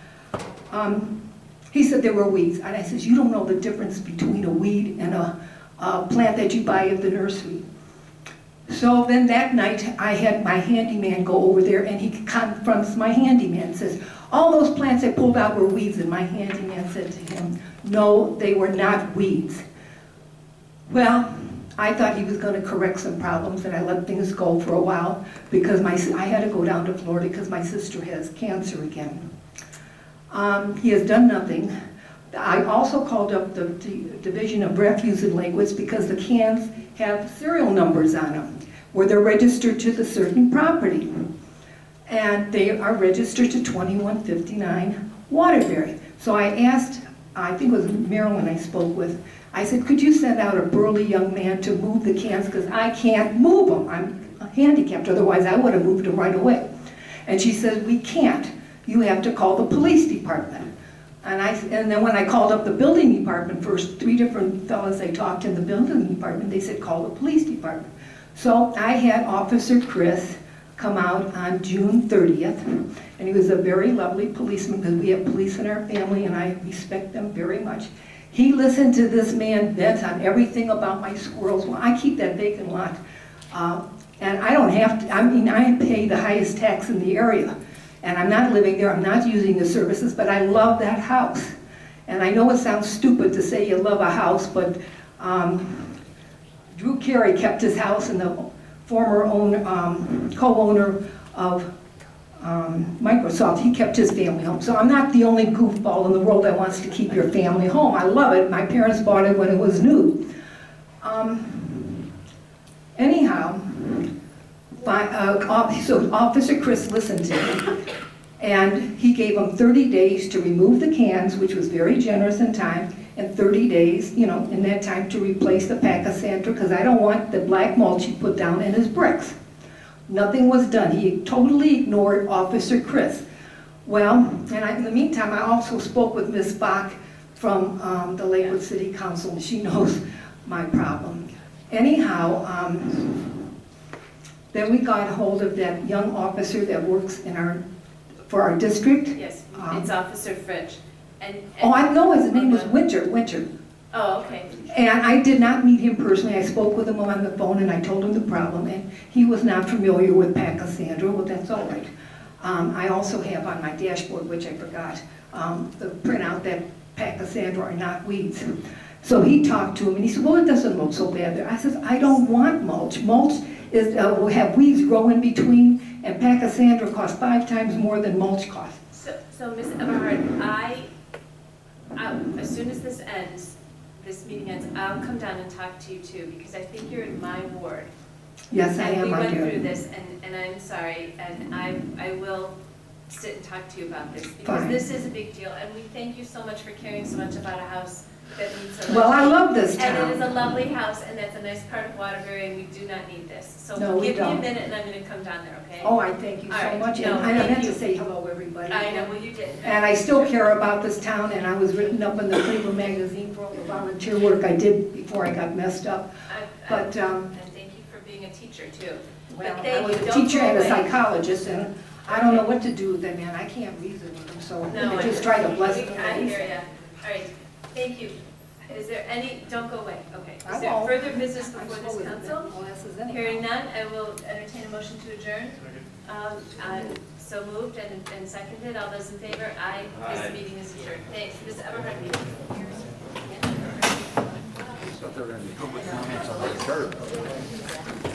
Speaker 14: Um, he said there were weeds. And I said, you don't know the difference between a weed and a, a plant that you buy at the nursery. So then that night, I had my handyman go over there, and he confronts my handyman and says, all those plants I pulled out were weeds, and my handyman said to him, no, they were not weeds. Well, I thought he was going to correct some problems, and I let things go for a while, because my, I had to go down to Florida because my sister has cancer again. Um, he has done nothing. I also called up the, the Division of Refuse in Lakewood because the cans have serial numbers on them, where they're registered to the certain property. And they are registered to twenty-one fifty-nine Waterbury. So I asked, I think it was Marilyn I spoke with, I said, could you send out a burly young man to move the cans, because I can't move them. I'm handicapped, otherwise I would have moved them right away. And she said, we can't. You have to call the police department. And, I, and then when I called up the building department first, three different fellas I talked in the building department, they said, call the police department. So I had Officer Chris come out on June thirtieth, and he was a very lovely policeman, because we have police in our family and I respect them very much. He listened to this man vent on everything about my squirrels. Well, I keep that vacant lot, uh, and I don't have to, I mean, I pay the highest tax in the area. And I'm not living there, I'm not using the services, but I love that house. And I know it sounds stupid to say you love a house, but um, Drew Carey kept his house, and the former owner, um, co-owner of um, Microsoft, he kept his family home. So I'm not the only goofball in the world that wants to keep your family home. I love it. My parents bought it when it was new. Um, anyhow, By, uh, so Officer Chris listened to him, and he gave him thirty days to remove the cans, which was very generous in time, and thirty days, you know, in that time to replace the Pachysandra, because I don't want the black mulch he put down in his bricks. Nothing was done. He totally ignored Officer Chris. Well, and I, in the meantime, I also spoke with Miz Bach from um, the Lakewood City Council, and she knows my problem. Anyhow, um, then we got hold of that young officer that works in our, for our district.
Speaker 1: Yes,
Speaker 14: um,
Speaker 1: it's Officer Fritsch. And, and
Speaker 14: oh, I know his name was Winter, Winter.
Speaker 1: Oh, okay.
Speaker 14: And I did not meet him personally. I spoke with him on the phone and I told him the problem, and he was not familiar with Pachysandra. Well, that's all right. Um, I also have on my dashboard, which I forgot, um, the printout that Pachysandra are not weeds. So he talked to him and he said, well, it doesn't look so bad there. I said, I don't want mulch. Mulch is, uh, will have weeds grow in between, and Pachysandra costs five times more than mulch costs.
Speaker 1: So, so Miz Everhart, I, I, as soon as this ends, this meeting ends, I'll come down and talk to you too, because I think you're in my ward.
Speaker 14: Yes, I am.
Speaker 1: And we
Speaker 14: I
Speaker 1: went
Speaker 14: do.
Speaker 1: through this, and, and I'm sorry, and I, I will sit and talk to you about this, because
Speaker 14: Fine.
Speaker 1: this is a big deal, and we thank you so much for caring so much about a house that needs so much.
Speaker 14: Well, I love this
Speaker 1: And
Speaker 14: town.
Speaker 1: it is a lovely house, and that's a nice part of Waterbury, and we do not need this. So
Speaker 14: No, we
Speaker 1: give me a
Speaker 14: don't.
Speaker 1: minute, and I'm gonna come down there, okay?
Speaker 14: Oh, I thank you
Speaker 1: All
Speaker 14: so
Speaker 1: right.
Speaker 14: much.
Speaker 1: No,
Speaker 14: And I
Speaker 1: thank
Speaker 14: meant
Speaker 1: you.
Speaker 14: to say hello, everybody.
Speaker 1: I know, well, you did.
Speaker 14: And I still care about this town, and I was written up in the Cleveland magazine for all the volunteer work I did before I got messed up.
Speaker 1: I-
Speaker 14: But,
Speaker 1: I-
Speaker 14: um,
Speaker 1: And thank you for being a teacher, too.
Speaker 14: well,
Speaker 1: But
Speaker 14: I
Speaker 1: thank
Speaker 14: was
Speaker 1: you.
Speaker 14: a
Speaker 1: Don't
Speaker 14: teacher
Speaker 1: go
Speaker 14: and a
Speaker 1: away.
Speaker 14: psychologist, and I don't know what to do with them, man. I can't reason with them, so
Speaker 1: No,
Speaker 14: I just
Speaker 1: I-
Speaker 14: try to bless
Speaker 1: we-
Speaker 14: them.
Speaker 1: I hear ya. All right, thank you. Is there any, don't go away, okay.
Speaker 14: I
Speaker 1: Is there
Speaker 14: won't.
Speaker 1: further business
Speaker 14: I'm
Speaker 1: before
Speaker 14: slow
Speaker 1: this
Speaker 14: with it.
Speaker 1: council?
Speaker 14: Well, this is anyhow.
Speaker 1: Hearing none, I will entertain a motion to adjourn. Um, uh, So moved and and seconded. All those in favor? Aye.
Speaker 21: Aye.
Speaker 1: This meeting is adjourned. Thanks. Miz Everhart.
Speaker 15: So if there are any public comments on the chart.